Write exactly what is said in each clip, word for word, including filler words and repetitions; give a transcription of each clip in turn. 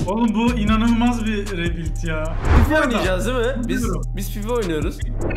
Oğlum bu inanılmaz bir rebuild ya. FIFA oynayacağız değil mi? Biz biz FIFA oynuyoruz.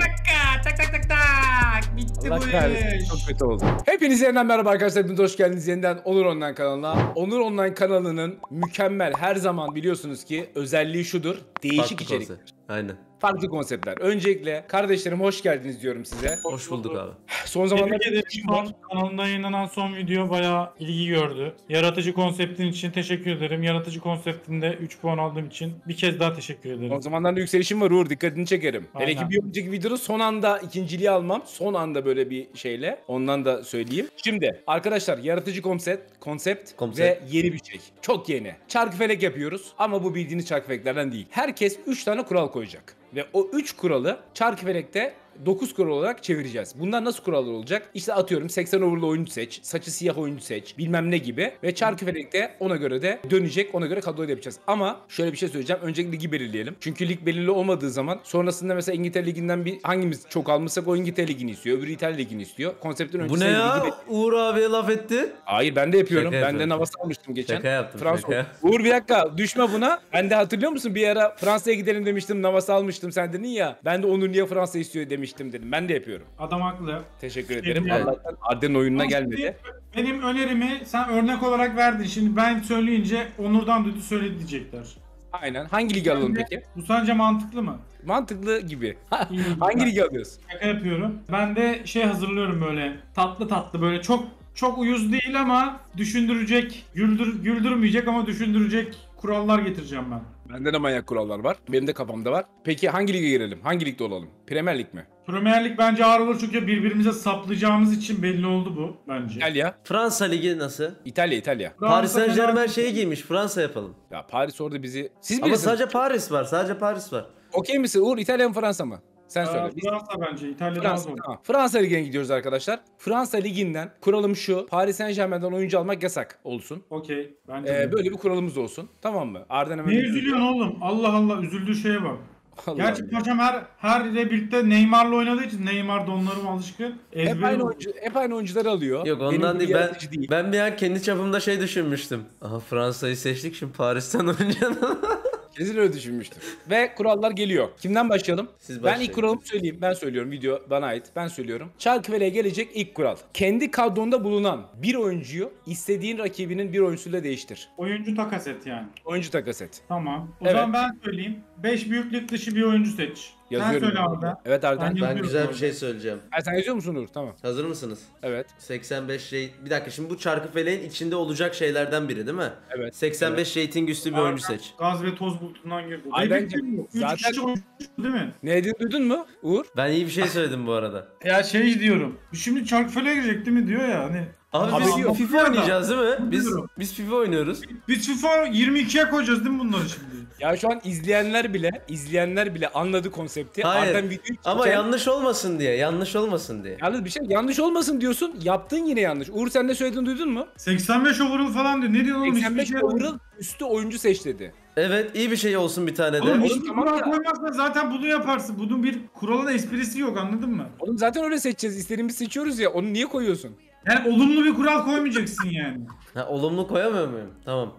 Tak tak tak tak tak. Bitti Allah bu kahretsin, iş. çok kötü oldu. Hepinize yeniden merhaba arkadaşlar. Hepiniz hoş geldiniz yeniden Onur Online kanalına. Onur Online kanalının mükemmel, her zaman biliyorsunuz ki özelliği şudur. Değişik Farklı içerik. konsept. Aynen. Farklı konseptler. Öncelikle kardeşlerim hoş geldiniz diyorum size. Hoş bulduk abi. Son zamanlarda Tebrik ederim. Son kanalında yayınlanan son video bayağı ilgi gördü. Yaratıcı konseptin için teşekkür ederim. Yaratıcı konseptinde üç puan aldığım için bir kez daha teşekkür ederim. o zamanlarda yükselişim var Uğur, dikkatini çekerim. Hele Aynen. ki bir önceki videoda son anda ikinciliği almam. Son anda böyle bir şeyle. Ondan da söyleyeyim. Şimdi arkadaşlar yaratıcı konsept, konsept, Konsept. ve yeni bir şey. Çok yeni. Çarkıfelek yapıyoruz ama bu bildiğiniz çarkıfeleklerden değil. Herkes üç tane kural koyacak. Ve o üç kuralı çarkıfelekte dokuz kural olarak çevireceğiz. Bunlar nasıl kurallar olacak? İşte atıyorum seksen over'lı oyuncu seç, saçı siyah oyuncu seç, bilmem ne gibi. Ve çarkıfelekte ona göre de dönecek, ona göre kadroyu da yapacağız. Ama şöyle bir şey söyleyeceğim. Önce ligi belirleyelim. Çünkü lig belirli olmadığı zaman sonrasında mesela İngiltere Ligi'nden bir hangimiz çok almışsak o İngiltere Ligi'ni istiyor. Öbürü İtalya Ligi'ni istiyor. Konseptin Bu öncesinde ne ya? ligi be- Uğur abiye laf etti. Hayır ben de yapıyorum. Şaka Ben de yapıyorum. Navas almıştım geçen. Şaka yaptım, Fransa. şaka. Uğur bir dakika düşme buna. Ben de hatırlıyor musun bir ara Fransa'ya gidelim demiştim. Navas almıştım, sen dedin ya. Ben de Onur niye Fransa istiyor demiştim dedim. Ben de yapıyorum. Adam haklı. Teşekkür ederim. Evet. Allah'tan Arden oyununa gelmedi. Benim önerimi sen örnek olarak verdin. Şimdi ben söyleyince Onur'dan duydu söyledi diyecekler. Aynen. Hangi ligi alalım peki? Bu sence mantıklı mı? Mantıklı gibi. İyi. Hangi ligi alıyoruz? Şaka yapıyorum. Ben de şey hazırlıyorum böyle tatlı tatlı böyle çok çok uyuz değil ama düşündürecek, güldür, güldürmeyecek ama düşündürecek kurallar getireceğim ben. Bende de manyak kurallar var. Benim de kafamda var. Peki hangi lige girelim? Hangi ligde olalım? Premier Lig mi? Premier Lig bence ağır olur çünkü birbirimize saplayacağımız için belli oldu bu bence. İtalya. Fransa Ligi nasıl? İtalya, İtalya. Paris Fransa Saint Germain fena- şeyi giymiş. Fransa yapalım. Ya Paris orada bizi... Siz Ama bilirsiniz. sadece Paris var. Sadece Paris var. Okey misin Uğur? İtalya mı Fransa mı? Sen Aa, söyle. Biz- Fransa bence. İtalya daha Fransa, zor. tamam. Fransa Ligi'ne gidiyoruz arkadaşlar. Fransa Ligi'nden kuralım şu. Paris Saint Germain'den oyuncu almak yasak olsun. Okey. Bence Ee, de. böyle bir kuralımız olsun. Tamam mı? Arden hemen... Ne üzülüyorsun oğlum? Allah Allah üzüldüğü şeye bak. Allah Gerçi Allah. hocam her her ile birlikte Neymar'la oynadığı için Neymar da onlara alışkın. Hep Ezberi aynı, bu. oyuncu, hep aynı oyuncuları alıyor. Yok Benim ondan gibi değil. Ben, yaratıcı değil. ben bir an kendi çapımda şey düşünmüştüm. Aha Fransa'yı seçtik şimdi Paris'ten oynayacağım. Kesin öyle düşünmüştüm. Ve kurallar geliyor. Kimden başlayalım? Siz ben başlayın. ilk kuralımı söyleyeyim. Ben söylüyorum. Video bana ait. Ben söylüyorum. Çarkıfele'ye gelecek ilk kural. Kendi kadronda bulunan bir oyuncuyu istediğin rakibinin bir oyuncusuyla değiştir. Oyuncu takas et yani. Oyuncu takas et. Tamam. O Evet. zaman ben söyleyeyim. beş büyüklük dışı bir oyuncu seç. Yazıyorum. Sen söyle Arda. Evet Arden. Ben Ben yazıyorum güzel bir orada. şey söyleyeceğim. Ha, sen yazıyor musun Uğur? Tamam. Hazır mısınız? Evet. seksen beş rate... Bir dakika şimdi bu çarkıfeleğin içinde olacak şeylerden biri değil mi? Evet. seksen beş rating üstü bir oyuncu seç. Gaz ve toz bulutundan girdi. Ay, Ay, bence- Üç zaten- kişi oyuncu değil mi? Ne dediğini duydun mu Uğur? Ben iyi bir şey söyledim bu arada. Ya şey diyorum. Şimdi Çarkıfel'e girecek değil mi diyor ya hani. Abi Abi biz yok. FIFA oynayacağız değil mi? Biz Biliyorum. biz FIFA oynuyoruz. Biz FIFA yirmi ikiye koyacağız değil mi bunları şimdi? Ya şu an izleyenler bile, izleyenler bile anladı konsepti. Hayır. Arden videoyu Ama çeken- yanlış olmasın diye. Yanlış olmasın diye. Yalnız bir şey yanlış olmasın diyorsun. Yaptın yine yanlış. Uğur sen ne söylediğini duydun mu? seksen beş overall falan diyor. Ne diyorsun oğlum? seksen beş Hiçbir şey overall üstü oyuncu seç dedi. Evet iyi bir şey olsun bir tane de. Oğlum Oğlum hiçbir tamam kural da- koymazsan zaten bunu yaparsın. Bunun bir kuralın esprisi yok anladın mı? Oğlum zaten öyle seçeceğiz. İstediğimizi seçiyoruz ya. Onu niye koyuyorsun? Yani olumlu bir kural koymayacaksın yani. Ha, olumlu koyamıyor muyum? Tamam.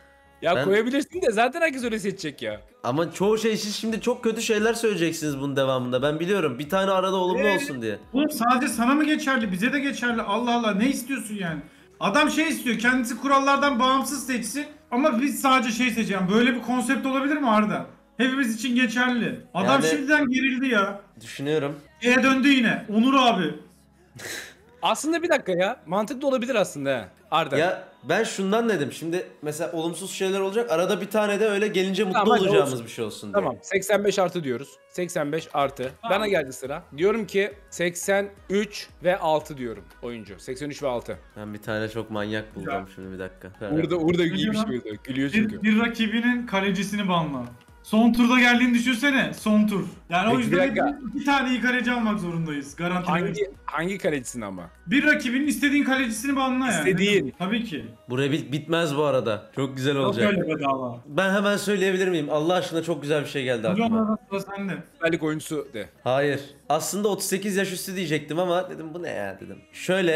Ya Ben- koyabilirsin de zaten herkes öyle seçecek ya. Ama çoğu şey siz şimdi çok kötü şeyler söyleyeceksiniz bunun devamında. Ben biliyorum. Bir tane arada olumlu Ee? olsun diye. Oğlum sadece sana mı geçerli? Bize de geçerli. Allah Allah ne istiyorsun yani? Adam şey istiyor. Kendisi kurallardan bağımsız seçsin. Ama biz sadece şey seçelim. Böyle bir konsept olabilir mi Arda? Hepimiz için geçerli. Adam Yani- şimdiden gerildi ya. Düşünüyorum. E döndü yine. Onur abi. Aslında bir dakika ya. Mantıklı olabilir aslında ha. Arda. Ya ben şundan dedim. Şimdi mesela olumsuz şeyler olacak. Arada bir tane de öyle gelince mutlu Tamam, hadi olacağımız olsun. bir şey olsun diye. Tamam. seksen beş artı diyoruz. seksen beş artı. Tamam. Bana geldi sıra. Diyorum ki seksen üç ve altı diyorum oyuncu. seksen üç ve altı. Ben bir tane çok manyak buldum Ya. şimdi bir dakika. Burada burada iyi bir Gülüyor şey oldu. Gülüyor çünkü. Bir, bir rakibinin kalecisini banla. Son turda geldiğini düşünsene. Son tur. Yani o Peki, yüzden bir dakika. bir tane iyi kaleci almak zorundayız. Garanti. Hangi hangi kalecisin ama? Bir rakibinin istediğin kalecisini banla yani. İstediğin. Tabii ki. Bu Revit bitmez bu arada. Çok güzel Yok olacak. öyle bedava. Ben hemen söyleyebilir miyim? Allah aşkına çok güzel bir şey geldi aklıma. Hocam sıra sende. Süper oyuncusu de. Hayır. Aslında otuz sekiz yaş üstü diyecektim ama dedim bu ne ya dedim. Şöyle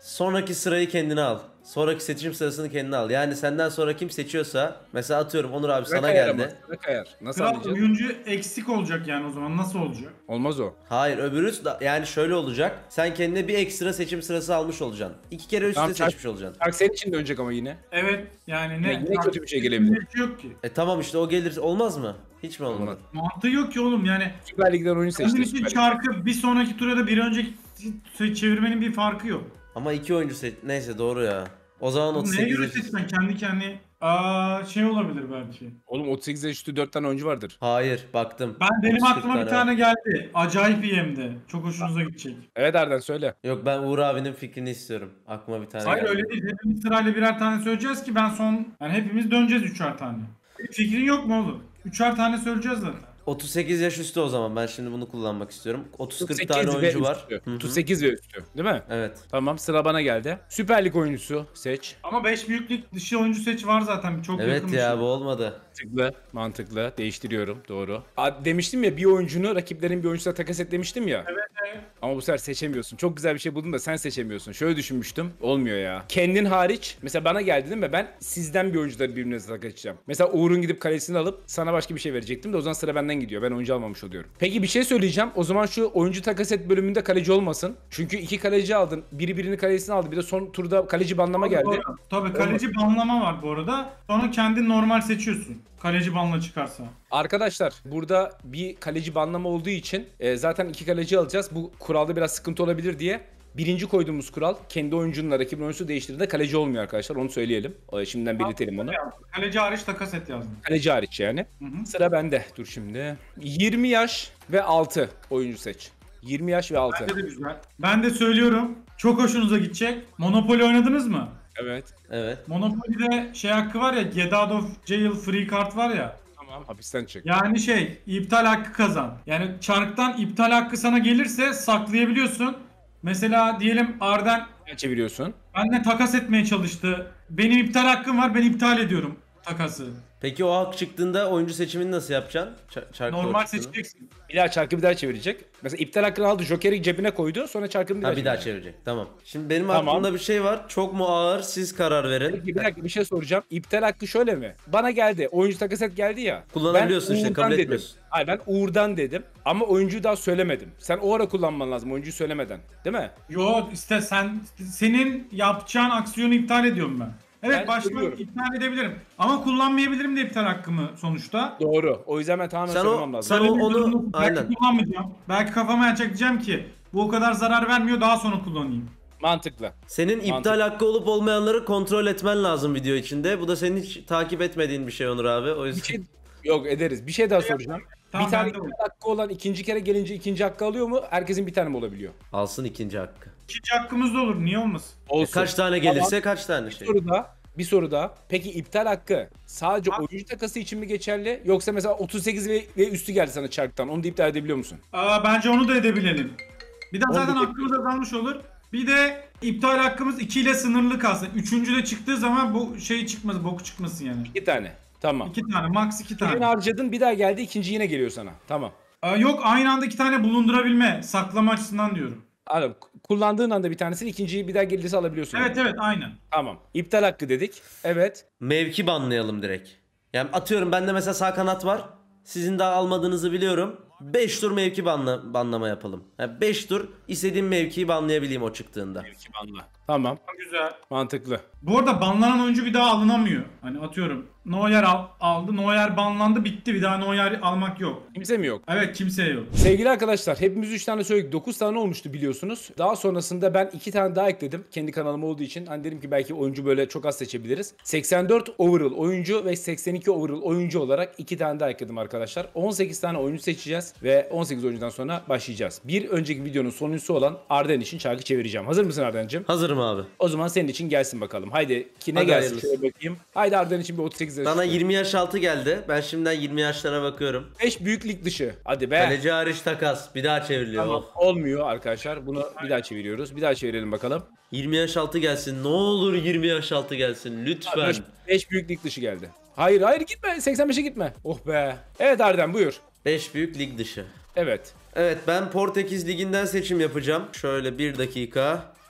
sonraki sırayı kendine al. Sonraki seçim sırasını kendine al. Yani senden sonra kim seçiyorsa, mesela atıyorum Onur abi sana kayar geldi. ama, sıra kayar. Nasıl Kral anlayacağız? oyuncu eksik olacak yani o zaman nasıl olacak? Olmaz o. Hayır, öbürü da yani şöyle olacak. Sen kendine bir ekstra seçim sırası almış olacaksın. İki kere üst Tamam, üste sen- seçmiş olacaksın. Çark senin için dönecek ama yine. Evet yani ne? Ya yine kötü bir şey gelebilir. Hiç yok ki. E tamam işte o gelir, olmaz mı? Hiç mi olmadı? Olmaz. Mantığı yok ki oğlum yani. Süper Lig'den oyun Senin seçti. için Süper Lig. çarkı bir sonraki turda bir önceki çevirmenin bir farkı yok. Ama iki oyuncu seç... Neyse doğru ya. O zaman Oğlum otuz neye sekiz göre yaş... seçsen kendi kendine aa şey olabilir belki. Oğlum otuz sekiz yaş üstü dört tane oyuncu vardır. Hayır baktım. Ben benim otuz kırk aklıma bir tane geldi. Acayip iyi hem de. Çok hoşunuza gidecek. Evet Arden söyle. Yok ben Uğur abinin fikrini istiyorum. Aklıma bir tane Hayır geldi. öyle değil. Hepimiz sırayla birer tane söyleyeceğiz ki ben son yani hepimiz döneceğiz üçer tane. Bir fikrin yok mu oğlum? Üçer tane söyleyeceğiz zaten. otuz sekiz yaş üstü o zaman. Ben şimdi bunu kullanmak istiyorum. otuz kırk otuz sekiz tane ve oyuncu var. üstü. Hı hı. otuz sekiz ve üstü değil mi? Evet. Tamam sıra bana geldi. Süper Lig oyuncusu seç. Ama beş büyüklük dışı oyuncu seç var zaten. Çok yakın Evet bir ya şey. bu olmadı. Mantıklı, mantıklı. Değiştiriyorum. Doğru. A, demiştim ya bir oyuncunu rakiplerin bir oyuncusuna takas et demiştim ya. Evet, evet. Ama bu sefer seçemiyorsun. Çok güzel bir şey buldum da sen seçemiyorsun. Şöyle düşünmüştüm. Olmuyor ya. Kendin hariç. Mesela bana geldi değil mi? Ben sizden bir oyuncuları birbirinize takas edeceğim. Mesela Uğur'un gidip kalesini alıp sana başka bir şey verecektim de o zaman sıra benden gidiyor. Ben oyuncu almamış oluyorum. Peki bir şey söyleyeceğim. O zaman şu oyuncu takas et bölümünde kaleci olmasın. Çünkü iki kaleci aldın. Biri birinin kalesini aldı. Bir de son turda kaleci banlama geldi. Doğru. Tabii kaleci banlama var bu arada. Sonra kendin normal seçiyorsun. Kaleci banla çıkarsa. Arkadaşlar burada bir kaleci banlama olduğu için e, zaten iki kaleci alacağız. Bu kuralda biraz sıkıntı olabilir diye birinci koyduğumuz kural kendi oyuncununla rakibin oyuncusu değiştirdiğinde kaleci olmuyor arkadaşlar. Onu söyleyelim. E, şimdiden belirtelim onu. Kaleci hariç takas et yazdım. Kaleci hariç yani. Hı hı. Sıra bende. Dur şimdi. yirmi yaş ve altı oyuncu seç. yirmi yaş ve altı. Bence de güzel. Ben de söylüyorum. Çok hoşunuza gidecek. Monopoly oynadınız mı? Evet. Evet. Monopoly'de şey hakkı var ya, Get Out of Jail Free Card var ya. Tamam. Hapisten çık. Yani şey, iptal hakkı kazan. Yani çarktan iptal hakkı sana gelirse saklayabiliyorsun. Mesela diyelim Arden Ne çeviriyorsun? benimle takas etmeye çalıştı. Benim iptal hakkım var, ben iptal ediyorum takası. Peki o hak çıktığında oyuncu seçimini nasıl yapacaksın? Ç- çarkta Normal o çıktığında. seçeceksin. Bir daha çarkı bir daha çevirecek. Mesela iptal hakkını aldı. Joker'i cebine koydu. Sonra çarkını bir daha Ha bir daha çevirecek. çevirecek. Tamam. Şimdi benim Tamam. aklımda bir şey var. Çok mu ağır? Siz karar verin. Peki bir dakika bir şey soracağım. İptal hakkı şöyle mi? Bana geldi. Oyuncu takas et geldi ya. Kullanabiliyorsun Ben işte, Uğur'dan kabul dedim. etmiyorsun. Hayır ben Uğur'dan dedim. Ama oyuncuyu daha söylemedim. Sen o ara kullanman lazım oyuncuyu söylemeden. Değil mi? Yo işte sen senin yapacağın aksiyonu iptal ediyorum ben. Evet Ben başka söylüyorum. iptal edebilirim. Ama kullanmayabilirim de iptal hakkımı sonuçta. Doğru. O yüzden ben tamamen Sen o- söylemem lazım. sen Böyle o- bir onu- durumda belki aynen. kullanmayacağım. Belki kafama yatacak diyeceğim ki bu o kadar zarar vermiyor, daha sonra kullanayım. Mantıklı. Senin iptal Mantıklı. hakkı olup olmayanları kontrol etmen lazım video içinde. Bu da senin hiç takip etmediğin bir şey Onur abi. O Bir yüzden şey yok ederiz. Bir şey daha soracağım. Tamam, bir tane ben de iptal hakkı olan ikinci kere gelince ikinci hakkı alıyor mu? Herkesin bir tane mi olabiliyor? alsın ikinci hakkı. İkinci hakkımız da olur, niye olmasın? E, kaç tane gelirse kaç tane Bir şey. soru daha. Bir soru daha. Peki iptal hakkı sadece oyuncu takası için mi geçerli? Yoksa mesela otuz sekiz ve, ve üstü geldi sana çarktan. Onu da iptal edebiliyor musun? Aa, bence onu da edebilelim. Bir de Onu zaten da- hakkımız azalmış olur. Bir de iptal hakkımız iki ile sınırlı kalsın. Üçüncü de çıktığı zaman bu şey çıkmasın, boku çıkmasın yani. İki tane. Tamam. İki tane, max iki Birini tane. harcadın bir daha geldi ikinci yine geliyor sana. Tamam. Aa, yok aynı anda iki tane bulundurabilme, saklama açısından diyorum. Anladım. Kullandığın anda bir tanesini ikinciyi bir daha gelirse alabiliyorsun. Evet evet aynen. Tamam. İptal hakkı dedik. Evet. Mevki banlayalım direkt. Yani atıyorum bende mesela sağ kanat var. Sizin daha almadığınızı biliyorum. beş tur mevki banla, banlama yapalım. Yani beş tur istediğim mevkiyi banlayabileyim o çıktığında. Mevki banla. Tamam. Güzel. Mantıklı. Bu arada banlanan oyuncu bir daha alınamıyor. Hani atıyorum Neuer al, aldı, Neuer banlandı, bitti, bir daha Neuer almak yok. Kimse mi yok? Evet kimseye yok. Sevgili arkadaşlar hepimiz üç tane söyledik. dokuz tane olmuştu biliyorsunuz. Daha sonrasında ben iki tane daha ekledim. Kendi kanalım olduğu için. Hani dedim ki belki oyuncu böyle çok az seçebiliriz. seksen dört overall oyuncu ve seksen iki overall oyuncu olarak iki tane daha ekledim arkadaşlar. on sekiz tane oyuncu seçeceğiz ve on sekiz oyuncudan sonra başlayacağız. Bir önceki videonun sonuncusu olan Arden için çarkı çevireceğim. Hazır mısın Arden'cim? Hazırım abi. O zaman senin için gelsin bakalım. Haydi kine Hadi gelsin hayırlısı. şöyle bakayım. Haydi Arden için bir otuz sekiz yaş. Bana yirmi yaş altı geldi. Ben şimdiden yirmi yaşlara bakıyorum. beş büyük lig dışı. Hadi be. Kaleci hariç takas. Bir daha çevriliyor. Tamam. Olmuyor arkadaşlar. Bunu bir daha çeviriyoruz. Bir daha çevirelim bakalım. yirmi yaş altı gelsin. Ne olur yirmi yaş altı gelsin. Lütfen. beş büyük lig dışı geldi. Hayır hayır gitme. seksen beşe gitme. Oh be. Evet Arden buyur. beş büyük lig dışı. Evet. Evet ben Portekiz Ligi'nden seçim yapacağım. Şöyle bir dakika.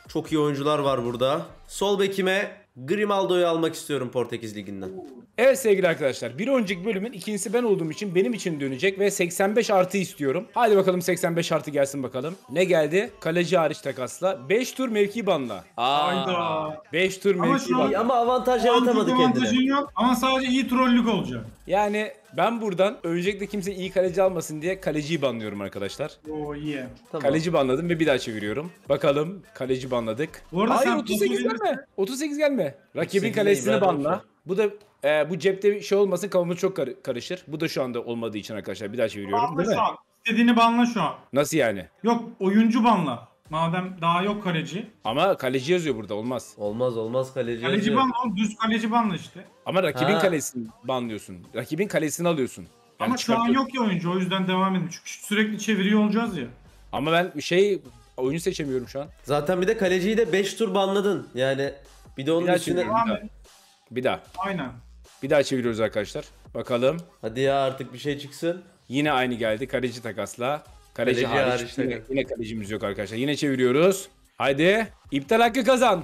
Çok iyi oyuncular var burada. Sol bekime Grimaldo'yu almak istiyorum Portekiz Ligi'nden. Evet sevgili arkadaşlar, bir önceki bölümün ikincisi ben olduğum için benim için dönecek ve seksen beş artı istiyorum. Hadi bakalım seksen beş artı gelsin bakalım. Ne geldi? Kaleci hariç takasla. beş tur mevki banla. Hayda. beş tur Ama mevki şu an- banla. Ama avantaj Şu an yaratamadı çok avantajın kendine. yok ama sadece iyi trollük olacak. Yani ben buradan öncelikle kimse iyi kaleci almasın diye kaleciyi banlıyorum arkadaşlar. Oo iyi. Tamam. Kaleci banladım ve bir daha çeviriyorum. Bakalım kaleci banladık. Bu arada Hayır sen otuz sekiz topu gelme. otuz sekiz gelme. Rakibin otuz sekiz kalesini İbrahim banla. olsun. Bu da e, bu cepte bir şey olmasın, kafamız çok kar- karışır. Bu da şu anda olmadığı için arkadaşlar bir daha çeviriyorum. Banla Değil mi? şu an. İstediğini banla şu an. Nasıl yani? Yok oyuncu banla. Madem daha yok kaleci. Ama kaleci yazıyor burada, olmaz. Olmaz olmaz kaleci. Kaleci yazıyor. banla oğlum, düz kaleci banla işte. Ama rakibin Ha. kalesini banlıyorsun. Rakibin kalesini alıyorsun. Yani Ama şu an çıkartıyor- yok ya oyuncu, o yüzden devam edin. Çünkü sürekli çeviriyor olacağız ya. Ama ben şey oyuncu seçemiyorum şu an. Zaten bir de kaleciyi de beş tur banladın. Yani bir de onun Bir daha üstüne... çeviriyorum. Devam et. Bir daha. Aynen. Bir daha çeviriyoruz arkadaşlar. Bakalım. Hadi ya artık bir şey çıksın. Yine aynı geldi. Kaleci takasla. Kaleci, Kaleci hariç. hariç yine, takas. yine kalecimiz yok arkadaşlar. Yine çeviriyoruz. Haydi. İptal hakkı kazan.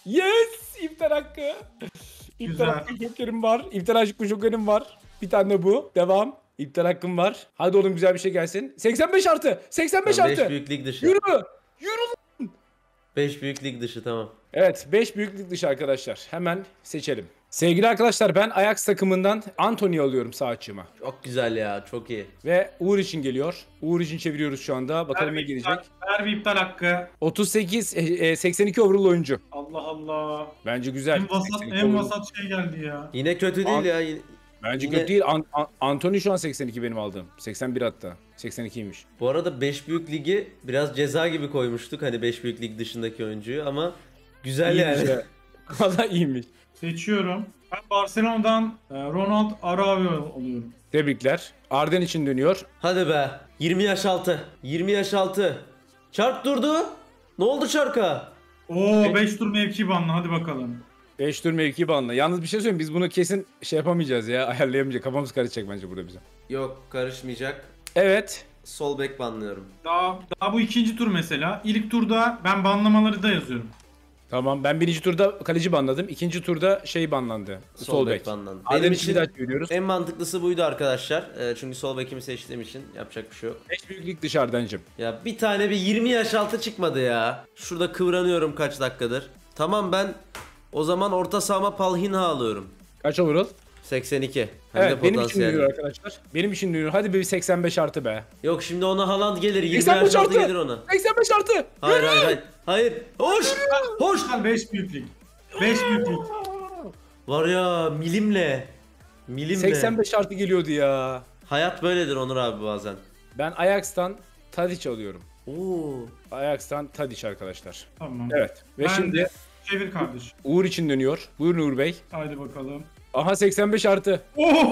Yes! İptal hakkı. İptal Güzel. hakkı jokerim var. İptal hakkı jokerim var. Bir tane de bu. Devam. İptal hakkım var. Hadi oğlum güzel bir şey gelsin. seksen beş artı. seksen beş beş artı. büyük lig dışı. Yürü. Yürü. beş büyük lig dışı tamam. Evet, beş büyüklük dışı arkadaşlar. Hemen seçelim. Sevgili arkadaşlar, ben Ajax takımından Anthony alıyorum sağ açığıma. Çok güzel ya çok iyi. Ve Uğur için geliyor. Uğur için çeviriyoruz şu anda. Bakalım Ver ne bir gelecek. iptal, ver bir iptal hakkı. otuz sekiz, e, e, seksen iki overall oyuncu. Allah Allah. Bence güzel. En vasat, seksen iki en overall. vasat şey geldi ya. Yine kötü değil An- ya. Yine- Bence Yine- kötü değil. An- An- Anthony şu an seksen iki benim aldığım. seksen bir hatta. seksen ikiymiş. Bu arada beş büyük ligi biraz ceza gibi koymuştuk. Hani beş büyük lig dışındaki oyuncuyu ama güzel İyiymiş yani. ya. Valla iyiymiş. Seçiyorum. Ben Barcelona'dan e, Ronald Araujo alıyorum. Tebrikler. Arden için dönüyor. Hadi be. yirmi yaş altı. yirmi yaş altı. Çark durdu. Ne oldu çarka? Oo beş tur mevki banla hadi bakalım. beş tur mevki banla. Yalnız bir şey söyleyeyim. Biz bunu kesin şey yapamayacağız ya. Ayarlayamayacağız. Kafamız karışacak bence burada bize. Yok karışmayacak. Evet. Sol bek banlıyorum. Daha daha bu ikinci tur mesela. İlk turda ben banlamaları da yazıyorum. Tamam, ben birinci turda kaleci banladım. İkinci turda şey banlandı. Sol, Sol bek. bek banlandı. Adem Benim için için bir daha çeviriyoruz. en mantıklısı buydu arkadaşlar. Ee, çünkü sol bekimi seçtiğim için yapacak bir şey yok. beş büyüklük dışarıdancım. Ya bir tane bir yirmi yaş altı çıkmadı ya. Şurada kıvranıyorum kaç dakikadır. Tamam ben o zaman orta sahama Palhinha alıyorum. Kaç overall? seksen iki. Hem de Evet, benim için potansiyelli. dönüyor arkadaşlar. Benim için dönüyor. Hadi bir seksen beş artı be. Yok şimdi ona Haaland gelir. yirmi seksen beş yaş altı artı. gelir ona. seksen beş artı. Hayır hayır hayır. Hayır. Hoş. Hoş. beş büyüklük. beş büyüklük. Var ya milimle. Milimle. seksen beş artı geliyordu ya. Hayat böyledir Onur abi bazen. Ben Ajax'tan Tadic alıyorum. Oo. Ajax'tan Tadic arkadaşlar. Tamam. Evet. Ve Ben şimdi de çevir kardeş. Uğur için dönüyor. Buyurun Uğur Bey. Haydi bakalım. Aha seksen beş artı.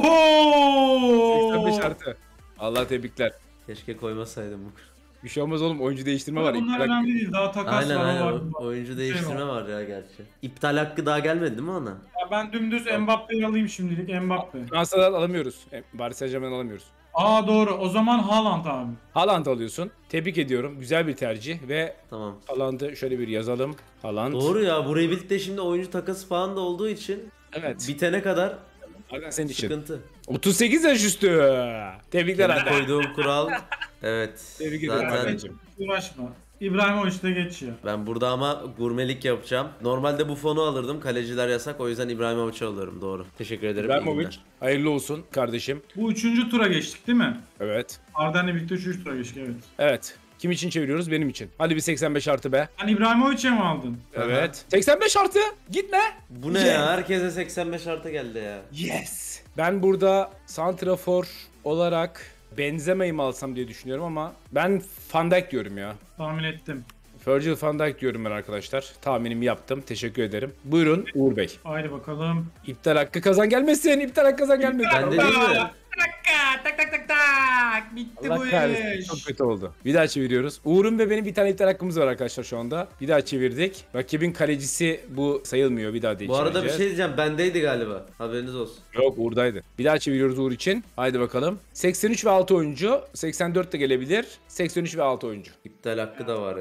Oho! seksen beş artı. Allah tebrikler. Keşke koymasaydım bu. Bir şey olmaz oğlum, oyuncu değiştirme var. Bunlar İptal- önemli değil. Daha takas Aynen var. aynen. var. O- oyuncu Şey değiştirme var ya gerçi. İptal hakkı daha gelmedi değil mi ona? Ya ben dümdüz Mbappe'yi alayım şimdilik. Mbappe. Fransa'dan alamıyoruz. E, Paris Saint-Germain'den alamıyoruz. Aa doğru. O zaman Haaland abi. Haaland alıyorsun. Tebrik ediyorum. Güzel bir tercih ve Tamam. Haaland'ı şöyle bir yazalım. Haaland. Doğru ya bu Rebuild'de şimdi oyuncu takası falan da olduğu için Evet. bitene kadar Arden senin için. sıkıntı. otuz sekiz yaş üstü. Tebrikler Benim Arden. koyduğum kural evet. Tebrik ederim Zaten Arden'cim. Uğraşma. İbrahimovic de geçiyor. ben burada ama gurmelik yapacağım. Normalde bu fonu alırdım. Kaleciler yasak. O yüzden İbrahimovic'i alıyorum. Doğru. Teşekkür ederim. iyi İbrahimovic. günler. Hayırlı olsun kardeşim. Bu üçüncü tura geçtik değil mi? Evet. Arden'le birlikte üçüncü tura geçtik evet. Evet. Kim için çeviriyoruz? Benim için. Hadi bir seksen beş artı be. Sen İbrahimovic'e mi aldın? Evet. seksen beş artı. Gitme. Bu ne Yes. ya? Herkese seksen beş artı geldi ya. Yes. Ben burada santrafor olarak Benzema'yı mı alsam diye düşünüyorum ama ben Van Dijk diyorum ya. Tahmin ettim. Virgil van Dijk diyorum ben arkadaşlar. Tahminimi yaptım. Teşekkür ederim. Buyurun Uğur Bey. Haydi bakalım. İptal hakkı kazan gelmesin. İptal hakkı kazan gelmesin. Ben de değil mi? Tak tak tak tak tak. Bitti Allah bu kahretsin. iş. Çok kötü oldu. Bir daha çeviriyoruz. Uğur'un ve benim bir tane iptal hakkımız var arkadaşlar şu anda. Bir daha çevirdik. Rakibin kalecisi bu sayılmıyor. Bir daha değil. Bu arada bir çevireceğiz. şey diyeceğim. Bendeydi galiba. Haberiniz olsun. Yok Uğur'daydı. Bir daha çeviriyoruz Uğur için. Haydi bakalım. seksen üç ve altı oyuncu. seksen dört de gelebilir. seksen üç ve altı oyuncu. İptal hakkı da var ya.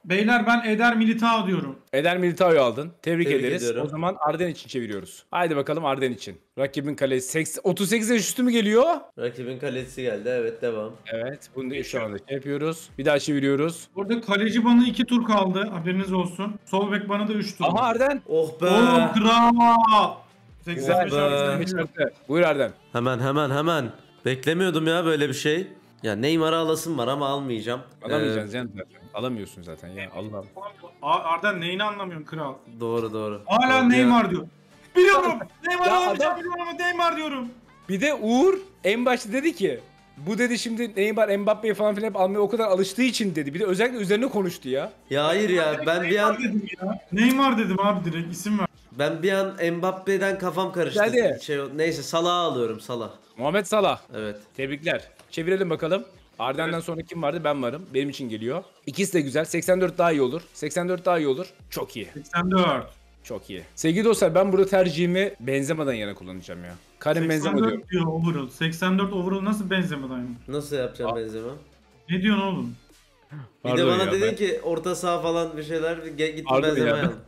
Beyler ben Eder Militao diyorum. Eder Militao'yu aldın. Tebrik, Tebrik ederiz. ediyorum. O zaman Arden için çeviriyoruz. Haydi bakalım Arden için. Rakibin kalesi seksen, otuz sekiz yaş üstü mü geliyor? Rakibin kalecisi geldi. Evet, devam. Evet. Bunu da şu anda şey yapıyoruz. Bir daha çeviriyoruz. Burada kaleci bana iki tur kaldı. Haberiniz olsun. Sol bek bana da üç tur. Aha Arden. Oh be. Oğlum kral. seksen beş be. artı. Buyur Arden. Hemen hemen hemen. Beklemiyordum ya böyle bir şey. Ya Neymar'ı alasım var ama almayacağım. Alamayacaksın canım zaten. Alamıyorsun zaten ya. Allah'ım. Aa, Arden neyini anlamıyorsun kral? Ee, doğru doğru. Hala Doğru Neymar diyor. Biliyorum. Neymar Ya alamayacağım adam- biliyorum ama Neymar diyorum. Bir de Uğur en başta dedi ki bu dedi şimdi Neymar, Mbappe'yi falan filan hep almaya o kadar alıştığı için dedi. Bir de özellikle üzerine konuştu ya. Ya hayır ya ben bir an Neymar dedim ya. Neymar dedim abi direkt isim ver. ben bir an Mbappe'den kafam karıştı. Hadi. Şey, neyse Salah'ı alıyorum, Salah. Muhammed Salah. Evet. Tebrikler. Çevirelim bakalım. Arden'den sonra kim vardı? Ben varım. Benim için geliyor. İkisi de güzel. seksen dört daha iyi olur. seksen dört daha iyi olur. Çok iyi. seksen dört. Çok iyi. Sevgili dostlar ben burada tercihimi Benzema'dan yana kullanacağım ya. Karim Benzema diyorum. seksen dört diyor overall. seksen dört overall nasıl benzemedi aynı? Nasıl yapacağım Aa. Benzema? Ne diyorsun oğlum? Bir de Pardon bana ya, dedin ben- ki orta saha falan bir şeyler ge- git Pardon ya, Benzema'yı ben- al.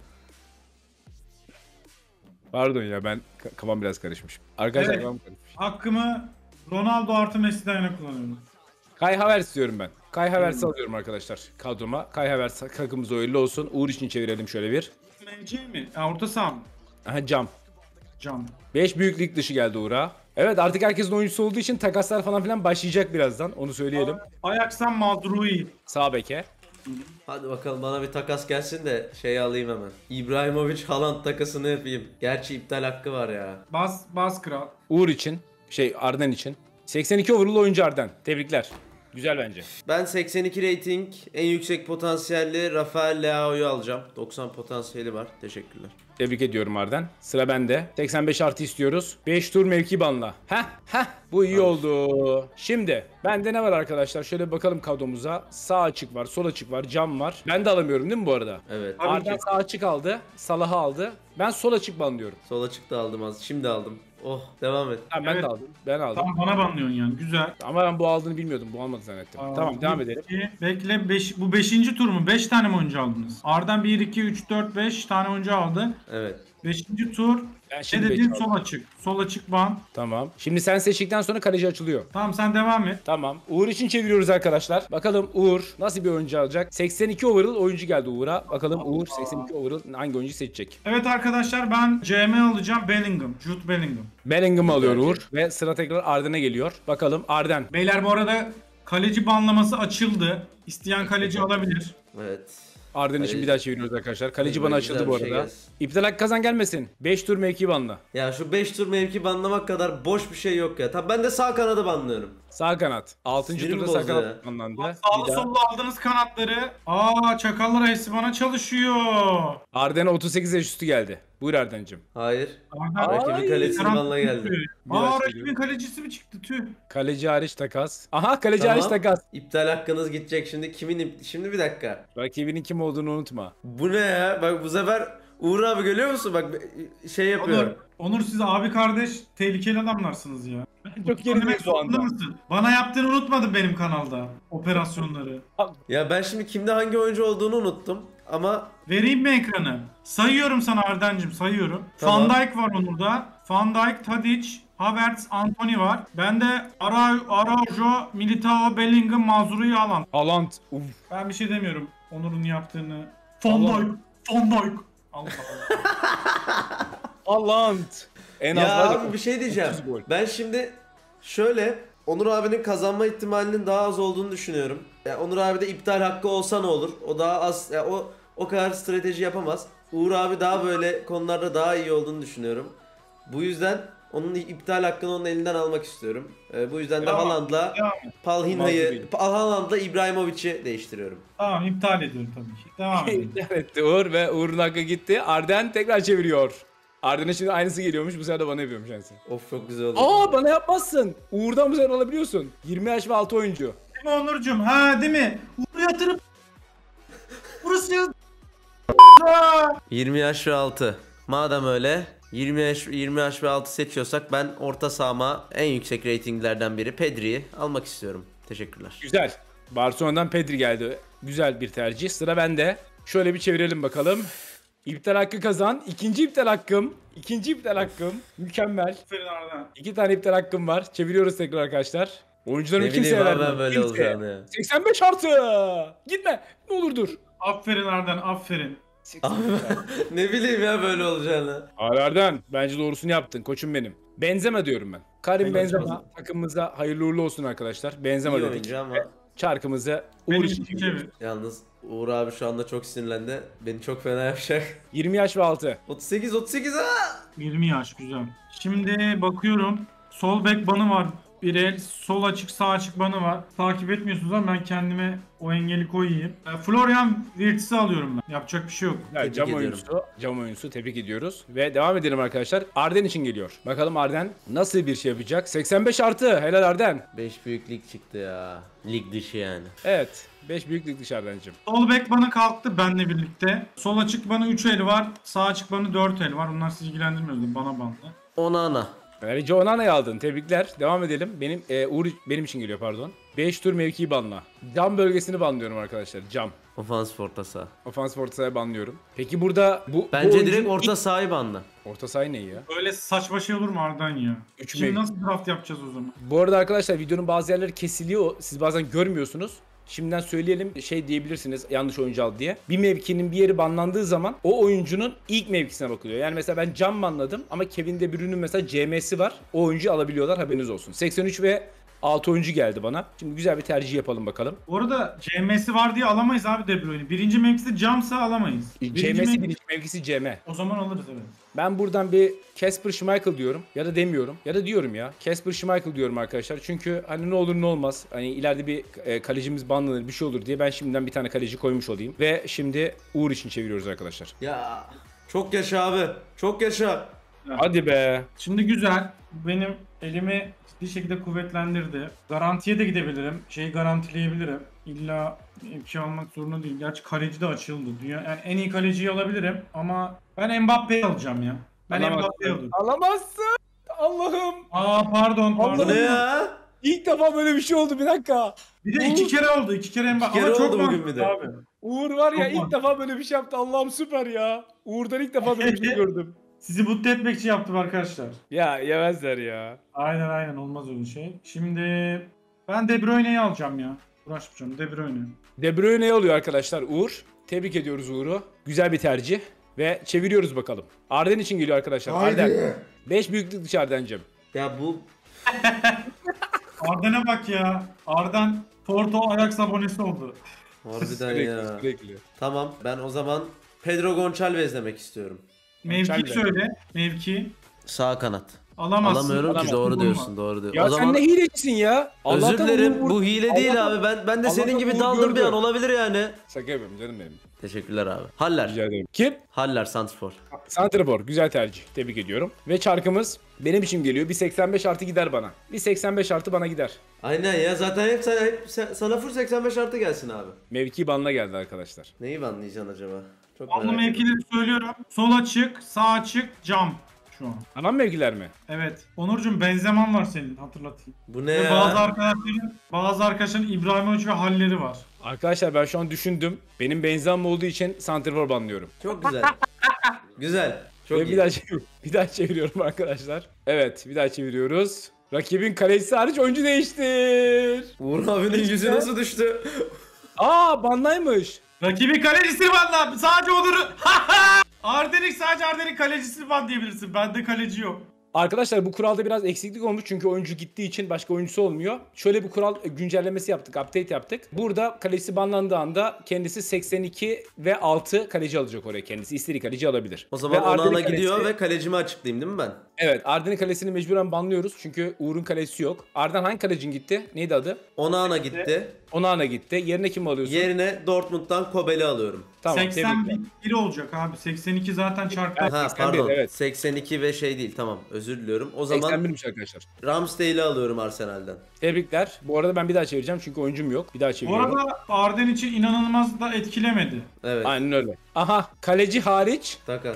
Pardon ya ben ka- kafam biraz karışmış. Arkadaşlar Evet. kafam karışmış. Hakkımı Ronaldo artı Messi'den yana kullanıyorum. Kai Havertz diyorum ben. Kai Havertz'i alıyorum arkadaşlar kadroma. Kai Havertz takımımız hayırlı olsun. Uğur için çevirelim şöyle bir. M C mi? Ha, orta saha mı? Aha cam. Cam. beş büyük lig dışı geldi Uğur'a. Evet artık herkesin oyuncusu olduğu için takaslar falan filan başlayacak birazdan. Onu söyleyelim. Ajax'tan Mazrui. Sağ beke. Hadi bakalım bana bir takas gelsin de şeyi alayım hemen. İbrahimovic Haaland takasını yapayım. Gerçi iptal hakkı var ya. Bas, bas kral. Uğur için. Şey Arden için. seksen iki overall oyuncu Arden. Tebrikler. Güzel bence. Ben seksen iki rating, en yüksek potansiyelli Rafael Leao'yu alacağım. doksan potansiyeli var. Teşekkürler. Tebrik ediyorum Arden. Sıra bende. seksen beş artı istiyoruz. beş tur mevki banla. Heh heh. Bu iyi oldu. Şimdi bende ne var arkadaşlar? Şöyle bir bakalım kadromuza. Sağ açık var, sol açık var, cam var. Ben de alamıyorum değil mi bu arada? Evet. Tabii Arden ki. sağ açık aldı. Salah'ı aldı. Ben sol açık banlıyorum. Sola çıktı aldım az. Şimdi aldım. Oh devam et. Ha, ben Evet. de aldım. Ben aldım. Tam bana banlıyorsun yani. Güzel. Ama ben bu aldığını bilmiyordum. Bu almadı zannettim. Aa, Tamam devam bir, edelim. iki, bekle. Beş, bu beşinci tur mu? beş tane mi oyuncu aldınız? Arden bir, iki, üç, dört, beş tane oyuncu aldı. Evet. beşinci tur. Ben Ne şimdi dedin? beş Sol aldım. açık. Sol açık ban. Tamam. Şimdi sen seçtikten sonra kaleci açılıyor. Tamam sen devam et. Tamam. Uğur için çeviriyoruz arkadaşlar. Bakalım Uğur nasıl bir oyuncu alacak? seksen iki overall oyuncu geldi Uğur'a. Bakalım Uğur seksen iki overall hangi oyuncu seçecek? Evet arkadaşlar ben C M alacağım. Bellingham. Jude Bellingham. Bellingham'ı alıyor Belki. Uğur. Ve sıra tekrar Arden'e geliyor. Bakalım Arden. Beyler bu arada kaleci banlaması açıldı. İsteyen kaleci alabilir. Evet. Arden için Kaleci- bir daha çeviriyoruz arkadaşlar. Kaleci Güzel bana bir açıldı bu şey arada. gelsin. İptal hakkı kazan gelmesin. beş tur mevki banla. Ya şu beş tur mevki banlamak kadar boş bir şey yok ya. Tabi ben de sağ kanadı banlıyorum. Sağ kanat. altıncı Sinirim turda sağ bozdu ya. kanat banlandı. Sağlı Bir daha. sollu aldığınız kanatları. Aa çakallar hepsi bana çalışıyor. Arden'e otuz sekiz yaş üstü geldi. Buyur Arden'cim. Hayır. Arden- Rakibin Ay, kalecisi Karan- banla geldi. Bir daha Aa çeviriyorum. rakibin kalecisi mi çıktı tüh. Kaleci hariç takas. Aha kaleci Tamam. hariç takas. İptal hakkınız gidecek şimdi. Kimin ip- Şimdi bir dakika. Rakibinin kim olduğunu unutma. Bu ne ya? Bak bu sefer Uğur abi görüyor musun? Bak şey Onur, yapıyorum. Onur siz abi kardeş tehlikeli adamlarsınız ya. Çok Demek gerideyim şu anda. zorunda mısın? Bana yaptığını unutmadın benim kanalda. Operasyonları. Ya ben şimdi kimde hangi oyuncu olduğunu unuttum. Ama Vereyim mi ekranı? Sayıyorum sana Arden'cim sayıyorum. Tamam. Van Dijk var Onur'da. Van Dijk, Tadic, Havertz, Antony var. Ben de Ara Araujo, Militao, Bellingham, Mazrui alan. Haaland. Uf. Ben bir şey demiyorum Onur'un yaptığını. Van Allah. Dijk, Van Dijk. Allah Allah. Haaland. En az ya var ya, abi bir şey diyeceğim. otuz gol. Ben şimdi şöyle Onur abinin kazanma ihtimalinin daha az olduğunu düşünüyorum. Ya Onur abi de iptal hakkı olsa ne olur? O daha az ya o o kadar strateji yapamaz. Uğur abi daha böyle konularda daha iyi olduğunu düşünüyorum. Bu yüzden onun iptal hakkını onun elinden almak istiyorum. Ee, bu yüzden de Devam, Haaland'la devam Palhinha'yı Mazlum. Haaland'la İbrahimovic'i değiştiriyorum. Tamam iptal ediyorum tabii ki. Devam edelim. İptal etti Uğur ve Uğur'un hakkı gitti. Arden tekrar çeviriyor. Arden'e şimdi aynısı geliyormuş. Bu sefer de bana yapıyormuş aynısı. Of çok güzel oldu. Aa bana yapmazsın. Uğur'dan bu sefer alabiliyorsun. yirmi yaş ve altı oyuncu. Değil mi Onurcuğum? Ha değil mi? Uğur yatırıp burası yaz- yirmi yaş ve altı. Madem öyle yirmi yaş yirmi yaş ve altı seçiyorsak ben orta sahama en yüksek reytinglerden biri Pedri'yi almak istiyorum. Teşekkürler. Güzel. Barcelona'dan Pedri geldi. Güzel bir tercih. Sıra bende. Şöyle bir çevirelim bakalım. İptal hakkı kazan. İkinci iptal hakkım. İkinci iptal hakkım. Mükemmel. Aferin Arda. İki tane iptal hakkım var. Çeviriyoruz tekrar arkadaşlar. Oyuncuların Ne kimseye bileyim abi ben vermem. böyle Kimseye. olacağını ya. seksen beş artı. Gitme. Ne olur dur. Aferin Ardan, aferin. Ne bileyim ya böyle olacağını. Arardan bence doğrusunu yaptın koçum benim. Benzema diyorum ben. Karim Peki, Benzema hocam. takımımıza hayırlı uğurlu olsun arkadaşlar. Benzema İyi dedik. oyuncu ama. Çarkımızı Uğur Benim için için çeviriyoruz. çevir. Yalnız Uğur abi şu anda çok sinirlendi. Beni çok fena yapacak. yirmi yaş ve altı. otuz sekiz otuz sekiz ha. yirmi yaş güzel. Şimdi bakıyorum. Sol bek banı var. Bir el, sol açık, sağ açık banı var. Takip etmiyorsunuz ama ben kendime o engeli koyayım. E, Florian Wirtz'i alıyorum ben. Yapacak bir şey yok. Yani Tebrik cam ediyorum. oyuncusu, cam oyuncusu tebrik ediyoruz. Ve devam edelim arkadaşlar. Arden için geliyor. Bakalım Arden nasıl bir şey yapacak? seksen beş artı. Helal Arden. beş büyük lig çıktı ya. Lig dışı yani. Evet. beş büyüklük dışarıdancım. Sol bek banı kalktı benle birlikte. Sol açık banı üç el var. Sağ açık banı dört el var. Onlar sizi ilgilendirmiyor. Bana bandı. Onana. Ayrıca Onana'yı aldın. Tebrikler. Devam edelim. Benim e, Uğur benim için geliyor pardon. beş tur mevkiyi banla. Cam bölgesini banlıyorum arkadaşlar. Cam. Ofans orta saha. Ofans orta sahaya banlıyorum. Peki burada bu Bence bu oyuncunun direkt orta ilk- sahayı banla. orta sahayı ne ya? Öyle saçma şey olur mu Ardan ya? Üç Şimdi mevki. nasıl draft yapacağız o zaman? Bu arada arkadaşlar videonun bazı yerleri kesiliyor. Siz bazen görmüyorsunuz. Şimdiden söyleyelim şey diyebilirsiniz yanlış oyuncu aldı diye. Bir mevkinin bir yeri banlandığı zaman o oyuncunun ilk mevkisine bakılıyor. Yani mesela ben Cam banladım ama Kevin De Bruyne'nin mesela C M'si var. O oyuncuyu alabiliyorlar haberiniz olsun. seksen üç ve altı oyuncu geldi bana. Şimdi güzel bir tercih yapalım bakalım. Bu arada C M'si var diye alamayız abi De Bruyne. Birinci mevkisi camsa alamayız. Birinci C M'si mevkisi- birinci mevkisi C M. O zaman alırız evet. Ben buradan bir Casper Schmeichel diyorum ya da demiyorum ya da diyorum ya. Casper Schmeichel diyorum arkadaşlar. Çünkü hani ne olur ne olmaz. Hani ileride bir e, kalecimiz banlanır bir şey olur diye ben şimdiden bir tane kaleci koymuş olayım. Ve şimdi Uğur için çeviriyoruz arkadaşlar. Ya çok yaşa abi. Çok yaşa. Hadi be. Şimdi güzel. Benim elimi ciddi şekilde kuvvetlendirdi. Garantiye de gidebilirim. Şeyi garantileyebilirim. İlla bir şey almak zorunda değil. Gerçi kaleci de açıldı. Dünya, yani en iyi kaleciyi alabilirim ama ben Mbappe'yi alacağım ya. Ben Mbappe'yi alıyorum. Alamazsın. Allah'ım. Aa pardon Bu pardon. ne ya? İlk defa böyle bir şey oldu bir dakika. Bir de iki kere oldu. iki kere Mbappe. kere Ama çok oldu bugün mantıklı bir de. abi. Uğur var ya Çok ilk mantıklı. defa böyle bir şey yaptı. Allah'ım süper ya. Uğur'dan ilk defa böyle bir şey gördüm. Sizi mutlu etmek için yaptım arkadaşlar. Ya yemezler ya. Aynen aynen olmaz öyle şey. Şimdi ben De Bruyne'yi alacağım ya. Uğraşmayacağım De Bruyne. De Bruyne'yi alıyor arkadaşlar Uğur. Tebrik ediyoruz Uğur'u. Güzel bir tercih. Ve çeviriyoruz bakalım. Arden için geliyor arkadaşlar. Arden. beş büyüklük dışarıdancım. Ya bu Arden'e bak ya. Arden Porto Ajax abonesi oldu. harbiden ya. Sürekli. Tamam ben o zaman Pedro Gonçalves demek istiyorum. Mevki Gonçalves. söyle. Mevki. Sağ kanat. Alamazsın. Alamıyorum Alamaz. ki doğru Bulma. diyorsun doğru diyorsun. Ya o sen zaman ne hilecisin ya? özür Allah'tan dilerim Uğur- bu hile değil Allah'tan- abi. Ben ben de senin Allah'tan gibi Uğur daldım bir gördü. an olabilir yani. Şaka yapıyorum canım benim. Teşekkürler abi. Haller. Rica ederim. Kim? Haller Santrfor. Santrafor. Güzel tercih. Tebrik ediyorum. Ve çarkımız benim için geliyor. Bir seksen beş artı gider bana. Bir seksen beş artı bana gider. Aynen ya zaten hep, sana, hep sen- sana full seksen beş artı gelsin abi. Mevki banla geldi arkadaşlar. Neyi banlayacaksın acaba? Çok Allı merak ediyorum. mevkileri söylüyorum. Sol açık, sağ açık, cam. Şu an. Anam mevkiler mi? Evet. Onurcuğum benzeman var senin hatırlatayım. Bu ne Ve ya? bazı arkadaşların, bazı arkadaşların İbrahimovic ve halleri var. Arkadaşlar ben şu an düşündüm. Benim benzem olduğu için Santrafor banlıyorum. Çok güzel. güzel. Çok Ve iyi. bir daha, çevir- bir daha çeviriyorum arkadaşlar. Evet bir daha çeviriyoruz. Rakibin kalecisi hariç oyuncu değiştir. Uğur abinin yüzü nasıl düştü? Aa banlaymış. Rakibi kalecisi var lan. Sadece Onur'u. Ardenik sadece Ardenik kalecisini ban diyebilirsin. Bende kaleci yok. Arkadaşlar bu kuralda biraz eksiklik olmuş çünkü oyuncu gittiği için başka oyuncusu olmuyor. Şöyle bir kural güncellemesi yaptık, update yaptık. Burada kalecisi banlandığı anda kendisi seksen iki ve altı kaleci alacak oraya kendisi. İstediği kaleci alabilir. O zaman Ve Arden'in Onana kalesi- gidiyor ve kalecimi açıklayayım değil mi ben? Evet Arden'in kalesini mecburen banlıyoruz çünkü Uğur'un kalesi yok. Arden hangi kalecin gitti? Neydi adı? Onana gitti. Onana gitti. Yerine kim alıyorsun? Yerine Dortmund'dan Kobel'i alıyorum. Tamam, seksen tebrikler. bir olacak abi. seksen iki zaten çarptı. Ha seksen bir, pardon. evet. seksen iki ve şey değil tamam özür diliyorum. O zaman seksen birmiş arkadaşlar. Ramsdale'i alıyorum Arsenal'den. Tebrikler. Bu arada ben bir daha çevireceğim çünkü oyuncum yok. Bir daha Bu çeviriyorum. arada Arden için inanılmaz da etkilemedi. Evet. Aynen öyle. Aha kaleci hariç Takas.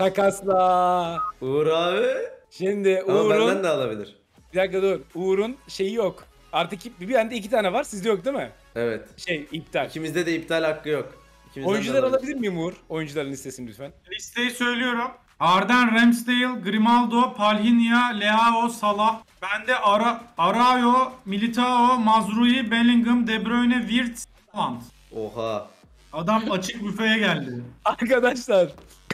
takasla. Uğur abi. Şimdi Ama benden Uğur'un de alabilir. bir dakika dur. Uğur'un şeyi yok. Artık bir bende iki tane var. Sizde yok değil mi? Evet. Şey iptal. İkimizde de iptal hakkı yok. İkimizden de Oyuncular alabiliriz. alabilir miyim Uğur? Oyuncuların listesini lütfen. Listeyi söylüyorum. Arden, Ramsdale, Grimaldo, Palhinha, Leao, Salah. Bende Ara, Araujo, Militao, Mazrui, Bellingham, De Bruyne, Wirtz, Haaland. Oha. Adam açık büfeye geldi. Arkadaşlar.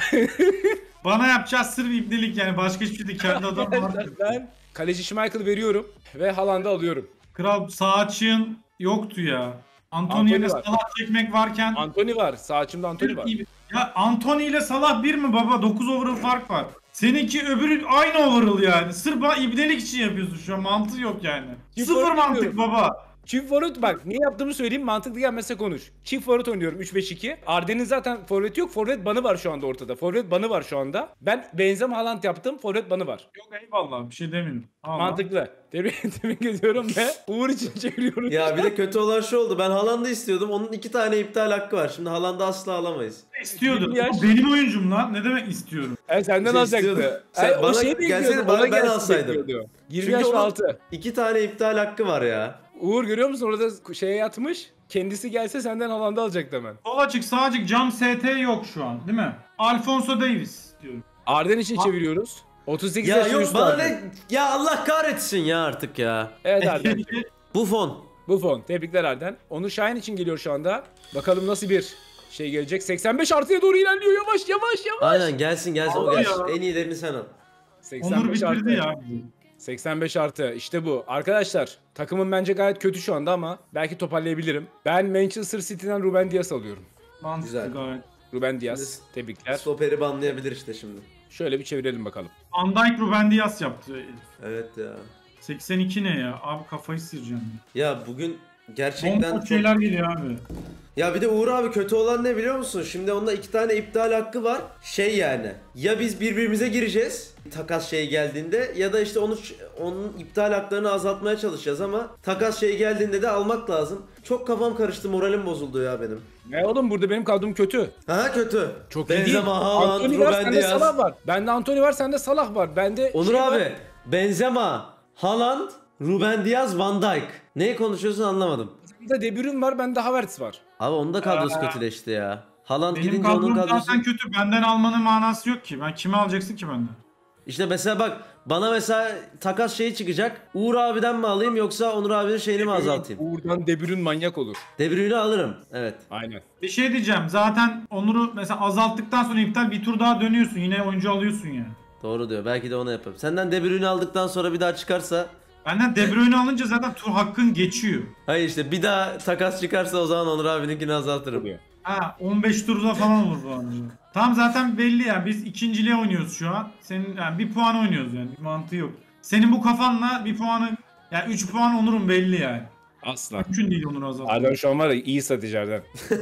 Bana yapacağı sırf ibnelik yani. Başka hiçbir şey değil. Kendi adam var. Ben kaleci Schmeichel veriyorum ve Haaland'ı alıyorum. Kral sağ açığın yoktu ya. Anthony Anthony ile var. Salah çekmek varken. Antony var. Sağ açımda Antony var. Ya Anthony ile Salah bir mi baba? dokuz overall fark var. Seninki öbürü aynı overall yani. Sırf bana ibnelik için yapıyorsun şu an. Mantığı yok yani. Çift Sıfır forvet mantık diyorum. baba. Çift forvet bak niye yaptığımı söyleyeyim, mantıklı gelmezse konuş. Çift forvet oynuyorum üç beş iki. Arden'in zaten forveti yok. Forvet banı var şu anda ortada. Forvet banı var şu anda. Ben Benzema Haaland yaptım. Forvet banı var. Yok eyvallah bir şey demiyorum. Allah. Mantıklı. Tebrik, tebrik ediyorum ve Uğur için çeviriyorum. Ya bir de kötü olan şu oldu. Ben Haaland'ı istiyordum. Onun iki tane iptal hakkı var. Şimdi Haaland'ı asla alamayız. İstiyordum. yirmi yaş- O benim oyuncum lan. Ne demek istiyorum? E, senden Şey alacaktı. istiyordum. E, Sen o bana şeyi gelsene, bekliyordu. bana Ona ben gelsin alsaydım. bekliyordu. yirmi Çünkü yaş ve onun altı. iki tane iptal hakkı var ya. Uğur görüyor musun orada şeye yatmış. Kendisi gelse senden Haaland'ı alacaktı hemen. Sol açık sağ açık cam S T yok şu an değil mi? Alfonso Davies diyorum. Arden için Ha- çeviriyoruz. otuz sekiz Ya yaş yok üstü bana Arden. ne? Ya Allah kahretsin ya artık ya. Evet Arden. Buffon. Buffon. Tebrikler Arden. Onur Şahin için geliyor şu anda. Bakalım nasıl bir şey gelecek. seksen beş artıya doğru ilerliyor. Yavaş yavaş yavaş. Aynen gelsin gelsin o Allah gelsin. ya. En iyilerini sen al. seksen Onur beş artı. bitirdi ya. seksen beş artı. İşte bu. Arkadaşlar takımım bence gayet kötü şu anda ama belki toparlayabilirim. Ben Manchester City'den Ruben Dias alıyorum. Mantıklı Güzel. gayet. Ruben Dias. Şimdi- Tebrikler. Stoperi banlayabilir işte şimdi. Şöyle bir çevirelim bakalım. Van Dijk Ruben Dias yaptı. Evet ya. seksen iki ne ya? Abi kafayı sıyıracağım. Ya bugün gerçekten Bomba çok... şeyler geliyor abi. Ya bir de Uğur abi kötü olan ne biliyor musun? Şimdi onda iki tane iptal hakkı var. Şey yani. Ya biz birbirimize gireceğiz takas şeyi geldiğinde ya da işte onu onun iptal haklarını azaltmaya çalışacağız ama takas şeyi geldiğinde de almak lazım. Çok kafam karıştı, moralim bozuldu ya benim. Ne oğlum burada benim kadrom kötü. Ha kötü. Çok iyi değil. Benzema, Haaland, Antony var Ruben sende Dias. Salah var. Bende Antony var sende Salah var. Bende Onur şey abi, var. Benzema, Haaland, Ruben Dias, Van Dijk. Neyi konuşuyorsun anlamadım. Bende De Bruyne var, bende Havertz var. Abi onun da kadrosu Aa. kötüleşti ya. Haaland Benim gidince onun kadrom kadrosu... zaten kötü. Benden almanın manası yok ki. Ben kimi alacaksın ki benden? İşte mesela bak bana mesela takas şeyi çıkacak. Uğur abiden mi alayım yoksa Onur abinin şeyini mi azaltayım? Uğur'dan De Bruyne manyak olur. De Bruyne'i alırım. Evet. Aynen. Bir şey diyeceğim. Zaten Onur'u mesela azalttıktan sonra iptal bir tur daha dönüyorsun. Yine oyuncu alıyorsun yani. Doğru diyor. Belki de onu yaparım. Senden De Bruyne'i aldıktan sonra bir daha çıkarsa... Benden De Bruyne alınca zaten tur hakkın geçiyor. Hayır işte bir daha takas çıkarsa o zaman Onur abininkini azaltırım. Oluyor. Ha on beş turda falan olur bu arada. Tam zaten belli ya. Biz ikinciliğe oynuyoruz şu an. Senin yani bir puan oynuyoruz yani. Bir mantığı yok. Senin bu kafanla bir puanı yani üç puan Onur'un belli yani. Asla. Mümkün değil Onur'u azaltmak. Arden şu an var ya iyi strateji Arden.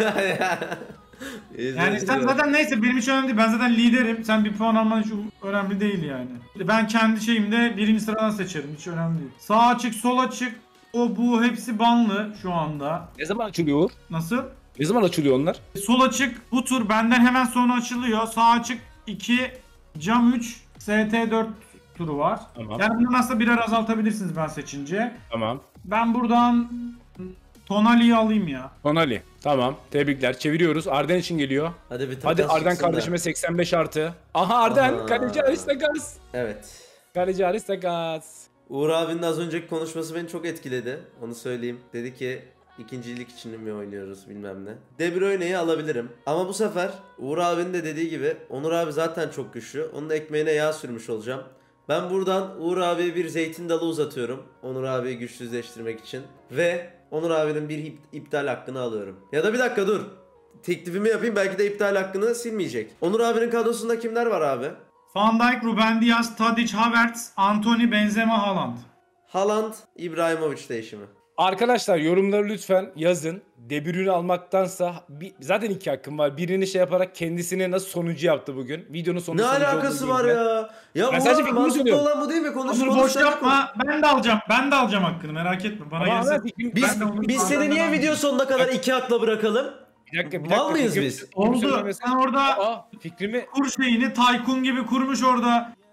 Yani sen zaten neyse benim hiç önemli değil. Ben zaten liderim. Sen bir puan alman hiç önemli değil yani. Ben kendi şeyimde birinci sıradan seçerim. Hiç önemli değil. Sağ açık, sol açık. O bu hepsi banlı şu anda. Ne zaman açılıyor Uğur? Nasıl? Ne zaman açılıyor onlar? Sol açık bu tur benden hemen sonra açılıyor. Sağ açık iki, cam üç, S T dört turu var. Tamam. Yani bundan aslında birer azaltabilirsiniz ben seçince. Tamam. Ben buradan Tonali'yi alayım ya. Tonali. Tamam. Tebrikler. Çeviriyoruz. Arden için geliyor. Hadi bir takas Hadi Arden çıksın da. kardeşime seksen beş artı. Aha Arden. Aha. Kaleci Aristagas. Evet. Kaleci Aristagas. Uğur abinin az önceki konuşması beni çok etkiledi. Onu söyleyeyim. Dedi ki ikincilik için mi oynuyoruz bilmem ne. De Bruyne'yi alabilirim. Ama bu sefer Uğur abinin de dediği gibi Onur abi zaten çok güçlü. Onun ekmeğine yağ sürmüş olacağım. Ben buradan Uğur abiye bir zeytin dalı uzatıyorum. Onur abiyi güçsüzleştirmek için. Ve Onur abinin bir ip- iptal hakkını alıyorum. Ya da bir dakika dur. Teklifimi yapayım belki de iptal hakkını silmeyecek. Onur abinin kadrosunda kimler var abi? Van Dijk, Ruben Dias, Tadic, Havertz, Antony, Benzema, Haaland. Haaland, İbrahimovic değişimi. Arkadaşlar yorumları lütfen yazın. De Bruyne almaktansa bir, zaten iki hakkım var. Birini şey yaparak kendisini nasıl sonuncu yaptı bugün. Videonun sonu Ne sonuncu alakası olduğu var gibi. ya? Ya Ben bu sadece abi fikrimi mantıklı söylüyorum. olan bu değil mi? Konuş, Onur konuş, boş sen de yapma. Ben de alacağım. Ben de alacağım hakkını merak etme. Bana Ama gelirse. ben fikrim- Biz, Ben de Onur'un biz seni ardından niye alacağım. video sonuna kadar iki hakla bırakalım? Bir dakika, bir Mal dakika. mıyız Fikrim- biz? fikrim Oldu. söylemesi- Sen orada Aa, fikrimi kur şeyini Tycoon gibi kurmuş orada.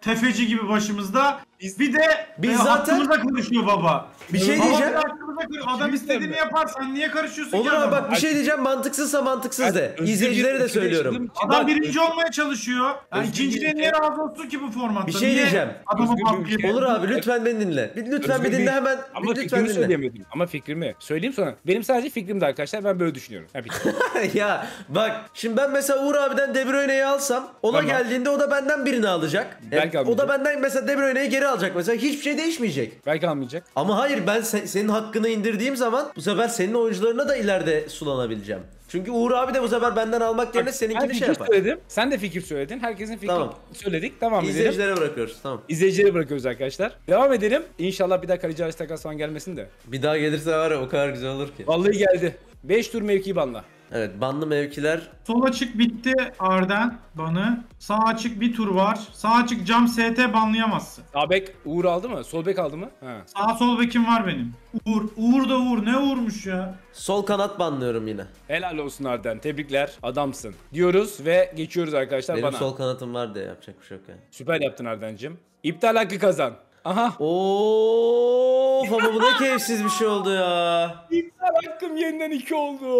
tefeci gibi başımızda. Biz- Bir de Biz e, zaten- hakkımıza konuşuyor baba. Bir şey Baba diyeceğim. bir hakkımıza konuşuyor. Adam İkimiz de istediğini mi? yapar, sen niye karışıyorsun Onur ki abi adama? bak bir şey diyeceğim, mantıksızsa mantıksız de. Özgür İzleyicilere bir- de özgür söylüyorum. yaşadığım için- Adam Bak, birinci olmaya çalışıyor. Yani Özgür ikinciliğe bir niye ülke- razı olsun ki bu formatta? Bir şey Niye diyeceğim. Adamı Özgür bir patlıyor. ülke- Onur abi lütfen beni dinle. Bir- Lütfen bir Özgür dinle hemen. Ama Bir lütfen fikrimi dinle. söyleyemedim. Ama fikrimi söyleyeyim sonra. Benim sadece fikrimdi arkadaşlar. Ben böyle düşünüyorum. Ha, bitti. Ya bak şimdi ben mesela Uğur abiden De Bruyne'yi alsam, ona Tamam. geldiğinde o da benden birini alacak. E, Belki o almayacak. da benden mesela De Bruyne'yi geri alacak mesela, hiçbir şey değişmeyecek. Belki almayacak. Ama hayır, ben se- senin hakkını indirdiğim zaman bu sefer senin oyuncularına da ileride sulanabileceğim. Çünkü Uğur abi de bu sefer benden almak yerine Ben seninkini fikir şey yapar. söyledim. Sen de fikir söyledin. Herkesin fikrini Tamam. söyledik. Devam edelim. İzleyicilere bırakıyoruz, tamam. İzleyicilere bırakıyoruz arkadaşlar. Devam edelim. İnşallah bir daha kaleci arası takas falan gelmesin de. Bir daha gelirse var ya o kadar güzel olur ki. Vallahi geldi. beş tur mevki banla. Evet, banlı mevkiler. Sol açık bitti Arden banı. Sağ açık bir tur var. Sağ açık cam S T banlayamazsın. Sağ bek Uğur aldı mı? Sol bek aldı mı? Ha. Sağ sol bekim var benim. Uğur. Uğur da Uğur. Ne Uğurmuş ya? Sol kanat banlıyorum yine. Helal olsun Arden. Tebrikler. Adamsın. Diyoruz ve geçiyoruz arkadaşlar Benim bana. sol kanatım var diye yapacak bir şey yok yani. Süper yaptın Arden'cim. İptal hakkı kazan. Aha. Of ama bu ne keyifsiz bir şey oldu ya. İptal hakkım yeniden iki oldu.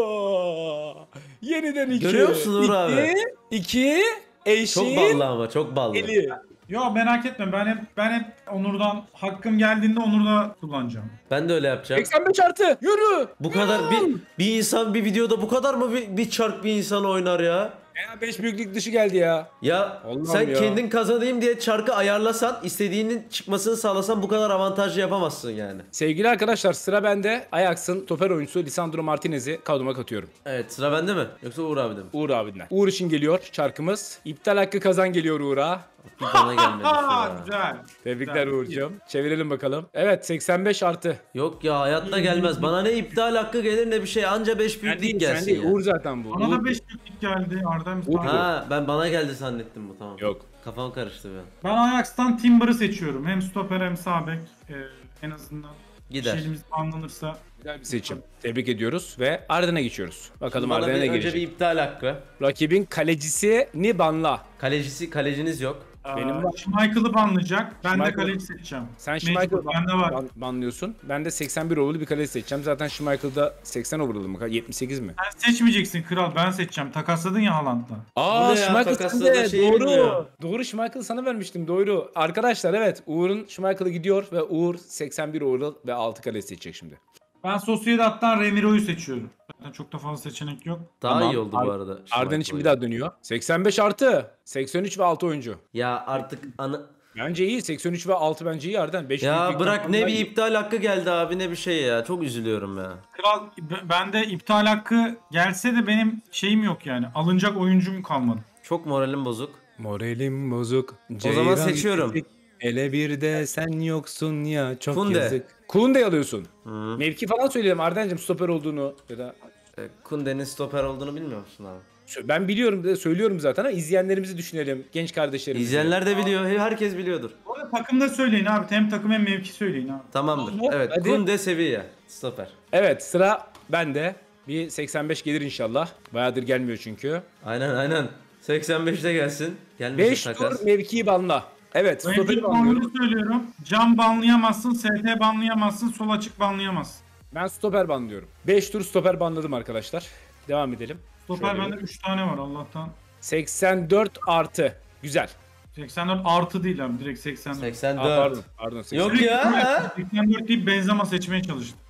Yeniden iki. Görüyor musun Uğur abi? İki. Eşit. Çok ballı ama çok ballı. Eli. Yo merak etme, ben hep ben hep Onur'dan hakkım geldiğinde Onur'da kullanacağım. Ben de öyle yapacağım. seksen beş artı. Yürü. Bu kadar bir, bir insan bir videoda bu kadar mı bir, bir çark bir insan oynar ya? Ya beş büyüklük dışı geldi ya. Ya Allah'ım sen ya. kendin kazanayım diye çarkı ayarlasan, istediğinin çıkmasını sağlasan bu kadar avantajlı yapamazsın yani. Sevgili arkadaşlar sıra bende. Ajax'ın stoper oyuncusu Lisandro Martinez'i kadroma katıyorum. Evet, sıra bende mi? Yoksa Uğur abide mi? Uğur abinden. Uğur için geliyor çarkımız. İptal hakkı kazan geliyor Uğur'a. Bir bana gelmedi şu Aa ya. güzel. Tebrikler Güzel. Uğur'cum. Çevirelim bakalım. Evet seksen beş artı. Yok ya, hayatta gelmez. Bana ne iptal hakkı gelir ne bir şey, anca beş Sen büyüklük değil, sen gelsin değil. ya. Uğur zaten bu. Bana Uğur- da beş büyüklük geldi Arden. Uğur. Ha, ben bana geldi zannettim bu, tamam. Yok. Kafam karıştı bir an. Ben Ajax'tan Timber'ı seçiyorum. Hem stoper hem sağ bek. Ee, en azından Gider. şeyimiz anlanırsa. Güzel bir seçim. Tebrik ediyoruz ve Arden'e geçiyoruz. Bakalım Bana Arden'e bir, ne önce gelecek. bir iptal hakkı. Rakibin kalecisini banla. Kalecisi, kaleciniz yok. Benim Benim var. Schmeichel'ı banlayacak. Ben Schmeichel- de kaleci seçeceğim. Sen Mecbur, Schmeichel'ı bende var. ban- banlıyorsun. Ben de seksen bir overall'lı bir kaleci seçeceğim. Zaten Schmeichel'da seksen overall'lı mı? yetmiş sekiz mi? Sen seçmeyeceksin kral, ben seçeceğim. Takasladın ya Haaland'la. Aa Bu ne ya? Schmeichel Takasla da sende. şey Doğru. bilmiyor. Doğru Schmeichel'ı sana vermiştim. Doğru. Arkadaşlar evet Uğur'un Schmeichel'ı gidiyor ve Uğur seksen bir overall ve altı kaleci seçecek şimdi. Ben Sociedad'dan Remiro'yu seçiyorum. Zaten çok da fazla seçenek yok. Daha Tamam. iyi oldu bu Ar- arada. Arden Schmeichel için bir oyunu. daha dönüyor. seksen beş artı. seksen üç ve altı oyuncu. Ya artık ana... Bence iyi. seksen üç ve altı bence iyi Arden. beş Ya bırak, ne bir iptal hakkı geldi abi ne bir şey ya. Çok üzülüyorum ya. Kral b- bende iptal hakkı gelse de benim şeyim yok yani. Alınacak oyuncum kalmadı. Çok moralim bozuk. Moralim bozuk. O zaman seçiyorum. Kesik. Ele bir de sen yoksun ya çok Kunde. yazık. Kunde alıyorsun. Hı. Mevki falan söyleyelim Arden'cim stoper olduğunu ya da E, Kunde'nin stoper olduğunu bilmiyor musun abi? ben biliyorum da söylüyorum zaten ama izleyenlerimizi düşünelim. Genç kardeşlerimizi. İzleyenler de biliyor. Herkes biliyordur. Bu arada takımda söyleyin abi. Hem takım hem mevki söyleyin abi. Tamamdır. Tamam, Evet. hadi. Kunde Sevilla. Stoper. Evet sıra bende. Bir seksen beş gelir inşallah. Bayağıdır gelmiyor çünkü. Aynen aynen. seksen beşte gelsin. Gelmesin beş takas. tur mevkiyi banla. Evet stoperi Mevki banlıyorum. puanını söylüyorum. Cam banlayamazsın, S T banlayamazsın, sol açık banlayamazsın. Ben stoper banlıyorum. beş tur stoper banladım arkadaşlar. Devam edelim. Stoper Şöyle. bende üç tane var Allah'tan. seksen dört artı. Güzel. seksen dört artı değil abi, direkt seksen dört. seksen dört. Aa, pardon. Pardon. seksen. Yok ya. ha? seksen dört deyip Benzema seçmeye çalıştım.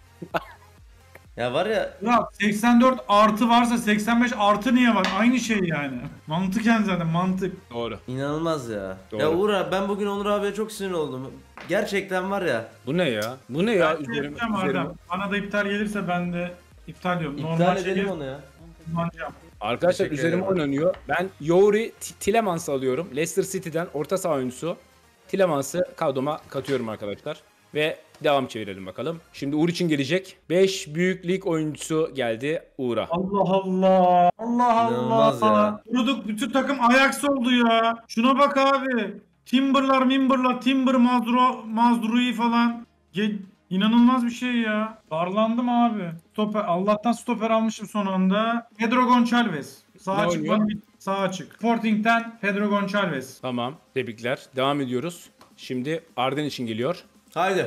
Ya var ya. Ya seksen dört artı varsa seksen beş artı niye var? Aynı şey yani. Mantıken zaten mantık. Doğru. İnanılmaz ya. Doğru. Ya Uğur abi, ben bugün Onur abiye çok sinir oldum. Gerçekten var ya. Bu ne ya? Bu ne ya? Ben Üzerime, yapacağım üzerime. Erdem. Bana da iptal gelirse ben de iptal diyorum. İptal Normal edelim şey onu ya. kullanacağım. Arkadaşlar Teşekkür üzerime ederim. oynanıyor. Ben Youri T- Tillemans'ı alıyorum. Leicester City'den orta saha oyuncusu. Tillemans'ı kadroma katıyorum arkadaşlar. Ve devam çevirelim bakalım. Şimdi Uğur için gelecek. beş büyük lig oyuncusu geldi Uğur'a. Allah Allah. Allah İnanılmaz Allah. ya. Kuruduk, bütün takım Ajax oldu ya. Şuna bak abi. Timber'lar, Mimber'lar, Timber, Mazdro, Mazdro'yu falan. Ge- İnanılmaz bir şey ya. Darlandım abi. Stoper, Allah'tan stoper almışım son anda. Pedro Gonçalves. Sağ Ne açık oynuyor? bana, Sağ açık. Sporting'den Pedro Gonçalves. Tamam. Tebrikler. Devam ediyoruz. Şimdi Arden için geliyor. Haydi.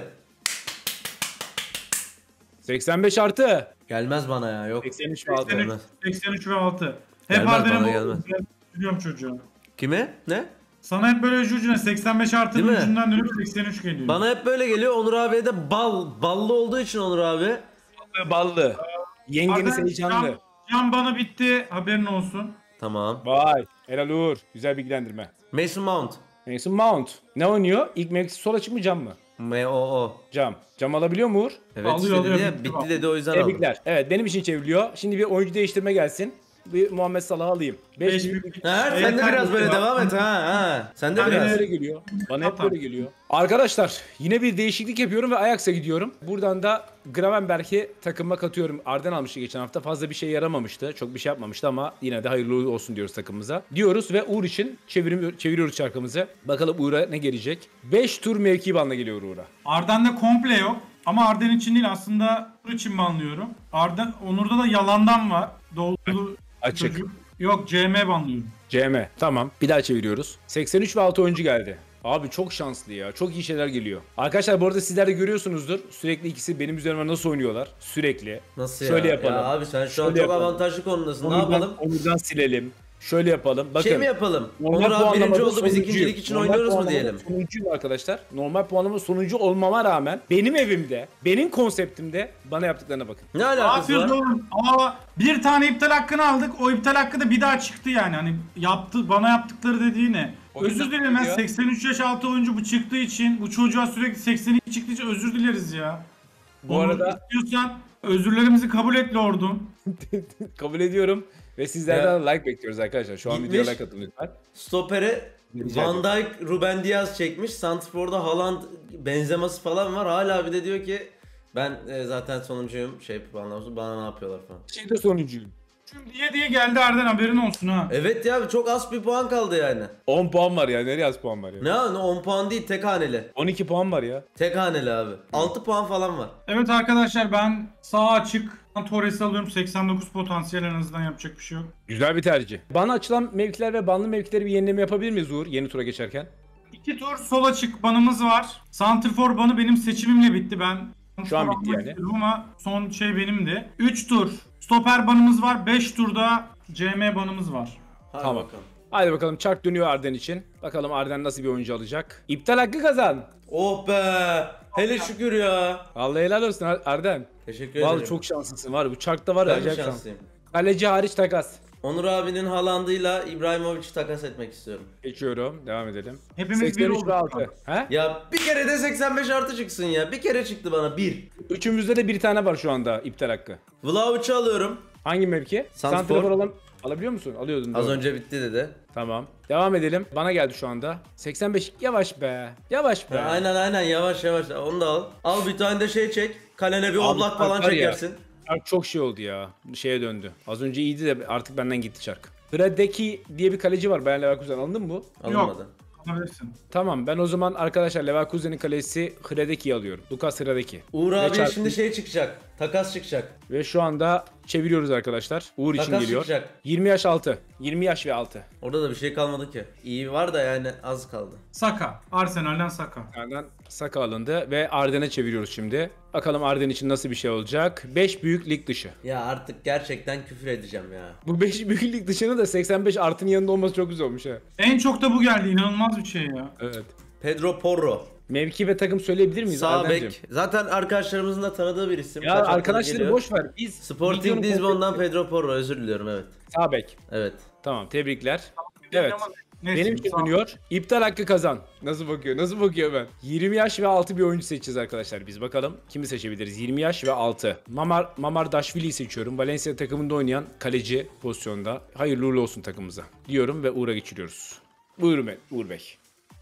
seksen beş artı. Gelmez bana ya, yok. seksen üç ve altı. seksen üç, Gelmez. seksen üç ve altı. Hep Gelmez, Arden'e bana bu. gelmez. Biliyorum çocuğu. Kime? Ne? Sana hep böyle ucuna seksen beş artının Değil mi? ucundan dönüp seksen üç geliyor. Bana hep böyle geliyor. Onur abiye de bal. Ballı olduğu için Onur abi. Ballı. Yengeniz Arden, heyecanlı. Can, Can bana bitti. Haberin olsun. Tamam. Vay. Helal Uğur. Güzel bilgilendirme. Mason Mount. Mason Mount. Ne oynuyor? İlk mevkisi sol açık mı cam mı? M O O. Cam. Cam alabiliyor mu Uğur? Evet, Alıyor, işte alıyor, dedi ya, bitti bitti bak. dedi, o yüzden aldım. Tebrikler. Evet benim için çevriliyor. Şimdi bir oyuncu değiştirme gelsin. Bir Muhammed Salah'ı alayım. beş Beş büyük. büyük. Ha, Evet, sen de sen biraz de böyle devam. devam et ha ha. Sen de Ben de Bana biraz. böyle geliyor. Bana hep Tamam. böyle geliyor. Arkadaşlar yine bir değişiklik yapıyorum ve Ajax'a gidiyorum. Buradan da Gravenberg'i takıma katıyorum. Arden almıştı geçen hafta. Fazla bir şey yaramamıştı. Çok bir şey yapmamıştı ama yine de hayırlı olsun diyoruz takımımıza. Diyoruz ve Uğur için çevirim, çeviriyoruz çarkımızı. Bakalım Uğur'a ne gelecek. beş tur mevki banla geliyor Uğur'a. Arden'de komple yok. Ama Arden için değil, aslında Onur için banlıyorum. Arden, Onur'da da yalandan var. Doğulu Açık. çocuk. Yok, C M banlıyorum. C M. Tamam. Bir daha çeviriyoruz. seksen üç ve altı oyuncu geldi. Abi çok şanslı ya. Çok iyi şeyler geliyor. Arkadaşlar bu arada sizler de görüyorsunuzdur. Sürekli ikisi benim üzerime nasıl oynuyorlar. Sürekli. Nasıl Şöyle ya? yapalım. Ya abi sen şu an Şöyle çok yapalım. avantajlı konumdasın. Ne Onurdan, yapalım? Onurdan silelim. Şöyle yapalım. Bakın. Şey mi yapalım? Normal Onur abi birinci puanlamada oldu, biz sonuncuyum. ikincilik için Normal oynuyoruz mu puanlamada diyelim? Sonuncuyum arkadaşlar. Normal puanlama sonuncu olmama rağmen benim evimde, benim konseptimde bana yaptıklarına bakın. Ne alakası Afiyet var? olsun. Aa, bir tane iptal hakkını aldık. O iptal hakkı da bir daha çıktı yani. Hani yaptı, bana yaptıkları dediği ne? O Özür yüzden dilerim, ben ya. seksen üç yaş altı oyuncu bu çıktığı için, bu çocuğa sürekli seksen iki çıktığı için özür dileriz ya. Bu Onur, arada istiyorsan özürlerimizi kabul et lordum. kabul ediyorum ve sizlerden like bekliyoruz arkadaşlar. Şu an Gitmiş. videoya like atın lütfen. Stopere Rica Van Dijk, Ruben Diaz çekmiş. Santrfor'da Haaland benzeması falan var. Hala bir de diyor ki ben e, zaten sonuncuyum. Şey anlamsız, bana ne yapıyorlar falan. Şeyde sonuncuyum. Şimdi diye diye geldi Arden, haberin olsun ha. Evet ya, çok az bir puan kaldı yani. on puan var ya. Nereye az puan var ya? Ne ne on puan değil, tek haneli. on iki puan var ya. Tek haneli abi. altı puan falan var. Evet arkadaşlar, ben sağ açık Torres'i alıyorum. seksen dokuz potansiyel, en azından yapacak bir şey yok. Güzel bir tercih. Bana açılan mevkiler ve banlı mevkileri bir yenileme yapabilir miyiz Uğur? Yeni tura geçerken. İki tur sol açık banımız var. Santrfor banı benim seçimimle bitti. Ben Şu an bitti almak yani. istedim ama son şey benimdi. üç tur stoper banımız var. beş turda C M banımız var. Hadi Tamam. bakalım. Hadi bakalım çark dönüyor Arden için. Bakalım Arden nasıl bir oyuncu alacak. İptal hakkı kazan. Oh be. Hele şükür ya. Vallahi helal olsun Ar- Arden. Teşekkür ederim. Vallahi çok şanslısın var ya, bu çarkta var ya ben mi acayip şans. şanslıyım? Kaleci hariç takas. Onur abinin Haaland'ıyla İbrahimovic'i takas etmek istiyorum. Geçiyorum. Devam edelim. Hepimiz bir seksen üç olduk. ve altı. He? Ya bir kere de seksen beş artı çıksın ya. Bir kere çıktı bana bir. Üçümüzde de bir tane var şu anda iptal hakkı. Vlahovic'i alıyorum. Hangi mevki? Santrfor. Santrafor alan alabiliyor musun? Alıyordun. Az doğru. önce bitti dedi. Tamam. Devam edelim. Bana geldi şu anda. seksen beş. Yavaş be. Yavaş be. Ha, aynen aynen, yavaş yavaş. Onu da al. Al bir tane de şey çek. Kalene bir Abi, oblak falan var ya. çekersin. Çark çok şey oldu ya. Şeye döndü. Az önce iyiydi de artık benden gitti çark. Hradeki diye bir kaleci var. Bayer Leverkusen alındın mı bu? Alınmadı. Alabilirsin. Tamam ben o zaman arkadaşlar Leverkusen'in kalecisi Hradeki'yi alıyorum. Lucas Hradeki. Uğur Ve abiye çarpı- şimdi şey çıkacak. Takas çıkacak. Ve şu anda çeviriyoruz arkadaşlar. Uğur için Takas geliyor. çıkacak. yirmi yaş altı. yirmi yaş ve altı. Orada da bir şey kalmadı ki. İyi var da yani az kaldı. Saka. Arsenal'den Saka. Arden Saka alındı ve Arden'e çeviriyoruz şimdi. Bakalım Arden için nasıl bir şey olacak. beş büyük lig dışı. Ya artık gerçekten küfür edeceğim ya. Bu beş büyük lig dışının da seksen beş artının yanında olması çok güzel olmuş ha. En çok da bu geldi. İnanılmaz bir şey ya. Evet. Pedro Porro. Mevki ve takım söyleyebilir miyiz Sağ Arden'cim? bek. Zaten arkadaşlarımızın da tanıdığı bir isim. Ya Kaç haftadır arkadaşları geliyor. boş ver. Biz Sporting videonun Lisbon'dan konsepti- Pedro Porro, özür diliyorum, evet. Sağ bek. Evet. Tamam tebrikler. Evet. Neyse, Benim için sağ ol. dönüyor. İptal hakkı kazan. Nasıl bakıyor? Nasıl bakıyor ben? yirmi yaş ve altı bir oyuncu seçeceğiz arkadaşlar biz. Bakalım kimi seçebiliriz? yirmi yaş ve altı. Mamar Mamar Daşvili'yi seçiyorum. Valencia takımında oynayan kaleci pozisyonda. Hayırlı uğurlu olsun takımımıza. Diyorum ve Uğur'a geçiriyoruz. Buyurun be, Uğur Bey.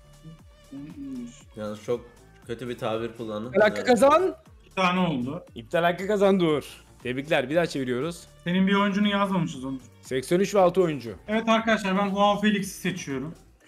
Yalnız çok kötü bir tabir kullandım. İptal hakkı kazan. İki tane oldu. İptal hakkı kazandı Uğur. Tebrikler. Bir daha çeviriyoruz. Senin bir oyuncunu yazmamışız onu. seksen üç ve altı oyuncu. Evet arkadaşlar, ben Joao Felix'i seçiyorum.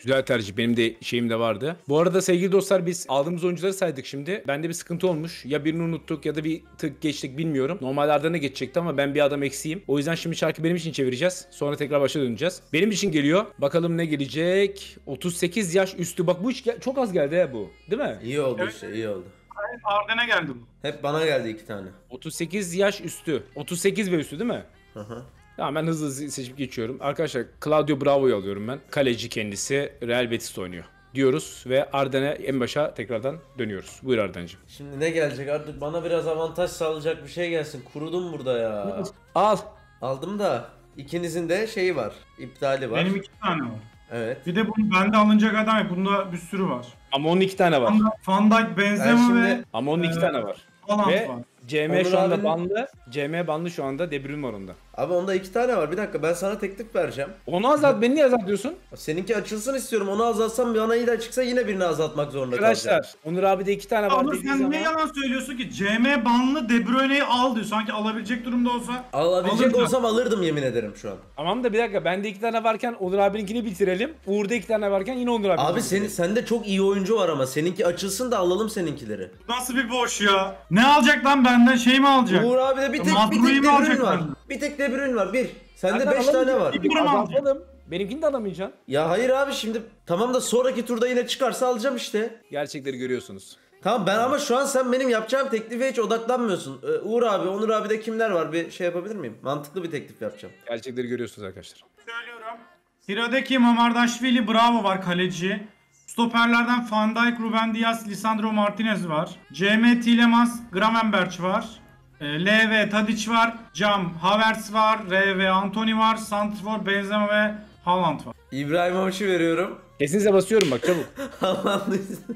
Güzel tercih. Benim de şeyim de vardı. Bu arada sevgili dostlar biz aldığımız oyuncuları saydık şimdi. Bende bir sıkıntı olmuş. Ya birini unuttuk ya da bir tık geçtik bilmiyorum. Normalde ne geçecekti ama ben bir adam eksiğim. O yüzden şimdi şarkı benim için çevireceğiz. Sonra tekrar başa döneceğiz. Benim için geliyor. Bakalım ne gelecek? otuz sekiz yaş üstü. Bak bu hiç gel- çok az geldi ya bu. Değil mi? İyi oldu Evet. işte, iyi oldu. Arden'e geldi bu. Hep bana geldi iki tane. otuz sekiz yaş üstü. otuz sekiz ve üstü değil mi? Hı hı. Tamam ben hızlı hızlı seçip geçiyorum. Arkadaşlar Claudio Bravo'yu alıyorum ben. Kaleci kendisi. Real Betis'te oynuyor. Diyoruz ve Arden'e en başa tekrardan dönüyoruz. Buyur Arden'cim. Şimdi ne gelecek artık, bana biraz avantaj sağlayacak bir şey gelsin. Kurudum burada ya. Al. Aldım da ikinizin de şeyi var. İptali var. Benim iki tane var. Evet. Bir de bunun bende alınacak adam yok. Bunda bir sürü var. Ama onun iki tane var. Van Dijk, Ben Benzema şimdi- ve Ama onun iki Ee, tane var. Haaland Ve var. C M Onur şu anda abinin- banlı. C M banlı şu anda. De Bruyne var onda. Abi onda iki tane var. Bir dakika, ben sana teklif vereceğim. Onu azalt. Beni niye azaltıyorsun? Seninki açılsın istiyorum. Onu azaltsam bana iyi de çıksa yine birini azaltmak zorunda kalacağım. Arkadaşlar Onur abi de iki tane var Onur dediği sen zaman. ne yalan söylüyorsun ki? C M banlı De Bruyne'yi al diyor. Sanki alabilecek durumda olsa. Alabilecek Alırdım. olsam alırdım yemin ederim şu an. Tamam da bir dakika bende iki tane varken Onur abininkini bitirelim. Uğur'da iki tane varken yine Onur abi. Abi senin sende çok iyi oyuncu var ama seninki açılsın da alalım seninkileri. Nasıl bir boş ya? Ne alacak lan benden? Şey mi alacak? Uğur abi de bir tek bir Mazlum'u tek mi De Bruyne alacak var. benden? Bir tek De Bruyne var. Bir. Sende beş tane var. Bir Bruyne alacak. Azaltalım. Benimkini de alamayacaksın. Ya hayır abi, şimdi tamam da sonraki turda yine çıkarsa alacağım işte. Gerçekleri görüyorsunuz. Tamam ben ama şu an sen benim yapacağım teklife hiç odaklanmıyorsun. Ee, Uğur abi, Onur abi de kimler var, bir şey yapabilir miyim? Mantıklı bir teklif yapacağım. Gerçekleri görüyorsunuz arkadaşlar. Söylüyorum. Hiradeki Mamardashvili Bravo var kaleci. Stoperlerden Van Dijk, Ruben Dias, Lisandro Martinez var. C M Tielemans, Gravenberch var. E, L V Tadic var. Cam Havertz var. R V Antony var. Santrfor, Benzema ve Haaland var. İbrahimovic'i veriyorum. Kesinlikle basıyorum bak çabuk. Haaland'ı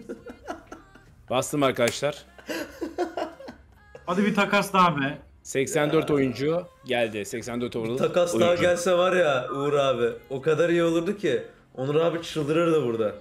Bastım arkadaşlar. Hadi bir takas daha be. seksen dört oyuncu geldi. seksen dört overall takas daha oyuncu. gelse var ya Uğur abi, o kadar iyi olurdu ki. Onur abi çıldırırdı burada.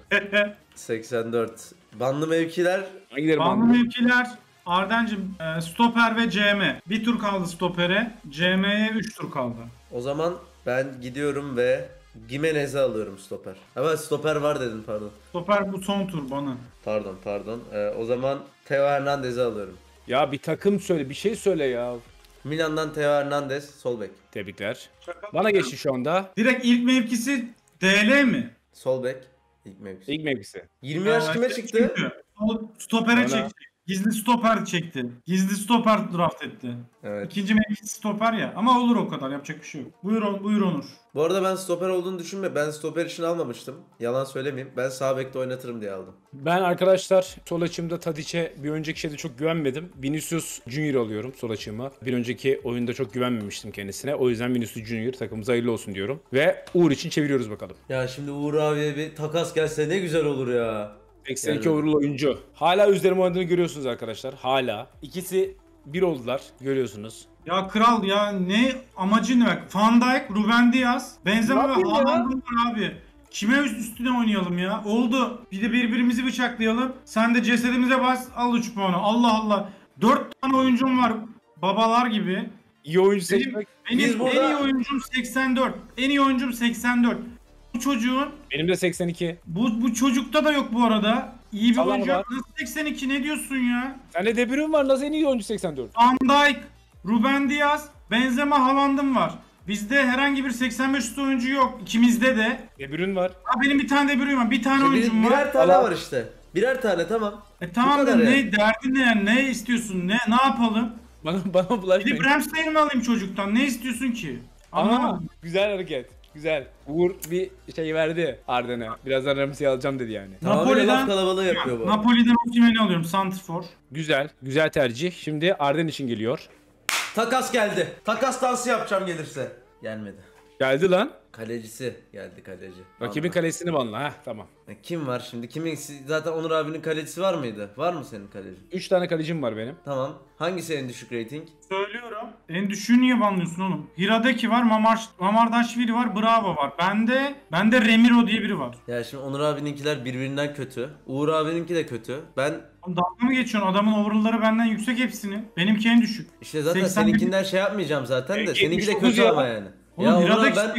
seksen dört. Banlı mevkiler. Hangileri Banlı bandı? mevkiler Arden'cim e, stoper ve C M. Bir tur kaldı stopere. C M'ye üç tur kaldı. O zaman ben gidiyorum ve Gimenez'i alıyorum stoper. Evet, stoper var dedin, pardon. Stoper bu son tur bana. Pardon pardon. Ee, o zaman Theo Hernandez'i alıyorum. Ya bir takım söyle, bir şey söyle ya. Milan'dan Theo Hernandez, sol bek. Tebrikler. Bana geçti şu anda. Direkt ilk mevkisi D L mi? Sol bek. İlk mevkisi. İlk mevkisi. yirmi yaş Aa, kime işte çıktı? çünkü o stopere Bana- çekti. Gizli stoper çekti. Gizli stoper draft etti. Evet. İkinci mevkisi stoper ya. Ama olur o kadar. Yapacak bir şey yok. Buyur, On- buyur Onur. Bu arada ben stoper olduğunu düşünme. Ben stoper için almamıştım. Yalan söylemeyeyim. Ben sağ bekte oynatırım diye aldım. Ben arkadaşlar sol açımda Tadic'e bir önceki şeyde çok güvenmedim. Vinicius Junior alıyorum sol açığıma. Bir önceki oyunda çok güvenmemiştim kendisine. O yüzden Vinicius Junior takımımıza hayırlı olsun diyorum. Ve Uğur için çeviriyoruz bakalım. Ya şimdi Uğur abiye bir takas gelse ne güzel olur ya. seksen iki Geldim. overall oyuncu. Hala üzerime oynadığını görüyorsunuz arkadaşlar. Hala. İkisi bir oldular. Görüyorsunuz. Ya kral ya ne amacın ne bak. Van Dijk, Ruben Dias, Benzema Ne ve yapayım ya? Haaland'ın var abi. Kime üst üstüne oynayalım ya? Oldu. Bir de birbirimizi bıçaklayalım. Sen de cesedimize bas. Al üç puanı. Allah Allah. dört tane oyuncum var. Babalar gibi. İyi oyuncu Benim, seçmek. benim Biz en burada- iyi oyuncum seksen dört. En iyi oyuncum seksen dört. Bu çocuğun Benim de seksen iki. bu, bu çocukta da yok bu arada. İyi bir Salah oyuncu. var. Nasıl seksen iki ne diyorsun ya? Sende De Bruyne var. Nasıl en iyi oyuncu seksen dört? Van Dijk, Ruben Dias, Benzema, Haaland'ım var. Bizde herhangi bir seksen beş üstü oyuncu yok. İkimizde de. De Bruyne var. Ha benim bir tane de bir var. Bir tane İşte bir- oyuncum var. birer tane Allah. var işte. Birer tane, tamam. E tamam da kadar ne yani. derdin ne yani? Ne istiyorsun? Ne ne yapalım? Bana, bana Bir de bulaşmayın. Ramsdale'i mi alayım çocuktan? Ne istiyorsun ki? Aha, Anlamadım. güzel hareket. Güzel. Uğur bir şey verdi Arden'e. Birazdan Ramsey'i alacağım dedi yani. Tamamen laf Napoli'den kalabalığı yapıyor bu. arada. Napoli'den Osimhen'i alıyorum. Santrfor. Güzel. Güzel tercih. Şimdi Arden için geliyor. Takas geldi. Takas dansı yapacağım gelirse. Gelmedi. Geldi lan. Kalecisi geldi, kaleci. Rakibin Vallahi. kalesini banla. Heh tamam. E, Kim var şimdi? Kimin? Zaten Onur abinin kalecisi var mıydı? Var mı senin kaleci? üç tane kalecim var benim. Tamam. Hangisi en düşük rating? Söylüyorum. En düşüğü niye banlıyorsun oğlum? Hiradeki var, Mamar, Mamardashvili var, Bravo var. Bende bende Remiro diye biri var. Ya şimdi Onur abininkiler birbirinden kötü. Uğur abininki de kötü. Ben Oğlum dalga mı geçiyorsun? Adamın overall'ları benden yüksek hepsini. Benimki en düşük. işte zaten seksen bir seninkinden şey yapmayacağım zaten de. E, Seninki de yetmiş dokuz kötü ya. ama yani. Oğlum Ya Onur abi Hiradeki ben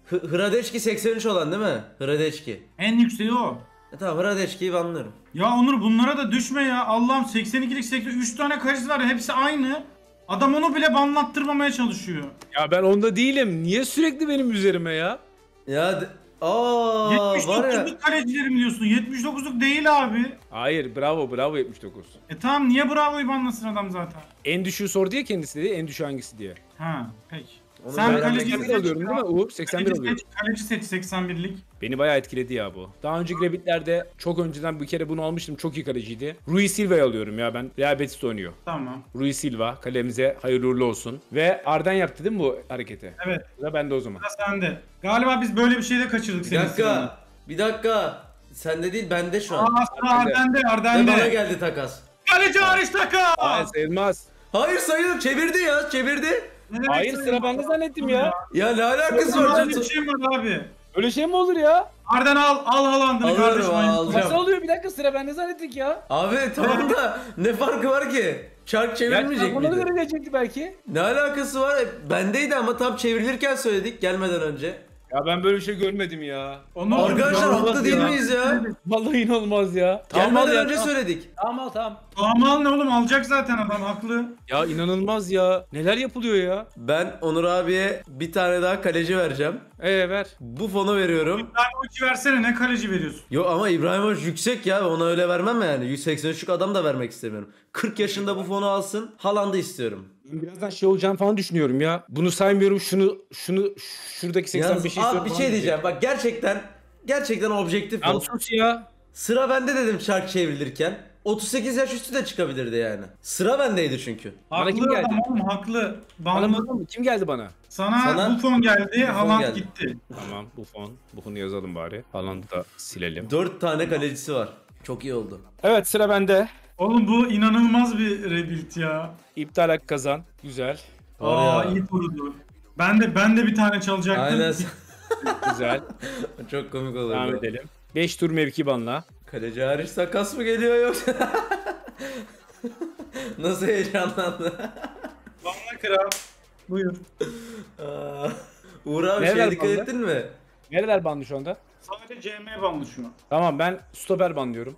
Hı Hradeçki seksen üç olan değil mi? Hradeçki. En yükseği o. E tamam, Hradeçki'yi banlıyorum. Ya Onur bunlara da düşme ya. Allah'ım seksen ikilik seksen üç tane kaleci var. Hepsi aynı. Adam onu bile banlattırmamaya çalışıyor. Ya ben onda değilim. Niye sürekli benim üzerime ya? Ya de- aa var ya. yetmiş dokuzluk kalecilerim diyorsun. yetmiş dokuzluk değil abi. Hayır, bravo bravo yetmiş dokuz. E tamam niye bravo'yu banlasın adam zaten? En düşüğü sordu ya kendisi dedi. En düşüğü hangisi diye. Ha peki. Onu Sen ben kaleci seksen bir seç. alıyorum değil mi Uğur? seksen bir Kaleci alıyorum. seç, kaleci seç seksen birlik. Beni bayağı etkiledi ya bu. Daha önceki Rabbit'lerde çok önceden bir kere bunu almıştım. Çok iyi kaleciydi. Rui Silva'yı alıyorum ya ben. Real Betis'te oynuyor. Tamam. Rui Silva kalemize hayırlı uğurlu olsun. Ve Arden yaptı değil mi bu hareketi? Evet. Sıra bende o zaman. Sıra sende. Galiba biz böyle bir şeyde kaçırdık Bir senin sıranı. dakika. Bir dakika. Sende değil, bende şu an. Aa sıra Arden'de Ve bana Arden'de. geldi takas. Kaleci hariç taka. Hayır sayılmaz. Hayır sayılır, çevirdi ya, çevirdi. Ne demek Hayır senin? sıra bende zannettim ya. Ya ne alakası var? Böyle bir Can- şey var abi. Öyle şey mi olur ya? Arden al al Haaland'ını Alıyorum, kardeşim. alacağım. Nasıl oluyor? Bir dakika sıra bende zannettik ya. Abi tamam da ne farkı var ki? Çark Ya çevirmeyecek buna miydi? göre gelecekti belki. Ne alakası var? E, bendeydi ama tam çevrilirken söyledik gelmeden önce. Ya ben böyle bir şey görmedim ya. Onu Arkadaşlar olmaz haklı değil ya. miyiz ya? Vallahi inanılmaz ya. Tamam al Gelmeden ya. önce Tamam. söyledik. Tamam al tamam. Tamam al ne oğlum alacak zaten adam haklı. Ya inanılmaz ya. Neler yapılıyor ya? Ben Onur abiye bir tane daha kaleci vereceğim. Ee ver. Bu fonu veriyorum. İbrahimovic'i versene ne kaleci veriyorsun? Yo ama İbrahimovic yüksek ya, ona öyle vermem yani. yüz seksen üçlük adam da vermek istemiyorum. kırk yaşında bu fonu alsın. Haaland'ı istiyorum. Ben birazdan şey olacağını falan düşünüyorum ya. Bunu saymıyorum. Şunu şunu şuradaki seksen Yalnız beşi abi istiyorum bir falan şey diyecek. diyeceğim. Bak gerçekten gerçekten objektif Ya ol. sus ya. Sıra bende dedim çark çevrilirken. otuz sekiz yaş üstü de çıkabilirdi yani. Sıra bendeydi çünkü. Bana Haklı kim geldi? adam oğlum haklı. Bana Banlı. bakalım, kim geldi bana? Sana, Sana- Buffon geldi, Haaland geldi. gitti. Tamam bu fon. Bu fonu yazalım bari. Haaland'ı da silelim. dört tane kalecisi var. Çok iyi oldu. Evet sıra bende. Oğlum bu inanılmaz bir rebuild ya. İptal hak kazan. Güzel. Aa Var ya. iyi kurudu. Ben de ben de bir tane çalacaktım. Aynen. Güzel. Çok komik oldu. Devam edelim. beş tur mevki banla. Kaleci hariç takas mı geliyor yoksa? Nasıl heyecanlandı? Banla kral. Buyur. Aa, Uğur abi Neler şeye dikkat bandı? ettin mi? Nereler bandı şu anda? Sadece C M banlı şu an. Tamam ben stoper banlıyorum.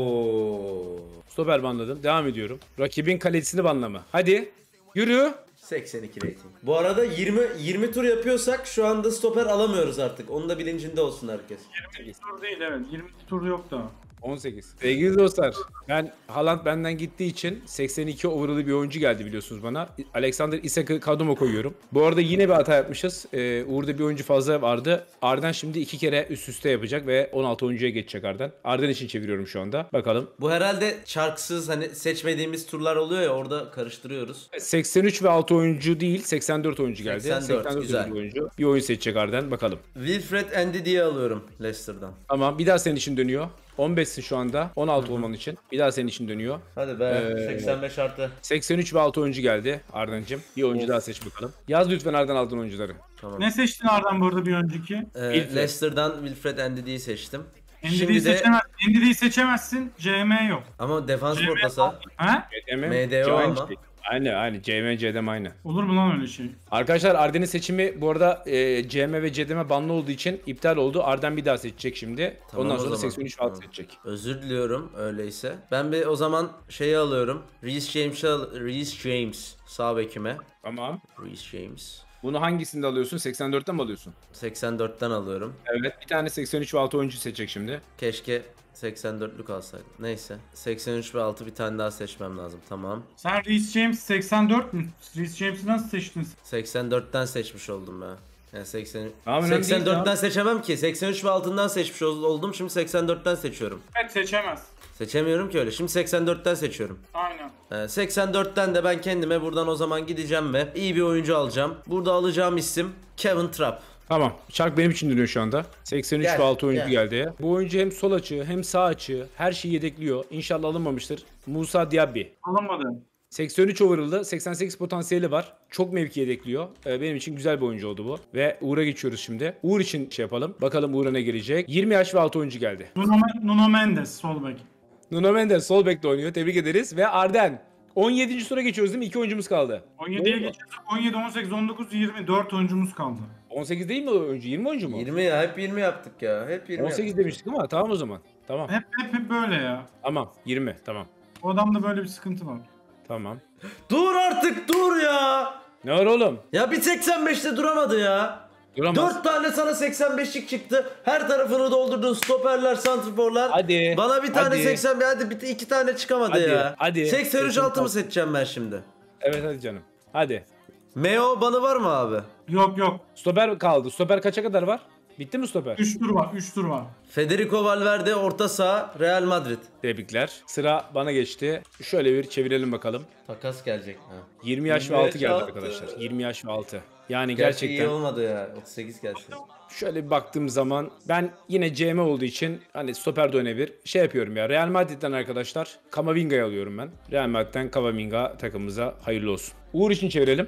Oo. Stoper banladım. Devam ediyorum. Rakibin kalecisini banlama. Hadi. Yürü. seksen iki rating. Bu arada yirmi yirmi tur yapıyorsak şu anda stoper alamıyoruz artık. Onun da bilincinde olsun herkes. yirmi tur değil evet. yirmi tur yok daha. on sekiz. Sevgili dostlar, ben Haaland benden gittiği için seksen iki overall'lı bir oyuncu geldi biliyorsunuz bana. Alexander Isak'ı kadroma koyuyorum. Bu arada yine bir hata yapmışız. Ee, Uğur'da bir oyuncu fazla vardı. Arden şimdi iki kere üst üste yapacak ve on altı oyuncuya geçecek Arden. Arden için çeviriyorum şu anda. Bakalım. Bu herhalde çarksız hani seçmediğimiz turlar oluyor ya, orada karıştırıyoruz. seksen üç ve altı oyuncu değil, seksen dört oyuncu geldi. seksen dört, güzel. oyuncu. Bir oyun seçecek Arden. Bakalım. Wilfred Ndiaye alıyorum Leicester'dan. Tamam, bir daha senin için dönüyor. on beşsin şu anda. on altı olman için. Bir daha senin için dönüyor. Hadi be, Ee, seksen beş artı. seksen üç ve altı oyuncu geldi Arden'cim. Bir oyuncu Of. daha seç bakalım. Yaz lütfen Arden aldığın oyuncuları. Tamam. Ne seçtin Ardan bu arada bir önceki? Ee, Wilfred. Leicester'dan Wilfred Ndiaye'yi seçtim. Endidi'yi Şimdi de seçemez. Endidi'yi seçemezsin. C M yok. ama defans C M ortası. Ha? C M, M D O aynı ama. şey. Aynı aynı. C M, C D M aynı. Olur mu lan öyle şey? Arkadaşlar Arden'in seçimi bu arada e, C M ve C D M banlı olduğu için iptal oldu. Arden bir daha seçecek şimdi. Tamam, Ondan o sonra zaman. seksen üç ve altı Tamam. seçecek. Özür diliyorum öyleyse. Ben bir o zaman şeyi alıyorum. Reece James'i al Reece James sağ bekime. Tamam. Reece James. Bunu hangisinde alıyorsun? seksen dörtten mi alıyorsun? seksen dörtten alıyorum. Evet. Bir tane seksen üç ve altı oyuncu seçecek şimdi. Keşke seksen dörtlük alsaydım. Neyse. seksen üç ve altı bir tane daha seçmem lazım. Tamam. Sen Reece James seksen dört mü? Reece James'i nasıl seçtin? seksen dörtten seçmiş oldum ben. Yani seksen Tamam, önemli değil seksen dörtten ya. seçemem ki. seksen üç ve altından seçmiş ol- oldum. Şimdi seksen dörtten seçiyorum. Evet seçemez. Seçemiyorum ki öyle. Şimdi seksen dörtten seçiyorum. Aynen. Ee, seksen dörtten de ben kendime buradan o zaman gideceğim ve iyi bir oyuncu alacağım. Burada alacağım isim Kevin Trapp. Tamam. Çark benim için dönüyor şu anda. seksen üç Gel, ve altı oyuncu gel. geldi. Bu oyuncu hem sol açığı hem sağ açığı her şeyi yedekliyor. İnşallah alınmamıştır. Musa Diaby. Alınmadı. seksen üç overall'da seksen sekiz potansiyeli var. Çok mevki yedekliyor. Ee, benim için güzel bir oyuncu oldu bu. Ve Uğur'a geçiyoruz şimdi. Uğur için şey yapalım. Bakalım Uğur'a ne gelecek. yirmi yaş ve altı oyuncu geldi. Nuno, Nuno Mendes sol bek. Nuno Mendes sol bekte oynuyor. Tebrik ederiz. Ve Arden on yedinci tura geçiyoruz değil mi? iki oyuncumuz kaldı. on yediye geçiyoruz. on yedi, on sekiz, on dokuz, yirmi. dört oyuncumuz kaldı. on sekiz değil mi o oyuncu? yirmi oyuncu mu? yirmi ya, hep yirmi yaptık ya. Hep yirmi on sekiz yaptık. demiştik ama tamam o zaman. Tamam. Hep hep hep böyle ya. Tamam. yirmi tamam. O adamda böyle bir sıkıntı var. Tamam. Dur artık, dur ya. Ne var oğlum? Ya bir seksen beşte duramadı ya. Duramaz. dört tane sana seksen beşlik çıktı. Her tarafını doldurdun. Stoperler, santrforlar. Hadi. Bana bir tane Hadi. seksen bir, hadi bir iki tane çıkamadı Hadi, ya. hadi. seksen üç altı mı seksen seçeceğim ben şimdi? Evet hadi canım. Hadi. Meo banı var mı abi? Yok yok. Stoper kaldı. Stoper kaça kadar var? Bitti mi stoper? üç tur var. üç tur var. Federico Valverde orta saha, Real Madrid. Tebrikler. Sıra bana geçti. Şöyle bir çevirelim bakalım. Takas gelecek. Ha. yirmi yaş ve yirmi altı yaş geldi altı. arkadaşlar. yirmi yaş ve altı. Yani Gerçi iyi gerçekten olmadı ya. otuz sekiz gelsin. şöyle bir baktığım zaman ben yine C M olduğu için hani stoper de oynayabilir. Şey yapıyorum ya. Real Madrid'den arkadaşlar Kamavinga'yı alıyorum ben. Real Madrid'den Kamavinga takımımıza hayırlı olsun. Uğur için çevirelim.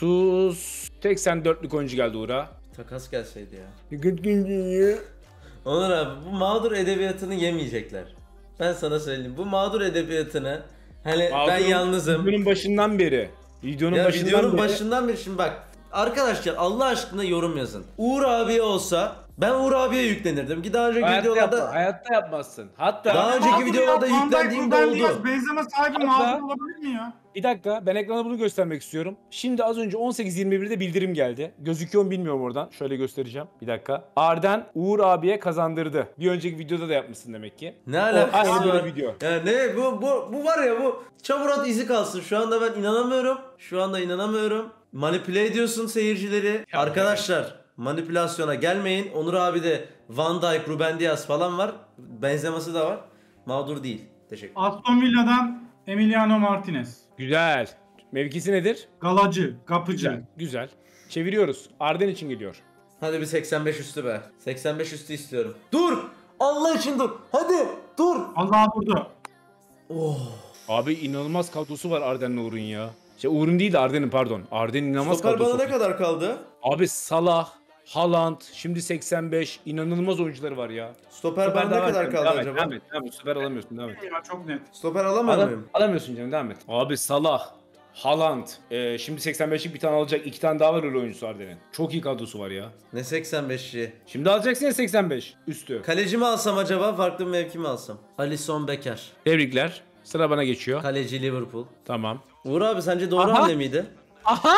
otuz seksen dörtlük oyuncu geldi Uğur'a. Takas gelseydi ya. Gıt gıt. Onur abi, bu mağdur edebiyatını yemeyecekler. Ben sana söyleyeyim. Bu mağdur edebiyatını hani ben yalnızım. Videonun başından beri. Videonun Ya başından videonun beri. başından beri şimdi bak. Arkadaşlar Allah aşkına yorum yazın. Uğur abiye olsa ben Uğur abiye yüklenirdim. Ki daha önceki Hayatta, videolarda yapma, hayatta yapmazsın. Hatta Daha önceki Mağdur videolarda ya, Van Dijk, yüklendiğim Ruben oldu. Dias, Benzema sahibi Hatta- mağdur olabilir mi ya? bir dakika ben ekrana bunu göstermek istiyorum. Şimdi az önce on sekiz yirmi birde bildirim geldi. Gözüküyor mu bilmiyorum oradan. Şöyle göstereceğim. Bir dakika. Arden Uğur abiye kazandırdı. Bir önceki videoda da yapmışsın demek ki. Ne O alakası aynı var? bir video. Ya ne bu bu bu var ya, bu çamurat izi kalsın. Şu anda ben inanamıyorum. Şu anda inanamıyorum. Manipüle ediyorsun seyircileri. Arkadaşlar manipülasyona gelmeyin. Onur abi de Van Dijk, Ruben Dias falan var. Benzeması da var. Mağdur değil. Teşekkür. Aston Villa'dan Emiliano Martinez. Güzel. Mevkisi nedir? Galacı, kapıcı. Güzel. Güzel. Çeviriyoruz. Arden için geliyor. Hadi bir seksen beş üstü be. seksen beş üstü istiyorum. Dur! Allah için dur. Hadi dur. Allah vurdu. Oh. Abi inanılmaz kadrosu var Arden'le Uğur'un ya. Şey Uğur'un değil de Arden'in pardon. Arden'in inanılmaz Stoper kadrosu bana var. ne kadar kaldı? Abi Salah, Haaland, şimdi seksen beş inanılmaz oyuncuları var ya. Stoper bana ne devam kadar et, kaldı devam et, acaba? Devam et, devam et. Stoper alamıyorsun, devam et. Ya çok net. Stoper alamıyor Adam, muyum? alamıyorsun canım, devam et. Abi Salah, Haaland, ee, şimdi seksen beşlik bir tane alacak. iki tane daha var öyle oyuncusu Arden'in. Çok iyi kadrosu var ya. Ne seksen beşi? Şimdi alacaksın ya seksen beş üstü. Kaleci mi alsam acaba? Farklı bir mevki mi alsam? Alisson Becker. Tebrikler. Sıra bana geçiyor. Kaleci Liverpool. Tamam. Uğur abi sence doğru Aha. hamle miydi? Aha!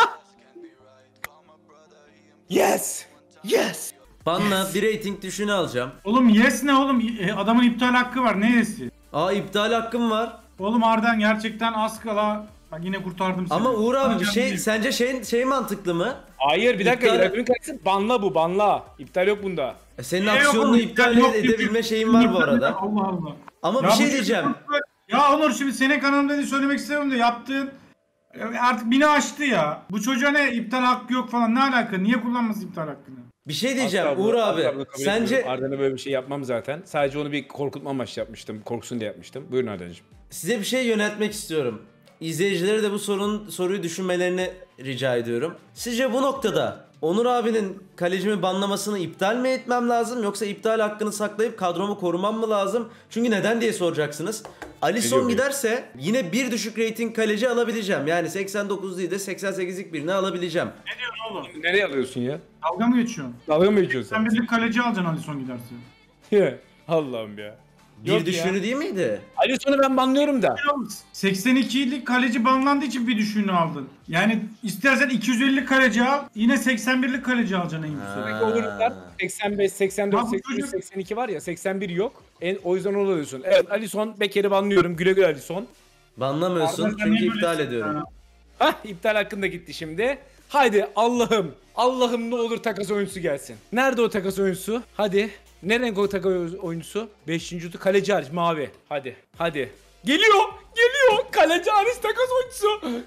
Yes! Yes! Banla bir rating düşünü alacağım. Oğlum yes ne oğlum? E, Adamın iptal hakkı var. Ne yes'i? Aa, iptal hakkım var. Oğlum Arden gerçekten az kala. Bak yine kurtardım seni. Ama Uğur abi bir Ancak şey değil. sence şey şey mantıklı mı? Hayır bir dakika. İptal- İptal... karşısı banla bu banla. İptal yok bunda. E, Senin E, yok aksiyonunu oğlum, iptal yok, edebilme yok. şeyin var bu arada. Allah Allah. Ama Ya bir bu şey çocuk- diyeceğim. Ya Onur şimdi senin kanalında da söylemek istemiyorum da yaptığın artık bini aştı ya. Bu çocuğa ne iptal hakkı yok falan, ne alaka? Niye kullanmasın iptal hakkını? Bir şey diyeceğim Asla Uğur bunu- abi. asla bunu kabul Sence etmiyorum. Arden'e böyle bir şey yapmam zaten. Sadece onu bir korkutma amaçlı yapmıştım. Korksun diye yapmıştım. Buyurun Arden'ciğim. size bir şey yöneltmek istiyorum. İzleyicilere de bu sorun soruyu düşünmelerini rica ediyorum. Sizce bu noktada Onur abinin kalecimi banlamasını iptal mi etmem lazım, yoksa iptal hakkını saklayıp kadromu korumam mı lazım? Çünkü neden diye soracaksınız. Alisson Biliyorum. giderse yine bir düşük rating kaleci alabileceğim. Yani seksen dokuz değil de seksen sekizlik birini alabileceğim. Ne diyorsun oğlum? Nereye alıyorsun ya? Dalga mı geçiyorsun? Dalga mı geçiyorsun Sen sen? bir kaleci alacaksın Alisson giderse. Allah'ım ya. Bir Yok düşüğünü ya. değil miydi? Alisson'u ben banlıyorum da. seksen ikilik kaleci banlandığı için bir düşüğünü aldın. Yani istersen iki yüz elli kaleci al, yine seksen birlik kaleci alacaksın en yüksek. Buradaki overlooklar seksen beş, seksen dört, Ya bu seksen üç, çocuk- seksen iki var ya seksen bir yok. En, o yüzden onu alıyorsun. Evet Alisson, Becker'i banlıyorum. Güle güle Alisson. Banlamıyorsun Arden, sen çünkü niye iptal böylesin ediyorum. ya? Hah iptal hakkında gitti şimdi. Haydi Allah'ım. Allah'ım ne olur takas oyuncusu gelsin. Nerede o takas oyuncusu? Hadi. Ne renk o takas oyuncusu? beşinci kutu kaleci hariç mavi. Hadi. Hadi. Geliyor. Geliyor. Kaleci hariç takas oyuncusu.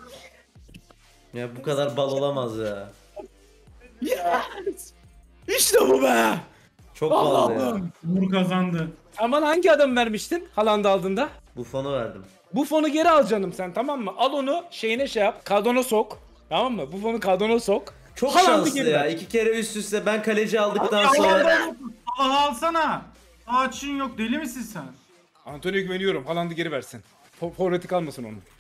Ya bu kadar bal olamaz ya. Yes. İşte bu be. Çok bal ya. Allah'ım. Umur kazandı. Aman hangi adam vermiştin Haaland'ı aldığında? Bu fonu verdim. Bu fonu geri al canım sen, tamam mı? Al onu şeyine şey yap. Kadrona sok. Tamam mı? Bu fonu kadrona sok. Çok Haaland'ı şanslı geri ya. ver. İki kere üst üste ben kaleci aldıktan Ya sonra... Allah'ım, Allah'ı alsana. Açın yok, deli misin sen? Antonio'ya güveniyorum. Haaland'ı geri versin. Fo- Forvet'i kalmasın onun.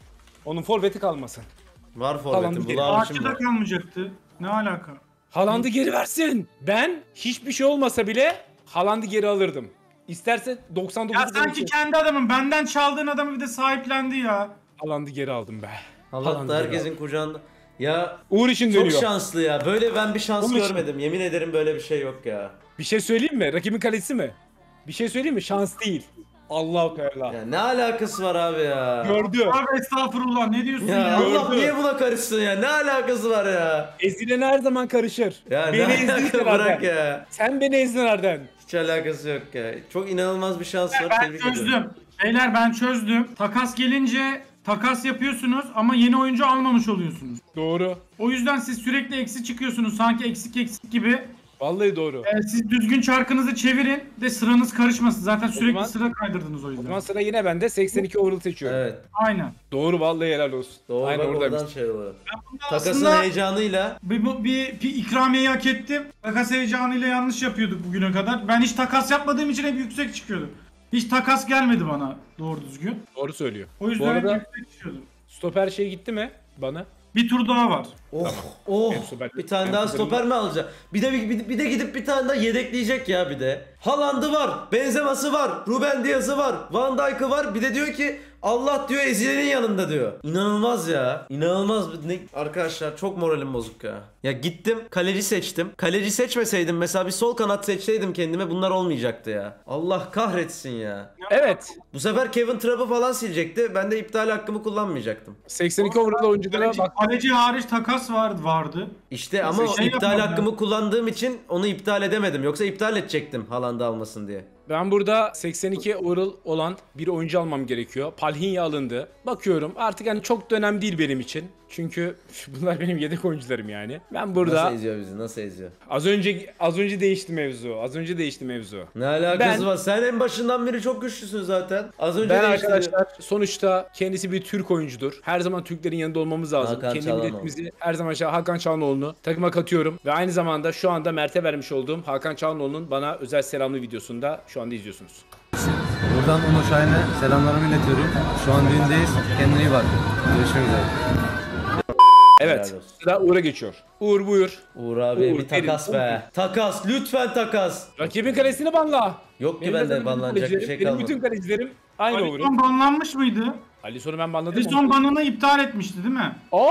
Onun forveti kalmasın. Var Haaland'ı forvetin. geri- Vlahovic'in Ağaçta var. kalmayacaktı. Ne alaka? Haaland'ı geri versin. Ben hiçbir şey olmasa bile Haaland'ı geri alırdım. İsterse doksan dokuz Ya sanki kendi adamın, benden çaldığın adamı bir de sahiplendi ya. Haaland'ı geri aldım be. Allah Haaland'ı da geri herkesin kucağında. Ya Uğur için çok dönüyor. şanslı ya. Böyle ben bir şans Onun için- görmedim. Yemin ederim böyle bir şey yok ya. Bir şey söyleyeyim mi? Rakibin kalesi mi? Bir şey söyleyeyim mi? Şans değil. Allah-u Teala. Ya ne alakası var abi ya? Gördü. Abi estağfurullah, ne diyorsun Ya ya? Allah Gördü. niye buna karışsın ya? Ne alakası var ya? Ezilen her zaman karışır. Ya beni ne ezdin alaka bırak Arden. ya. Sen beni ezdin Arden. Hiç alakası yok ya. Çok inanılmaz bir şans var. Ben Tebrik ediyorum. çözdüm. Beyler ben çözdüm. Takas gelince takas yapıyorsunuz ama yeni oyuncu almamış oluyorsunuz. Doğru. O yüzden siz sürekli eksi çıkıyorsunuz. Sanki eksik eksik gibi. Vallahi doğru. Ee, siz düzgün çarkınızı çevirin de sıranız karışmasın. Zaten sürekli zaman- sıra kaydırdınız o O yüzden. zaman sıra yine bende. seksen iki overall seçiyorum. Evet. Aynen. Doğru vallahi helal olsun. Doğru Aynen bak oradaymış. oradan şey oluyor. Bunda Takasın aslında heyecanıyla. bir, bu- bir, bir ikramiyeyi hak ettim. Takas heyecanıyla yanlış yapıyorduk bugüne kadar. Ben hiç takas yapmadığım için hep yüksek çıkıyordu. Hiç takas gelmedi bana doğru düzgün. Doğru söylüyor. O Bu yüzden hep arada yüksek çıkıyordu. stoper şey gitti mi bana? Bir tur daha var. Oh oh Benim stoper- bir tane benim daha stoperim stoper mi alacak? Bir de bir, bir de gidip bir tane daha yedekleyecek ya bir de. Haaland'ı var, Benzema'sı var, Ruben Dias'ı var, Van Dijk'ı var. Bir de diyor ki Allah diyor ezilenin yanında diyor. İnanılmaz ya. İnanılmaz. Ne... Arkadaşlar çok moralim bozuk ya. Ya gittim kaleci seçtim. Kaleci seçmeseydim mesela bir sol kanat seçseydim kendime bunlar olmayacaktı ya. Allah kahretsin ya. Evet. Bu sefer Kevin Trapp'ı falan silecekti. Ben de iptal hakkımı kullanmayacaktım. seksen iki overall oyunculara Kaleci, bak. kaleci hariç takas var, vardı. İşte ama o Şey iptal yapmadım hakkımı kullandığım için onu iptal edemedim. Yoksa iptal edecektim Haaland'ı almasın diye. Ben burada seksen iki overall olan bir oyuncu almam gerekiyor. Palhinha alındı. Bakıyorum artık yani çok da önemli değil benim için. Çünkü bunlar benim yedek oyuncularım yani. Ben burada Nasıl eziyor bizi? Nasıl eziyor? az önce az önce değişti mevzu. Az önce değişti mevzu. Ne alakası Ben- var? Sen en başından beri çok güçlüsün zaten. Az önce Ben değişti. arkadaşlar sonuçta kendisi bir Türk oyuncudur. Her zaman Türklerin yanında olmamız lazım. Hakan Kendi Çalhanoğlu. milletimizi her zaman şey Hakan Çalhanoğlu'nu takıma katıyorum. Ve aynı zamanda şu anda Mert'e vermiş olduğum Hakan Çalhanoğlu'nun bana özel selamlı videosunda şu anda izliyorsunuz. Buradan Onur Şahin'e selamlarımı iletiyorum. Şu an düğündeyiz. Kendine iyi bak. Görüşmek üzere. Evet. Helal olsun. Sıra Uğur'a geçiyor. Uğur buyur. Uğur abi Uğur, bir takas benim, be. Takas. Lütfen takas. Rakibin kalesini banla. Yok ki Benim bende zaten banlanacak bir kalecilerim- şey Benim kalmadı. bütün kalecilerim aynı Uğur'un. Alisson banlanmış mıydı? Alisson'u ben banladım. Alisson banını iptal etmişti değil mi? Aa!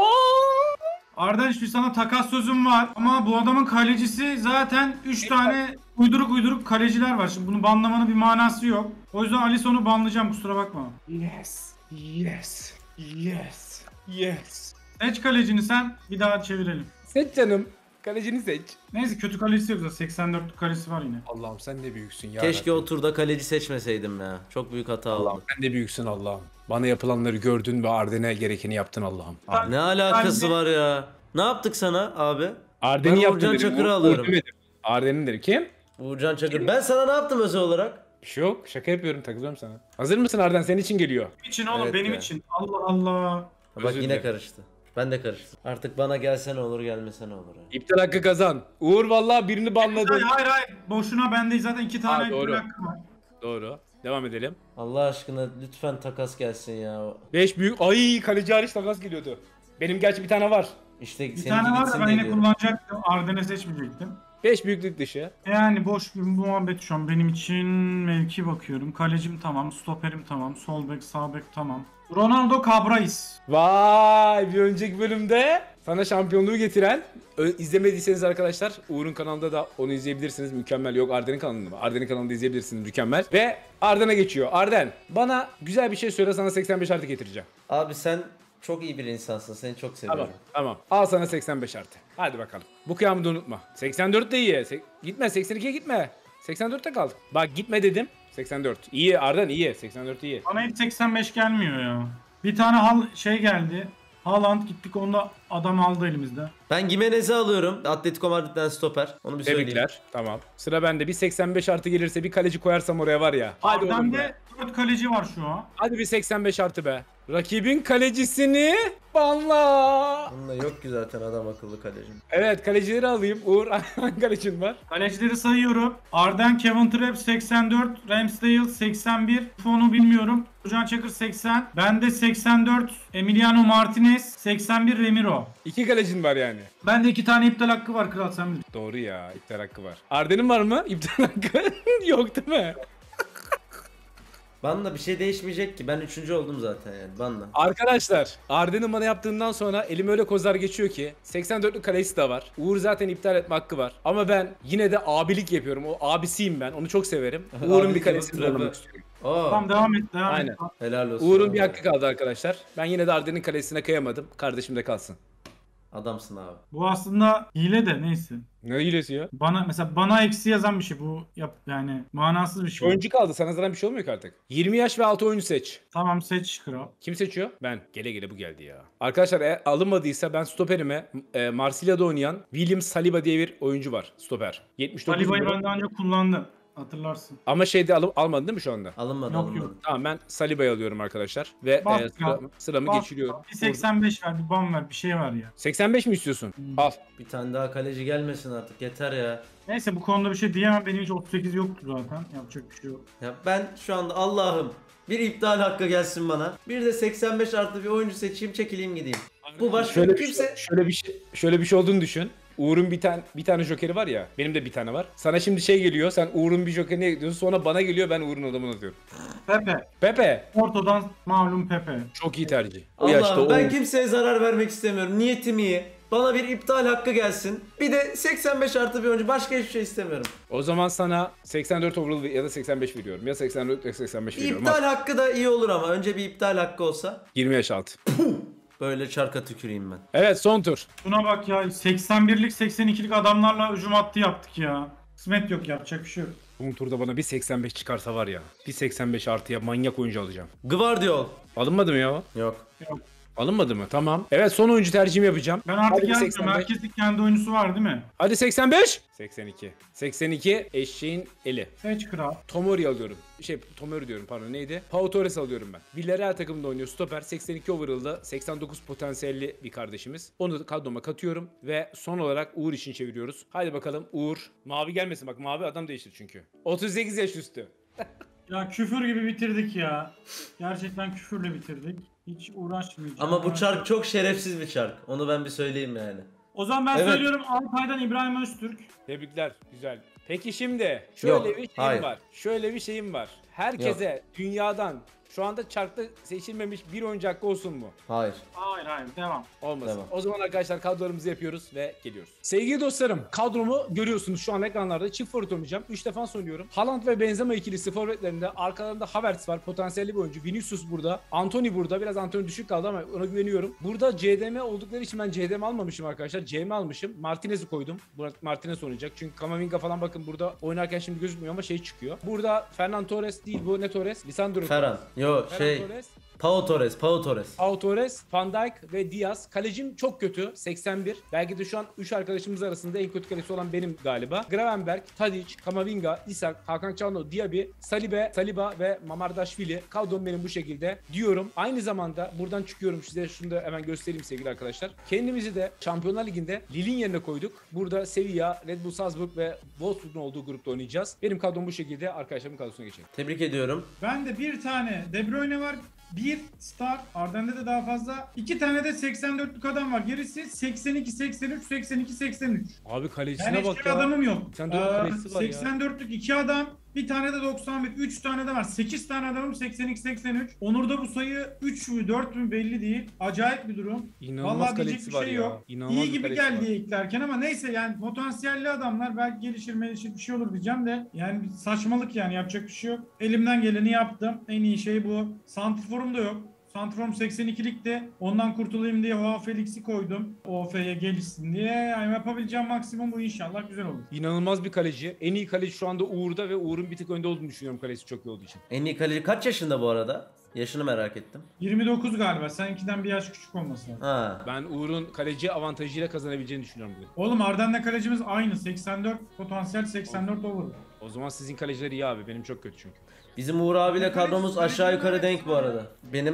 Arda bir sana takas sözüm var ama bu adamın kalecisi zaten üç tane uyduruk uyduruk kaleciler var. Şimdi bunu banlamanın bir manası yok. O yüzden Alisson'u banlayacağım, kusura bakma. Yes. Yes. Yes. Yes. Seç kalecini sen, bir daha çevirelim. Seç canım. Kalecini seç. Neyse kötü kalecisi yok zaten, seksen dörtlük kalesi var yine. Allah'ım sen de büyüksün ya. Keşke Rabbim. o turda kaleci seçmeseydim ya. Çok büyük hata Allah'ım oldu. sen de büyüksün Allah'ım. Bana yapılanları gördün ve Arden'e gerekeni yaptın Allah'ım. Ben- Ne alakası Ben- var ya? Ne yaptık sana abi? Arden'i Ben yaptın Uğurcan dedim. Çakır'ı Uğur alıyorum. demedim. Arden'in dedi. Kim? Uğurcan Çakır. Ben sana ne yaptım özel olarak? Bir şey yok. Şaka yapıyorum. Takılıyorum sana. Hazır mısın Arden? Senin için geliyor. Benim için oğlum, Evet benim be. için. Allah Allah. Bak Özür yine dilerim. karıştı. Ben de karıştım. Artık bana gelse ne olur gelmese ne olur. ya. İptal hakkı kazan. Uğur vallahi birini banladı. Hayır hayır hayır. Boşuna bende zaten iki tane Ha, doğru. iptal hakkı var. Doğru. Devam edelim. Allah aşkına lütfen takas gelsin ya. beş büyük. Ay kaleci hariç takas geliyordu. Benim gerçi bir tane var. İşte Bir seninki tane var gitsin da ben diye yine diyorum. kullanacaktım. Arden'e seçmeyecektim. beş büyüklük dışı. Yani boş bir muhabbet şu an benim için. Mevki bakıyorum. Kalecim tamam, stoperim tamam, sol bek, sağ bek tamam. Ronaldo Cabrais. Vay bir önceki bölümde sana şampiyonluğu getiren Ö- izlemediyseniz arkadaşlar Uğur'un kanalında da onu izleyebilirsiniz. Mükemmel. Yok Arden'in kanalında mı? Arden'in kanalında izleyebilirsiniz. Mükemmel. Ve Arden'e geçiyor. Arden bana güzel bir şey söyle, sana seksen beş artı getireceğim. Abi sen çok iyi bir insansın. Seni çok seviyorum. Tamam. Tamam. Al sana seksen beş artı. Hadi bakalım. Bu kıyamı da unutma. seksen dört de iyi. Se- gitme seksen ikiye gitme. seksen dörtte kal. Bak gitme dedim. seksen dört. İyi Arden iyi. seksen dört iyi. Bana hiç seksen beş gelmiyor ya. Bir tane hal şey geldi. Haaland gittik, onda adam aldı elimizde. Ben Gimenez'i alıyorum. Atletico Madrid'den stoper. Onu bir söyleyeyim. Tebrikler. Tamam. Sıra bende. Bir seksen beş artı gelirse bir kaleci koyarsam oraya var ya. Hadi oğlum be. Arda'nda dört kaleci var şu an. Hadi bir seksen beş artı be. Rakibin kalecisini banla. Bununla yok ki zaten adam akıllı kaleci. Evet, kalecileri alayım. Uğur, hangi kalecin var? Kalecileri sayıyorum. Arden Kevin Trapp seksen dört, Ramsdale seksen bir, Fonu bilmiyorum. Can Çakır seksen, bende seksen dört, Emiliano Martinez seksen bir, Remiro. İki kalecin var yani. Bende iki tane iptal hakkı var kral, sen bilirsin. Doğru ya, iptal hakkı var. Arden'in var mı? İptal hakkı yok değil mi? Banla bir şey değişmeyecek ki. Ben üçüncü oldum zaten yani. Banla. Arkadaşlar, Arden'in bana yaptığından sonra elim öyle kozlar geçiyor ki seksen dörtlük kalesi de var. Uğur zaten iptal etme hakkı var. Ama ben yine de abilik yapıyorum. O abisiyim ben. Onu çok severim. Uğur'un Abi bir kalesini Kevin banlamak Trapp'ı. istiyorum. Oo. Tamam, devam et, devam Aynen. et. Helal olsun. Uğur'un abi. bir hakkı kaldı arkadaşlar. Ben yine de Arden'in kalesine kıyamadım. Kardeşim de kalsın. Adamsın abi. Bu aslında hile de neyse. Ne hilesi ya? Bana mesela bana eksi yazan bir şey bu, yap yani manasız bir şey. Oyuncu kaldı. Sana zaten bir şey olmuyor ki artık. yirmi yaş ve altı oyuncu seç. Tamam, seç kral. Kim seçiyor? Ben. Gele gele bu geldi ya. Arkadaşlar eğer alınmadıysa ben stoperime e, Marsilya'da oynayan William Saliba diye bir oyuncu var. Stoper. yetmiş dokuz Saliba'yı numara. ben daha önce kullandım. Hatırlarsın. Ama şeyde alıp almadın değil mi şu anda? Alınmadı Yok, alınmadı. yok. Tamam, ben Saliba'yı alıyorum arkadaşlar. Ve Bak e, ya. sıra- sıramı Bak, geçiriyorum. Bir seksen beş ver, bir bam ver, bir şey var ya. seksen beş mi istiyorsun? Hmm. Al. Bir tane daha kaleci gelmesin artık. Yeter ya. Neyse, bu konuda bir şey diyemem. Benim hiç otuz sekiz yoktu zaten. Yapacak bir şey yok. Ya ben şu anda Allah'ım bir iptal hakkı gelsin bana. Bir de seksen beş artı bir oyuncu seçeyim, çekileyim gideyim. Bu başka Şöyle bir, kimse... şey, şöyle bir şey şöyle bir şey olduğunu düşün. Uğur'un bir tane bir tane jokeri var ya. Benim de bir tane var. Sana şimdi şey geliyor. Sen Uğur'un bir jokerini ekliyorsun. Sonra bana geliyor. Ben Uğur'un adamını atıyorum. Pepe. Pepe. Porto'dan malum Pepe. Çok iyi tercih. O yaşta Allah'ım o. ben kimseye zarar vermek istemiyorum. Niyetim iyi. Bana bir iptal hakkı gelsin. Bir de seksen beş artı bir oyuncu. Başka hiçbir şey istemiyorum. O zaman sana seksen dört overall ya da seksen beş veriyorum. Ya seksen dört ya seksen beş veriyorum. İptal Al. hakkı da iyi olur ama. Önce bir iptal hakkı olsa. yirmi yaş altı. Böyle çarka tüküreyim ben. Evet, son tur. Şuna bak ya, seksen birlik seksen ikilik adamlarla hücum hattı yaptık ya. Kısmet yok, yapacak bir şey yok. Bu turda bana bir seksen beş çıkarsa var ya. Bir seksen beş artıya manyak oyuncu alacağım. Gvardiol. Alınmadı mı ya o? Yok. Yok. Alınmadı mı? Tamam. Evet, son oyuncu tercihimi yapacağım. Ben artık Hadi bir yazmıyorum. seksen beş. Herkesin kendi oyuncusu var değil mi? Hadi seksen beş. seksen iki. seksen iki eşeğin eli. Seç kral. Tomori alıyorum. Şey Tomori diyorum pardon, neydi? Pau Torres alıyorum ben. Villarreal takımında oynuyor. Stoper, seksen iki overall'da, seksen dokuz potansiyelli bir kardeşimiz. Onu da kadroma katıyorum ve son olarak Uğur için çeviriyoruz. Haydi bakalım Uğur. Mavi gelmesin bak, mavi adam değiştir çünkü. otuz sekiz yaş üstü. Ya küfür gibi bitirdik ya. Gerçekten küfürle bitirdik. Hiç uğraşmayacağım. Ama bu çark çok şerefsiz bir çark. Onu ben bir söyleyeyim yani. O zaman ben Evet. söylüyorum, Altay'dan İbrahim Öztürk. Tebrikler. Güzel. Peki şimdi şöyle Yok, bir şeyim hayır. var. Şöyle bir şeyim var. Herkese dünyadan şu anda çarkta seçilmemiş bir oyuncu hakkı olsun mu? Hayır. Hayır hayır, devam. Olmasın. Devam. O zaman arkadaşlar kadrolarımızı yapıyoruz ve geliyoruz. Sevgili dostlarım, kadromu görüyorsunuz şu an ekranlarda. Çift forvet oynayacağım. üç defans oynuyorum. Haaland ve Benzema ikilisi forvetlerinde. Arkalarında Havertz var. Potansiyelli bir oyuncu. Vinicius burada. Anthony burada. Biraz Anthony düşük kaldı ama ona güveniyorum. Burada C D M oldukları için ben C D M almamışım arkadaşlar. C M almışım. Martinez'i koydum. Burada Martinez oynayacak. Çünkü Camavinga falan bakın burada oynarken şimdi gözükmüyor ama şey çıkıyor. Burada Fernan Torres değil, bu ne Torres? Lisandro Ferran. Yo Ferran şey. Torres. Pau Torres. Pau Torres. Pau Torres, Van Dijk ve Diaz. Kalecim çok kötü. seksen bir. Belki de şu an üç arkadaşımız arasında en kötü kaleci olan benim galiba. Gravenberg, Tadic, Camavinga, Isak, Hakan Çalhanoğlu, Diaby, Saliba, Saliba ve Mamardashvili. Kadrom benim bu şekilde diyorum. Aynı zamanda buradan çıkıyorum, size şunu da hemen göstereyim sevgili arkadaşlar. Kendimizi de Şampiyonlar Ligi'nde Lille'in yerine koyduk. Burada Sevilla, Red Bull Salzburg ve Wolfsburg'un olduğu grupta oynayacağız. Benim kadrom bu şekilde. Arkadaşlarımın kadrosuna geçelim. Tebrik ediyorum. Ben de bir tane De Bruyne var. Bir star. Arden'de de daha fazla. İki tane de seksen dörtlük adam var. Gerisi seksen iki, seksen üç, seksen iki, seksen üç. Abi kalecisine Yani bak hiçbir ya. adamım yok. seksen dört kalecisi var ya. seksen dörtlük iki adam. Bir tane de doksan bir. üç tane de var. sekiz tane adamım seksen iki, seksen üç. Onur'da bu sayı üç mü dört mü belli değil. Acayip bir durum. İnanılmaz Vallahi diyecek kalecisi bir var şey ya. yok. İnanılmaz İyi bir gibi kalecisi geldi var. eklerken ama neyse, yani potansiyelli adamlar, belki gelişir melişir bir şey olur diyeceğim de yani bir saçmalık, yani yapacak bir şey yok. Elimden geleni yaptım. En iyi şey bu. Santrforum da yok. Santrform seksen ikilikte, ondan kurtulayım diye Joao Felix'i koydum. O F'ye gelişsin diye. Yani yapabileceğim maksimum bu, inşallah güzel olur. İnanılmaz bir kaleci. En iyi kaleci şu anda Uğur'da ve Uğur'un bir tık önde olduğunu düşünüyorum kalesi çok iyi olduğu için. En iyi kaleci kaç yaşında bu arada? Yaşını merak ettim. yirmi dokuz galiba. Seninkinden bir yaş küçük olması lazım. Ha. Ben Uğur'un kaleci avantajıyla kazanabileceğini düşünüyorum bugün. Oğlum Arden'le kalecimiz aynı. seksen dört potansiyel, seksen dört olur. O zaman sizin kaleciler iyi abi. Benim çok kötü çünkü. Bizim Uğur abiyle kadromuz aşağı yukarı denk bu arada. Benim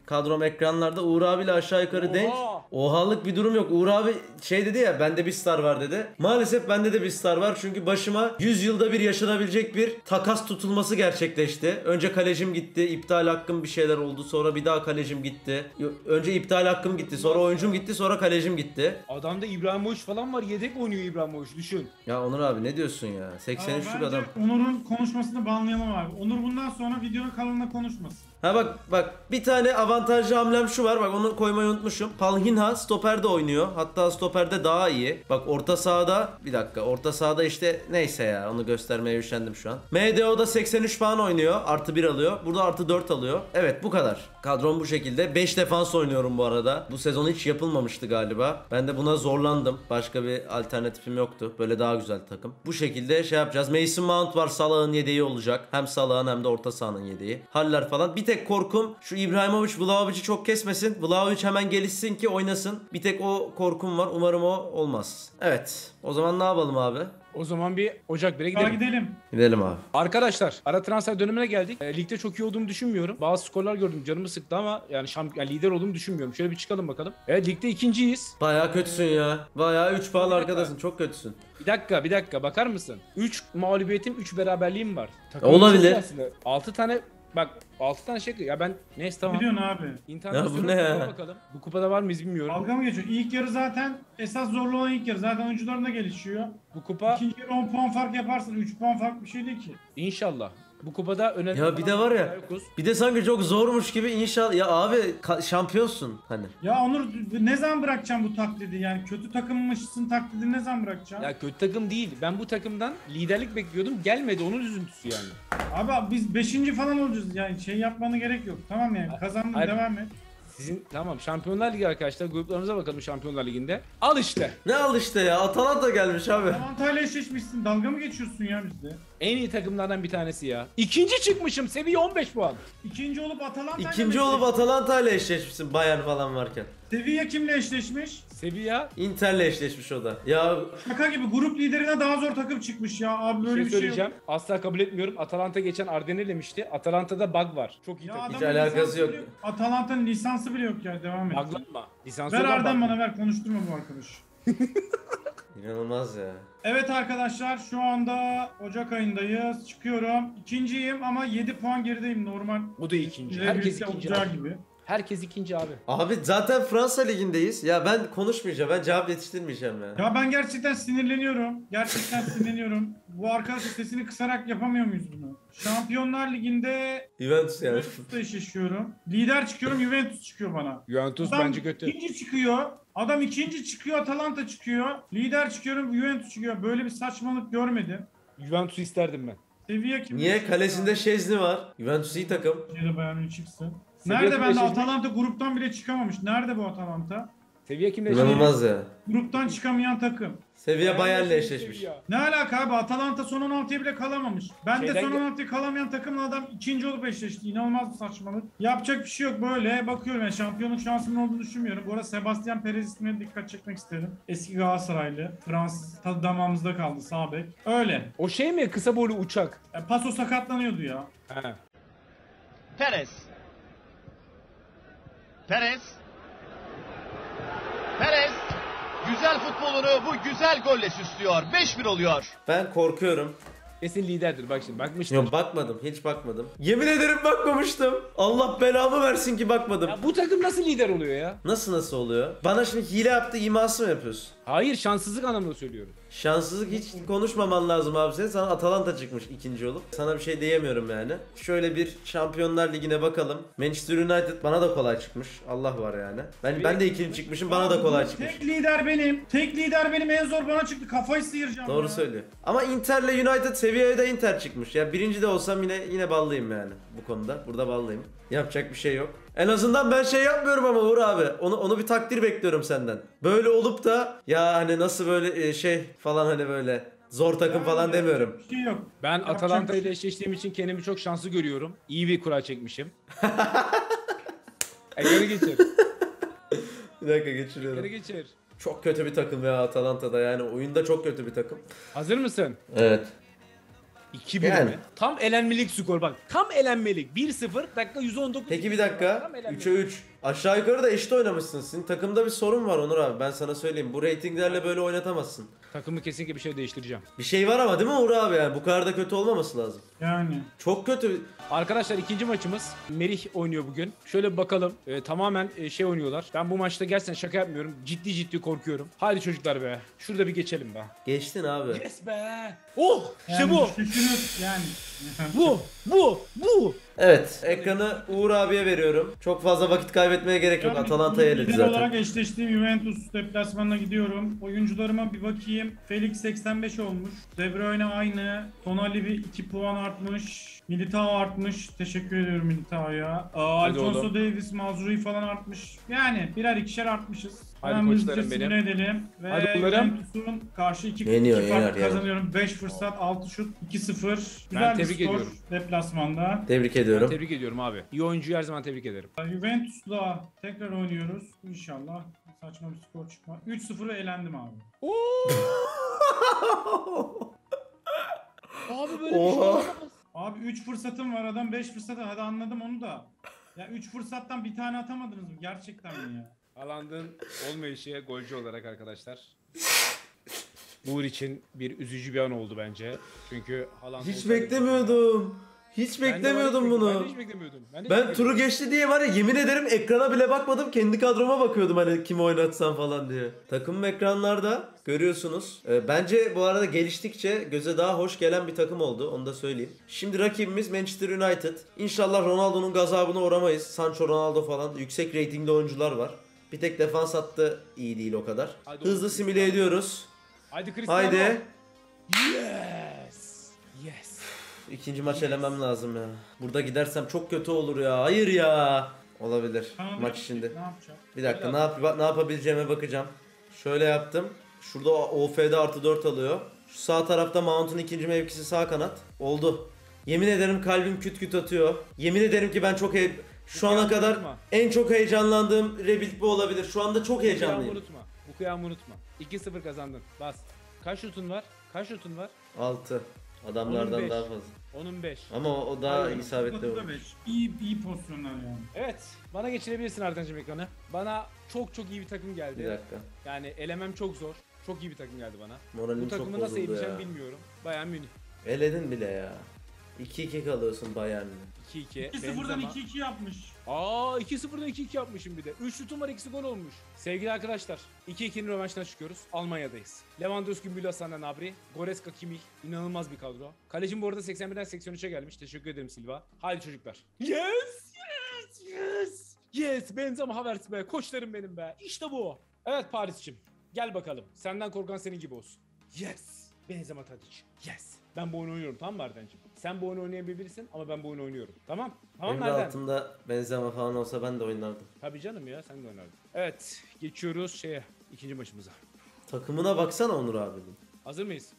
kadrom ekranlarda. Uğur abiyle aşağı yukarı Oha! denk. Ohalık bir durum yok. Uğur abi şey dedi ya, bende bir star var dedi. Maalesef bende de bir star var. Çünkü başıma yüz yılda bir yaşanabilecek bir takas tutulması gerçekleşti. Önce kalecim gitti. İptal hakkım bir şeyler oldu. Sonra bir daha kalecim gitti. Önce iptal hakkım gitti. Sonra oyuncum gitti. Sonra kalecim gitti. Adamda İbrahimovic falan var. Yedek oynuyor İbrahimovic, düşün. Ya Onur abi ne diyorsun ya? seksen üçlük Bence adam. Onur'un konuşmasını banlayalım abi. Onur bundan sonra videonun kalanına konuşmasın. Ha bak bak bir tane avantajlı hamlem şu var, bak onu koymayı unutmuşum. Palhinha stoperde oynuyor, hatta stoperde daha iyi. Bak orta sahada, bir dakika, orta sahada işte neyse ya, onu göstermeye üşendim şu an. M D O'da seksen üç puan oynuyor, artı bir alıyor, burada artı dört alıyor. Evet bu kadar, kadrom bu şekilde. beş defans oynuyorum bu arada. Bu sezon hiç yapılmamıştı galiba. Ben de buna zorlandım, başka bir alternatifim yoktu. Böyle daha güzel takım. Bu şekilde şey yapacağız. Mason Mount var, Salah'ın yedeği olacak. Hem Salah'ın hem de orta sahanın yedeği. Haller falan. Bir tek korkum şu İbrahimovic Vlahovic'i çok kesmesin. Vlahovic hemen gelişsin ki oynasın. Bir tek o korkum var. Umarım o olmaz. Evet. O zaman ne yapalım abi? O zaman bir Ocak bire Daha gidelim. gidelim. Gidelim abi. Arkadaşlar, ara transfer dönemine geldik. E, ligde çok iyi olduğumu düşünmüyorum. Bazı skorlar gördüm, canımı sıktı ama yani, şamp yani lider olduğumu düşünmüyorum. Şöyle bir çıkalım bakalım. Evet, ligde ikinciyiz. Bayağı kötüsün ya. Bayağı üç puan arkadasın. Çok kötüsün. Bir dakika, bir dakika bakar mısın? üç mağlubiyetim, üç beraberliğim var. Olabilir. altı tane, bak altı tane şey. Ya ben neyse tamam. Biliyorsun abi. İnternasyonel Ya bu ne ya? kupa bakalım. Bu kupada var mıyız bilmiyorum. Dalga mı geçiyor? İlk yarı zaten esas zorlu olan ilk yarı. Zaten oyuncuların da gelişiyor. Bu kupa İkinci yarı on puan fark yaparsın. üç puan fark bir şey değil ki. inşallah. Bu kupada önemli. Ya bir de var ya. Bir de sanki çok zormuş gibi inşallah. Ya abi ka- şampiyonsun hani. Ya Onur ne zaman bırakacağım bu taklidi? Yani kötü takımmışsın taklidi ne zaman bırakacağım? Ya kötü takım değil. Ben bu takımdan liderlik bekliyordum. Gelmedi, onun üzüntüsü yani. Abi biz beşinci falan olacağız yani şey yapmana gerek yok. Tamam yani kazandın Hayır. devam et. Sizin tamam, Şampiyonlar Ligi arkadaşlar, gruplarımıza bakalım Şampiyonlar Ligi'nde. Al işte. Ne al işte ya, Atalanta gelmiş abi. Avantajla eşleşmişsin. Dalga mı geçiyorsun ya bizde? En iyi takımlardan bir tanesi ya. İkinci çıkmışım, seviye on beş puan. İkinci olup Atalanta İkinci olup Atalanta ile eşleşmişsin Bayern falan varken. Sevilla kimle eşleşmiş? Seviye Inter'le eşleşmiş o da. Ya Şaka gibi grup liderine daha zor takım çıkmış ya. Abi bir böyle şey bir şey, söyleyeceğim. yok. Asla kabul etmiyorum. Atalanta geçen Ardenel'lemişti. Atalanta'da bug var. Çok iyi Ya takım. Hiç adamın alakası lisansı yok. bile Atalanta'nın lisansı bile yok ya. Devam et. Buglanma. Lisansı Ver olan Arden bug. bana ver. Konuşturma bu arkadaş. inanılmaz ya. Evet arkadaşlar şu anda Ocak ayındayız. Çıkıyorum. İkinciyim ama yedi puan gerideyim normal. Bu da ikinci. ile Herkes birlikte ikinci olacağı abi. gibi. Herkes ikinci abi. Abi zaten Fransa ligindeyiz. Ya ben konuşmayacağım. Ben cevap yetiştirmeyeceğim ya. Ya ben gerçekten sinirleniyorum. Gerçekten sinirleniyorum. Bu arkadaş sesini kısarak yapamıyor muyuz bunu? Şampiyonlar Ligi'nde Juventus yani. Juventus'ta eşleşiyorum. Lider çıkıyorum, Juventus çıkıyor bana. Juventus Adam bence kötü. ikinci çıkıyor. Adam ikinci çıkıyor, Atalanta çıkıyor. Lider çıkıyorum, Juventus çıkıyor. Böyle bir saçmalık görmedim. Juventus'u isterdim ben. Seviye kim? Niye? Kalesinde Şezni var. Juventus iyi takım. Yine Bayern Münih çıksın. Seviye Nerede kimle bende eşleşmiş? Atalanta gruptan bile çıkamamış. Nerede bu Atalanta? Seviye kimle İnanılmaz ya. Gruptan çıkamayan takım. Seviye Bayern'le eşleşmiş. Ne alaka abi? Atalanta son on altıya bile kalamamış. Ben de Şeyden son gel- on altıya kalamayan takımla adam ikinci olup eşleşti. İnanılmaz bir saçmalık. Yapacak bir şey yok böyle. Bakıyorum yani şampiyonluk şansımın olduğunu düşünmüyorum. Bu arada Sebastian Perez ismine dikkat çekmek isterim. Eski Galatasaraylı. Fransız tadı damağımızda kaldı sağ bek. Öyle. O şey mi? Kısa boylu uçak. Yani Paso sakatlanıyordu ya. He. Perez. Perez. Perez. Güzel futbolunu bu güzel golle süslüyor. beş bir oluyor. Ben korkuyorum. Kesin liderdir, bak şimdi bakmıştır. Yok bakmadım. Hiç bakmadım. Yemin ederim bakmamıştım. Allah belamı versin ki bakmadım. Ya bu takım nasıl lider oluyor ya? Nasıl nasıl oluyor? Bana şimdi hile yaptı iması mı yapıyorsun? Hayır, şanssızlık anlamında söylüyorum. Şanssızlık hiç konuşmaman lazım abi senin. Sana Atalanta çıkmış ikinci olup. Sana bir şey diyemiyorum yani. Şöyle bir Şampiyonlar Ligi'ne bakalım. Manchester United bana da kolay çıkmış. Allah var yani. Ben ben de ikinci çıkmışım. Bana da kolay çıkmış. Tek lider benim. Tek lider benim. En zor bana çıktı. Kafayı sıyıracağım. Doğru ya. söylüyor. Ama Inter'le United seviyeye de Inter çıkmış. Ya birinci de olsam yine yine ballıyım yani bu konuda. Burada ballıyım. Yapacak bir şey yok. En azından ben şey yapmıyorum ama Uğur abi. Onu onu bir takdir bekliyorum senden. Böyle olup da ya hani nasıl böyle e, şey falan hani böyle zor takım falan demiyorum. Bir şey yok. Ben Yapacak Atalanta bir ile eşleştiğim için kendimi çok şanslı görüyorum. İyi bir kura çekmişim. e, geri geçir. Bir dakika geçiriyorum. Geri geçir. Çok kötü bir takım ya Atalanta'da yani oyunda çok kötü bir takım. Hazır mısın? Evet. iki bir Yani. mi? Tam elenmelik skor bak. Tam elenmelik. bir sıfır dakika yüz on dokuz. Peki bir dakika. Tam elenmelik. üçe üç. Aşağı yukarı da eşit oynamışsın. Senin takımda bir sorun var Onur abi. Ben sana söyleyeyim. Bu reytinglerle böyle oynatamazsın. Takımı kesinlikle bir şey değiştireceğim. Bir şey var ama değil mi Uğur abi yani? Bu kadar da kötü olmaması lazım. Yani. Çok kötü. Arkadaşlar ikinci maçımız. Merih oynuyor bugün. Şöyle bir bakalım. Ee, tamamen e, şey oynuyorlar. Ben bu maçta gerçekten şaka yapmıyorum. Ciddi ciddi korkuyorum. Hadi çocuklar be. Şurada bir geçelim be. Geçtin abi. Yes be. Oh işte Yani bu. Düşünür yani. Bu. Bu. Bu. Evet. Ekranı Uğur abiye veriyorum. Çok fazla vakit kaybetmeye gerek yok. Yani Atalanta'ya eledi lider zaten. olarak eşleştiğim Juventus deplasmanına gidiyorum. Oyuncularıma bir bakayım. Felix seksen beş olmuş. De Bruyne aynı. Tonali bir iki puan artmış. Militao artmış. Teşekkür ediyorum Militao'ya. Aa, Hadi Alfonso oğlum. Davies, Mazrui falan artmış. Yani birer ikişer artmışız. Hadi Hemen koçlarım hızlıca benim. simüle edelim. Ve Hadi bunlarım. Juventus'un karşı iki, Yeniyor, iki yener, farklı yener. kazanıyorum. beş fırsat, altı şut, iki sıfır. Güzel Ben bir tebrik skor ediyorum. deplasmanda. Tebrik ediyorum. Tebrik ediyorum abi. İyi oyuncuyu her zaman tebrik ederim. Juventus'la tekrar oynuyoruz. İnşallah saçma bir skor çıkmaz. üç sıfıra elendim abi. Abi böyle Oha. bir şey olamaz. Abi üç fırsatım var, adam beş fırsatı. Hadi anladım onu da. Ya üç fırsattan bir tane atamadınız mı? Gerçekten mi ya? Haaland'ın olmayışı golcü olarak arkadaşlar. Uğur için bir üzücü bir an oldu bence. Çünkü Haaland Hiç olsaydı- beklemiyordum. Hiç Ben de var, beklemiyordum hiç bunu. beklemiyordum. Ben de hiç beklemiyordum. Ben, de hiç Ben beklemiyordum. turu geçti diye var ya yemin ederim ekrana bile bakmadım. Kendi kadroma bakıyordum hani kimi oynatsam falan diye. Takım ekranlarda görüyorsunuz. Ee, bence bu arada geliştikçe göze daha hoş gelen bir takım oldu. Onu da söyleyeyim. Şimdi rakibimiz Manchester United. İnşallah Ronaldo'nun gazabına uğramayız. Sancho, Ronaldo falan yüksek reytingli oyuncular var. Bir tek defans hattı iyi değil o kadar. Hadi Hızlı oğlum, simüle ediyoruz. Haydi Cristiano. Haydi. Yes. Yes. İkinci maç elemem lazım ya. Burada gidersem çok kötü olur ya. Hayır ya. Olabilir. Tamam, Maç içinde. Ne yapacağım? Bir dakika Öyle ne yap ne yapabileceğime bakacağım. Şöyle yaptım. Şurada O F'de artı dört alıyor. Şu sağ tarafta Mount'un ikinci mevkisi sağ kanat. Oldu. Yemin ederim kalbim küt küt atıyor. Yemin ederim ki ben çok hey şu ana kıyamı kadar unutma. en çok heyecanlandığım rebuild bu olabilir. Şu anda çok Bu kıyamı heyecanlıyım. unutma. Bu kıyamı unutma. iki sıfır kazandın. Bas. Kaç şutun var? Kaç şutun var? altı. Adamlardan Onun beş. daha fazla. Onun beş. Ama o, o daha Hayır, isabetli Fırsatı da olmuş. beş. İyi, iyi pozisyonlar yani. Evet. Bana geçirebilirsin Ardancığım ekranı. Bana çok çok iyi bir takım geldi. Bir dakika. Yani elemem çok zor. Çok iyi bir takım geldi bana. Moralim Bu çok takımı nasıl bozuldu eleyeceğim ya. bilmiyorum. Bayern Münih. Eledin bile ya. iki iki kalıyorsun Bayern'le. iki iki. iki sıfırdan iki iki yapmış. Aa iki sıfırdan iki iki yapmışım bir de. üç şutum var, ikisi gol olmuş. Sevgili arkadaşlar, iki ikinin rövanşına çıkıyoruz. Almanya'dayız. Lewandowski, Müller, Sané, Gnabry, Goretzka, Kimmich. İnanılmaz bir kadro. Kalecim bu arada seksen birden seksen üçe gelmiş. Teşekkür ederim Silva. Haydi çocuklar. Yes! Yes! Yes! Yes! Benzema, Havertz be. Koçlarım benim be. İşte bu. Evet Paris'cim. Gel bakalım. Senden korkan senin gibi olsun. Yes! Benzema, Tadic. Yes! Ben bu oyunu oynuyorum, tamam mı Ardancığım? Sen bu oyunu oynayabilirsin ama ben bu oyunu oynuyorum. Tamam? Tamam Benim de Arden? altımda Benzema falan olsa ben de oynardım. Tabii canım ya, sen de oynardın. Evet, geçiyoruz şeye, ikinci maçımıza. Takımına baksana Onur abi. Hazır mıyız?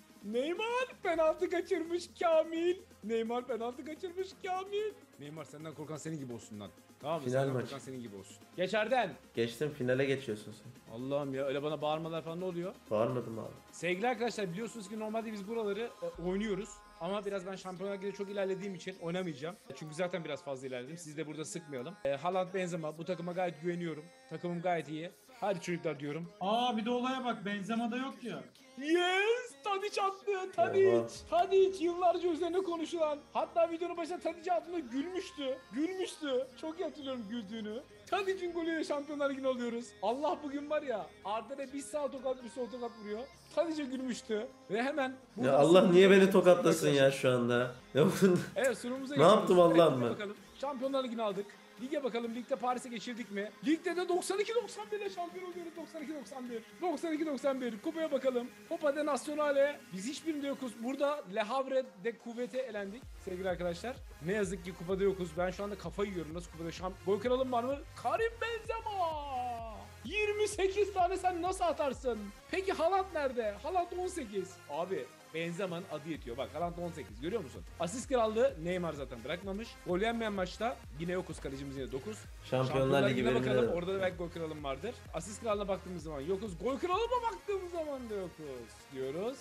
Neymar penaltı kaçırmış Kamil. Neymar penaltı kaçırmış Kamil. Neymar senden korkan senin gibi olsun lan. Tamam mı? Final Senden maç. korkan senin gibi olsun. Geç Arden. Geçtim finale geçiyorsun sen. Allah'ım ya, öyle bana bağırmalar falan ne oluyor? Bağırmadım abi. Sevgili arkadaşlar, biliyorsunuz ki normalde biz buraları e, oynuyoruz. Ama biraz ben Şampiyonlar Ligi'de çok ilerlediğim için oynamayacağım. Çünkü zaten biraz fazla ilerledim. Sizi de burada sıkmayalım. E, Haaland, Benzema, bu takıma gayet güveniyorum. Takımım gayet iyi. Hadi çocuklar diyorum. Aa bir de olaya bak, Benzema'da yok ya. Yes! Tadic attı! Oha. Tadic! Tadic! Yıllarca üzerine konuşulan. Hatta videonun başında Tadic attığında gülmüştü. Gülmüştü. Çok iyi hatırlıyorum güldüğünü. Tadic'in golüyle Şampiyonlar Ligi'ni alıyoruz. Allah bugün var ya, Arda'da bir sağ tokat bir sol tokat vuruyor. Tadic'e gülmüştü. Ve hemen... Ya Allah niye beni tokatlasın ya şu anda? Ya bunun- Evet, sunumumuza Ne geçiyoruz. yaptım Allah'ım Evet, ben? bakalım. Şampiyonlar Ligi'ni aldık. Lige bakalım, ligde Paris'e geçirdik mi? Ligde de doksan iki doksan bir ile şampiyon oluyoruz. doksan iki doksan bir. doksan iki doksan bir. Kupaya bakalım. Copa de Nacional'e biz hiçbirinde yokuz. Burada Le Havre de Cuvette elendik sevgili arkadaşlar. Ne yazık ki kupada yokuz. Ben şu anda kafayı yiyorum. Nasıl kupada? Şamp Gol kralım var mı? Karim Benzema! yirmi sekiz tane sen nasıl atarsın? Peki Haaland nerede? Haaland on sekiz. Abi Benzema'nın adı yetiyor. Bak Haaland on sekiz, görüyor musun? Asist krallığı Neymar zaten bırakmamış. Gol yenmeyen maçta yine yokuz, kalecimiz yine dokuz. Şampiyonlar Ligi Ligi'ne bölümüne bakalım. de- Orada da belki gol kralım vardır. Asist kralına baktığımız zaman yokuz. Gol kralıma baktığımız zaman da yokuz diyoruz.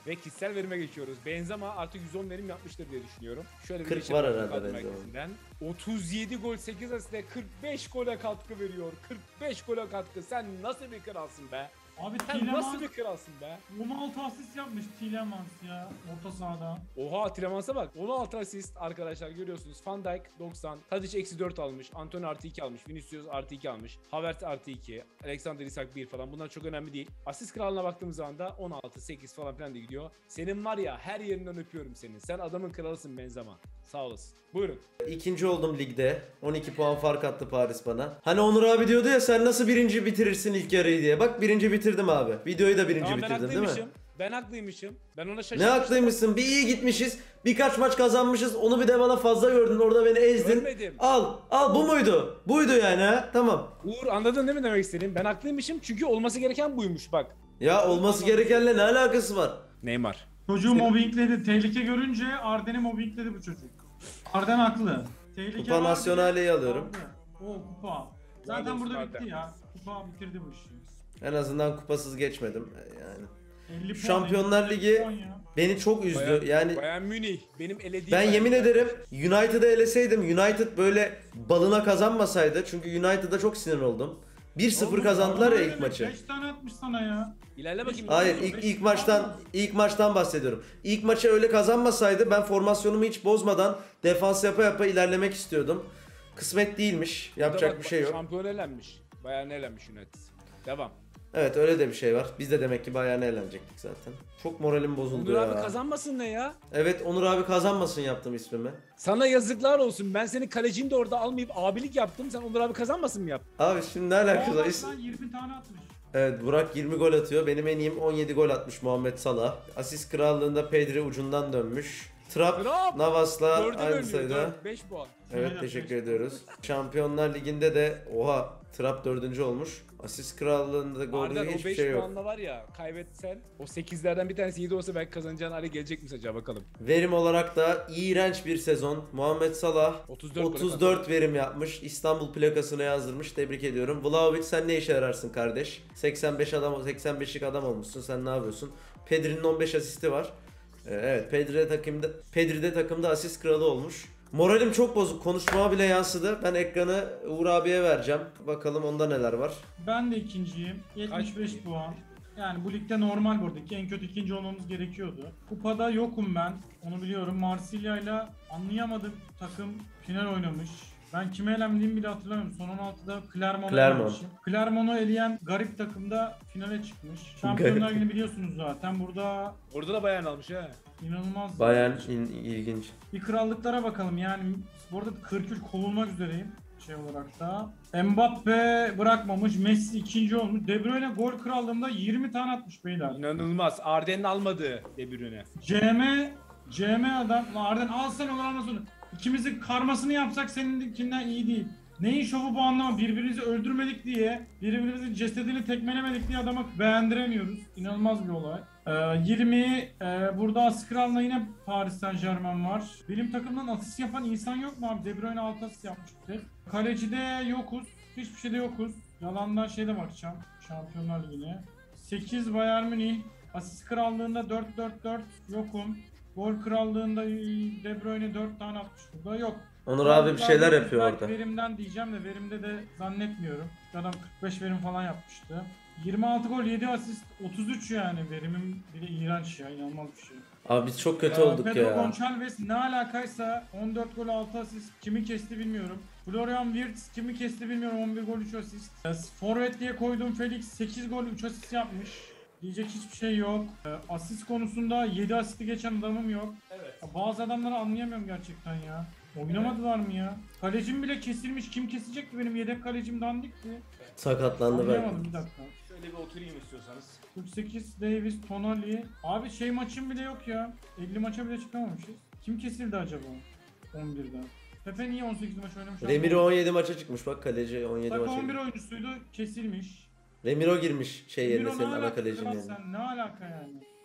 Ve kişisel verime geçiyoruz. Benzema artık yüz on verim yapmıştır diye düşünüyorum. Şöyle bir kırk geçelim var kadro herhalde Benzema. merkezinden. otuz yedi gol sekiz asiste kırk beş gole katkı veriyor. kırk beş gole katkı. Sen nasıl bir kralsın be? Abi Sen Tielemans nasıl bir kralsın be? on altı asist yapmış Tielemans ya orta sahada. Oha Tielemans'a bak. on altı asist arkadaşlar görüyorsunuz. Van Dijk doksan. Tadic eksi dört almış. Antonio artı iki almış. Vinicius artı iki almış. Havertz artı iki. Alexander Isak bir falan. Bunlar çok önemli değil. Asist kralına baktığımız zaman da on altı sekiz falan filan da gidiyor. Senin var ya her yerinden öpüyorum seni. Sen adamın kralısın Benzema. Sağ olasın. Buyurun. İkinci oldum ligde. on iki puan fark attı Paris bana. Hani Onur abi diyordu ya sen nasıl birinci bitirirsin ilk yarıyı diye. Bak birinci bitirdim abi. Videoyu da birinci Tamam ben bitirdim değil mi? haklıymışım. Ben haklıymışım. Ben ona Ne şaşırmıştım. haklıymışsın? Bir iyi gitmişiz. Birkaç maç kazanmışız. Onu bir de bana fazla gördün. Orada beni ezdin. Görmedim. Al. Al bu muydu? Buydu yani ha. Tamam. Uğur anladın değil mi demek istediğim? Ben haklıymışım çünkü olması gereken buymuş bak. Ya olması gerekenle ne alakası var? Neymar. Çocuğu mobbingledi. Tehlike görünce Arden'i mobbingledi bu çocuk. Arden haklı. Tehlike Kupa var Nasyonale'yi diye- alıyorum. Aldı. O kupa. Zaten Helal olsun burada Arden. bitti ya. Kupa bitirdi bu işi. En azından kupasız geçmedim. Yani. elli puan, Şampiyonlar elli Ligi puan ya. beni çok üzdü. Bayern, Yani Bayern Münih benim elediğim. ben Bayern yemin Münih. ederim United'ı eleseydim, United böyle balına kazanmasaydı, çünkü United'a çok sinir oldum. bir sıfır Oğlum, kazandılar ya Öyle ilk mi? maçı. beş tane atmış sana ya. İlerle bakayım. Hayır, Beş ilk ilk puan maçtan mı? ilk maçtan bahsediyorum. İlk maçı öyle kazanmasaydı ben formasyonumu hiç bozmadan defans yapa yapa ilerlemek istiyordum. Kısmet değilmiş. Burada Yapacak bak, bir şey yok. Şampiyon elenmiş. Bayern elenmiş United. Devam. Evet, öyle de bir şey var. Biz de demek ki Bayern'e eğlenecektik zaten. Çok moralim bozuldu Onur ya. abi kazanmasın ne ya? Evet, Onur abi kazanmasın yaptım ismimi. Sana yazıklar olsun. Ben seni kalecini de orada almayıp abilik yaptım. Sen Onur abi kazanmasın mı yaptın? Abi şimdi ne O alakası var? adamdan yirmi tane atmış. Evet, Burak yirmi gol atıyor. Benim en iyim on yedi gol atmış Muhammed Salah. Asist krallığında Pedri ucundan dönmüş. Trap, Trap! Navas'la Dörde aynı dönüyor. sayıda. beş puan. Evet, Aynen, teşekkür beş. ediyoruz. Şampiyonlar Ligi'nde de oha Trap dördüncü olmuş. Asist krallığında golü Arden o hiçbir beş şey yok. puanla var ya kaybetsen o sekizlerden bir tanesi yedi olsa belki kazanacağın hale gelecek mi acaba bakalım. Verim olarak da iğrenç bir sezon. Muhammed Salah otuz dört gol otuz dört verim yapmış. İstanbul plakasını yazdırmış. Tebrik ediyorum. Vlahovic sen ne işe yararsın kardeş? seksen beş adam seksen beşlik adam olmuşsun. Sen ne yapıyorsun? Pedri'nin on beş asisti var. Ee, Evet, Pedri takımda Pedri de takımda asist kralı olmuş. Moralim çok bozuk. Konuşmama bile yansıdı. Ben ekranı Uğur abiye vereceğim. Bakalım onda neler var. Ben de ikinciyim. yetmiş beş puan. Yani bu ligde normal buradaki en kötü ikinci olmamız gerekiyordu. Kupada yokum ben. Onu biliyorum. Marsilya ile anlayamadım takım final oynamış. Ben kime elendiğimi bile hatırlamıyorum. Son on altıda Clermont'u Clermont. elemişim. Clermont'u eleyen garip takımda finale çıkmış. Şampiyonlar Ligi'ni biliyorsunuz zaten. Burada Orada da Bayern almış ha. inanılmaz. Bayern in- ilginç. Bir krallıklara bakalım yani. Bu arada kırk üç kovulmak üzereyim şey olarak da. Mbappe bırakmamış. Messi ikinci olmuş. De Bruyne gol krallığında yirmi tane atmış beyler. İnanılmaz. Arden'in almadığı De Bruyne. C M C M adam. Lan Arden al sen onu alma sonra. İkimizin karmasını yapsak seninkinden iyi değil. Neyin şovu bu anlama? Birbirimizi öldürmedik diye, birbirimizin cesedini tekmelemedik diye adamı beğendiremiyoruz. İnanılmaz bir olay. Ee, yirmi e, burada asist kralına yine Paris Saint Germain var. Benim takımdan asist yapan insan yok mu abi? De Bruyne altı asist yapmıştır. Kalecide yokuz. Hiçbir şeyde yokuz. Yalandan şeyde bakacağım. Şampiyonlar Ligi'ne. sekiz Bayern Münih. Asist krallığında dört dört dört yokum. Gol krallığında De Bruyne dört tane atmış burada yok. Onur abi bir şeyler Belki yapıyor orada. Verimden diyeceğim de verimde de zannetmiyorum. Adam kırk beş verim falan yapmıştı. yirmi altı gol yedi asist otuz üç yani verimim bile iğrenç ya inanılmaz bir şey. Abi biz çok kötü Ee, olduk Pedro ya. Gonçalves ne alakaysa on dört gol altı asist kimi kesti bilmiyorum. Florian Wirtz kimi kesti bilmiyorum on bir gol üç asist. Ee, Forvet diye koyduğum Felix sekiz gol üç asist yapmış. Diyecek hiçbir şey yok. Ee, asist konusunda yedi asisti geçen adamım yok. Evet. Ya bazı adamları anlayamıyorum gerçekten ya. Oynamadılar mı ya? Kalecim bile kesilmiş. Kim kesecek ki benim yedek kalecim dandikti. Sakatlandı Anlayamadım belki. bir dakika. Şöyle bir oturayım istiyorsanız. kırk sekiz Davis, Tonali. Abi şey maçım bile yok ya. elli maça bile çıkamamışız. Kim kesildi acaba? on birden. Pepe niye on sekiz maç oynamış? Remiro on yedi maça çıkmış bak, kaleci on yedi Bak maça on bir girmiş. oyuncusuydu kesilmiş. Remiro girmiş şey yerine Remiro senin ne ana alaka kalecinin kral yerine. sen? Ne alaka yani?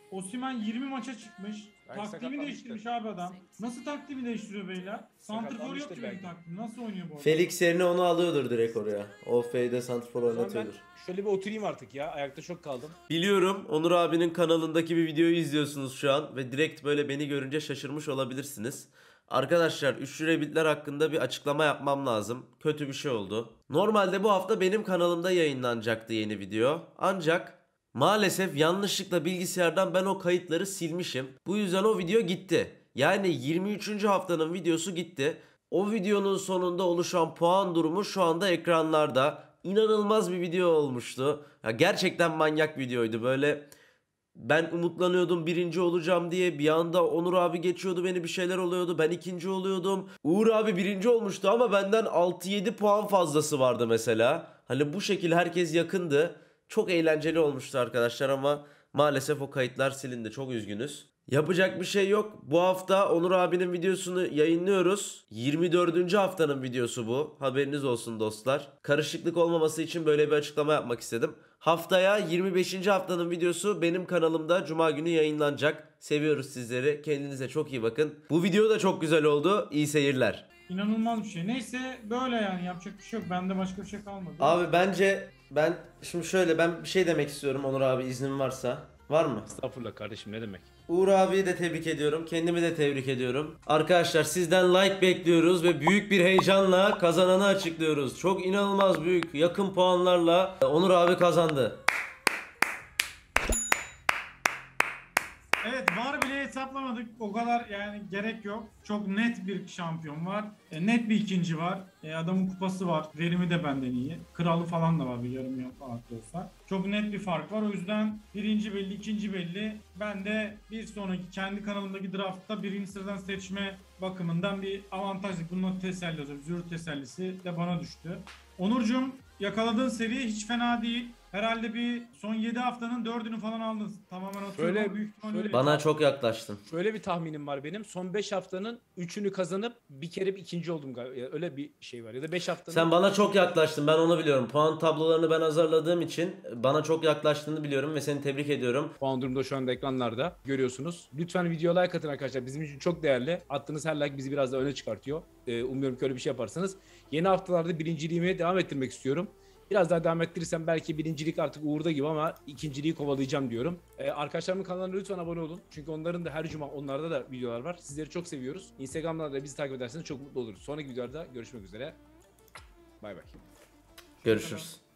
Osimhen yirmi maça çıkmış. Belki Taktiğimi sakatlanmıştır. değiştirmiş abi adam. Nasıl taktiğimi değiştiriyor beyler? Santrfor yok Sakatlanmıştır ki benim belki. taktiğim. Nasıl oynuyor bu adam? Felix yerine onu alıyordur direkt oraya. O F'de santrfor O zaman ben oynatıyordur. şöyle bir oturayım artık ya. Ayakta çok kaldım. Biliyorum Onur abinin kanalındaki bir videoyu izliyorsunuz şu an ve direkt böyle beni görünce şaşırmış olabilirsiniz. Arkadaşlar üçlü rebitler hakkında bir açıklama yapmam lazım. Kötü bir şey oldu. Normalde bu hafta benim kanalımda yayınlanacaktı yeni video. Ancak maalesef yanlışlıkla bilgisayardan ben o kayıtları silmişim. Bu yüzden o video gitti. Yani yirmi üçüncü haftanın videosu gitti. O videonun sonunda oluşan puan durumu şu anda ekranlarda. İnanılmaz bir video olmuştu. Ya gerçekten manyak videoydu. Böyle ben umutlanıyordum birinci olacağım diye. Bir anda Onur abi geçiyordu, beni bir şeyler oluyordu. Ben ikinci oluyordum. Uğur abi birinci olmuştu ama benden altı yedi puan fazlası vardı mesela. Hani bu şekilde herkes yakındı. Çok eğlenceli olmuştu arkadaşlar ama maalesef o kayıtlar silindi. Çok üzgünüz. Yapacak bir şey yok. Bu hafta Onur abinin videosunu yayınlıyoruz. yirmi dördüncü haftanın videosu bu. Haberiniz olsun dostlar. Karışıklık olmaması için böyle bir açıklama yapmak istedim. Haftaya yirmi beşinci haftanın videosu benim kanalımda Cuma günü yayınlanacak. Seviyoruz sizleri. Kendinize çok iyi bakın. Bu video da çok güzel oldu. İyi seyirler. İnanılmaz bir şey. Neyse böyle yani yapacak bir şey yok. Bende başka bir şey kalmadı. Abi bence ben şimdi şöyle ben bir şey demek istiyorum Onur abi iznin varsa. Var mı? Estağfurullah kardeşim, ne demek. Uğur abiyi de tebrik ediyorum. Kendimi de tebrik ediyorum. Arkadaşlar sizden like bekliyoruz ve büyük bir heyecanla kazananı açıklıyoruz. Çok inanılmaz büyük yakın puanlarla Onur abi kazandı. Evet, var bile hesaplamadık. O kadar yani gerek yok. Çok net bir şampiyon var. E, net bir ikinci var. E, adamın kupası var. Verimi de benden iyi. Kralı falan da var, bir yarım milyon falan da olsa. Çok net bir fark var. O yüzden birinci belli, ikinci belli. Ben de bir sonraki kendi kanalımdaki draftta birinci sıradan seçme bakımından bir avantajlı. Bunun teselli olacak. Zürh tesellisi de bana düştü. Onurcuğum, yakaladığın seri hiç fena değil. Herhalde bir son yedi haftanın dördünü falan aldın. Tamamen atıyorum Şöyle- ama büyük ihtimalle şöyle- öyle. Bana çok yaklaştın. Şöyle bir tahminim var benim. Son beş haftanın üçünü kazanıp bir kere bir ikinci oldum galiba. Ya öyle bir şey var. Ya da beş haftanın... Sen bana çok yaklaştın, ben onu biliyorum. Puan tablolarını ben hazırladığım için bana çok yaklaştığını biliyorum ve seni tebrik ediyorum. Puan durumda şu anda ekranlarda görüyorsunuz. Lütfen videoya like atın arkadaşlar. Bizim için çok değerli. Attığınız her like bizi biraz daha öne çıkartıyor. Ee, umuyorum ki öyle bir şey yaparsanız. Yeni haftalarda birinciliğimi devam ettirmek istiyorum. Biraz daha devam ettirirsem belki birincilik artık Uğur'da gibi ama ikinciliği kovalayacağım diyorum. Ee, arkadaşlarımın kanalına lütfen abone olun. Çünkü onların da her cuma onlarda da videolar var. Sizleri çok seviyoruz. Instagram'dan da bizi takip ederseniz çok mutlu oluruz. Sonraki videolarda görüşmek üzere. Bay bay. Görüşürüz.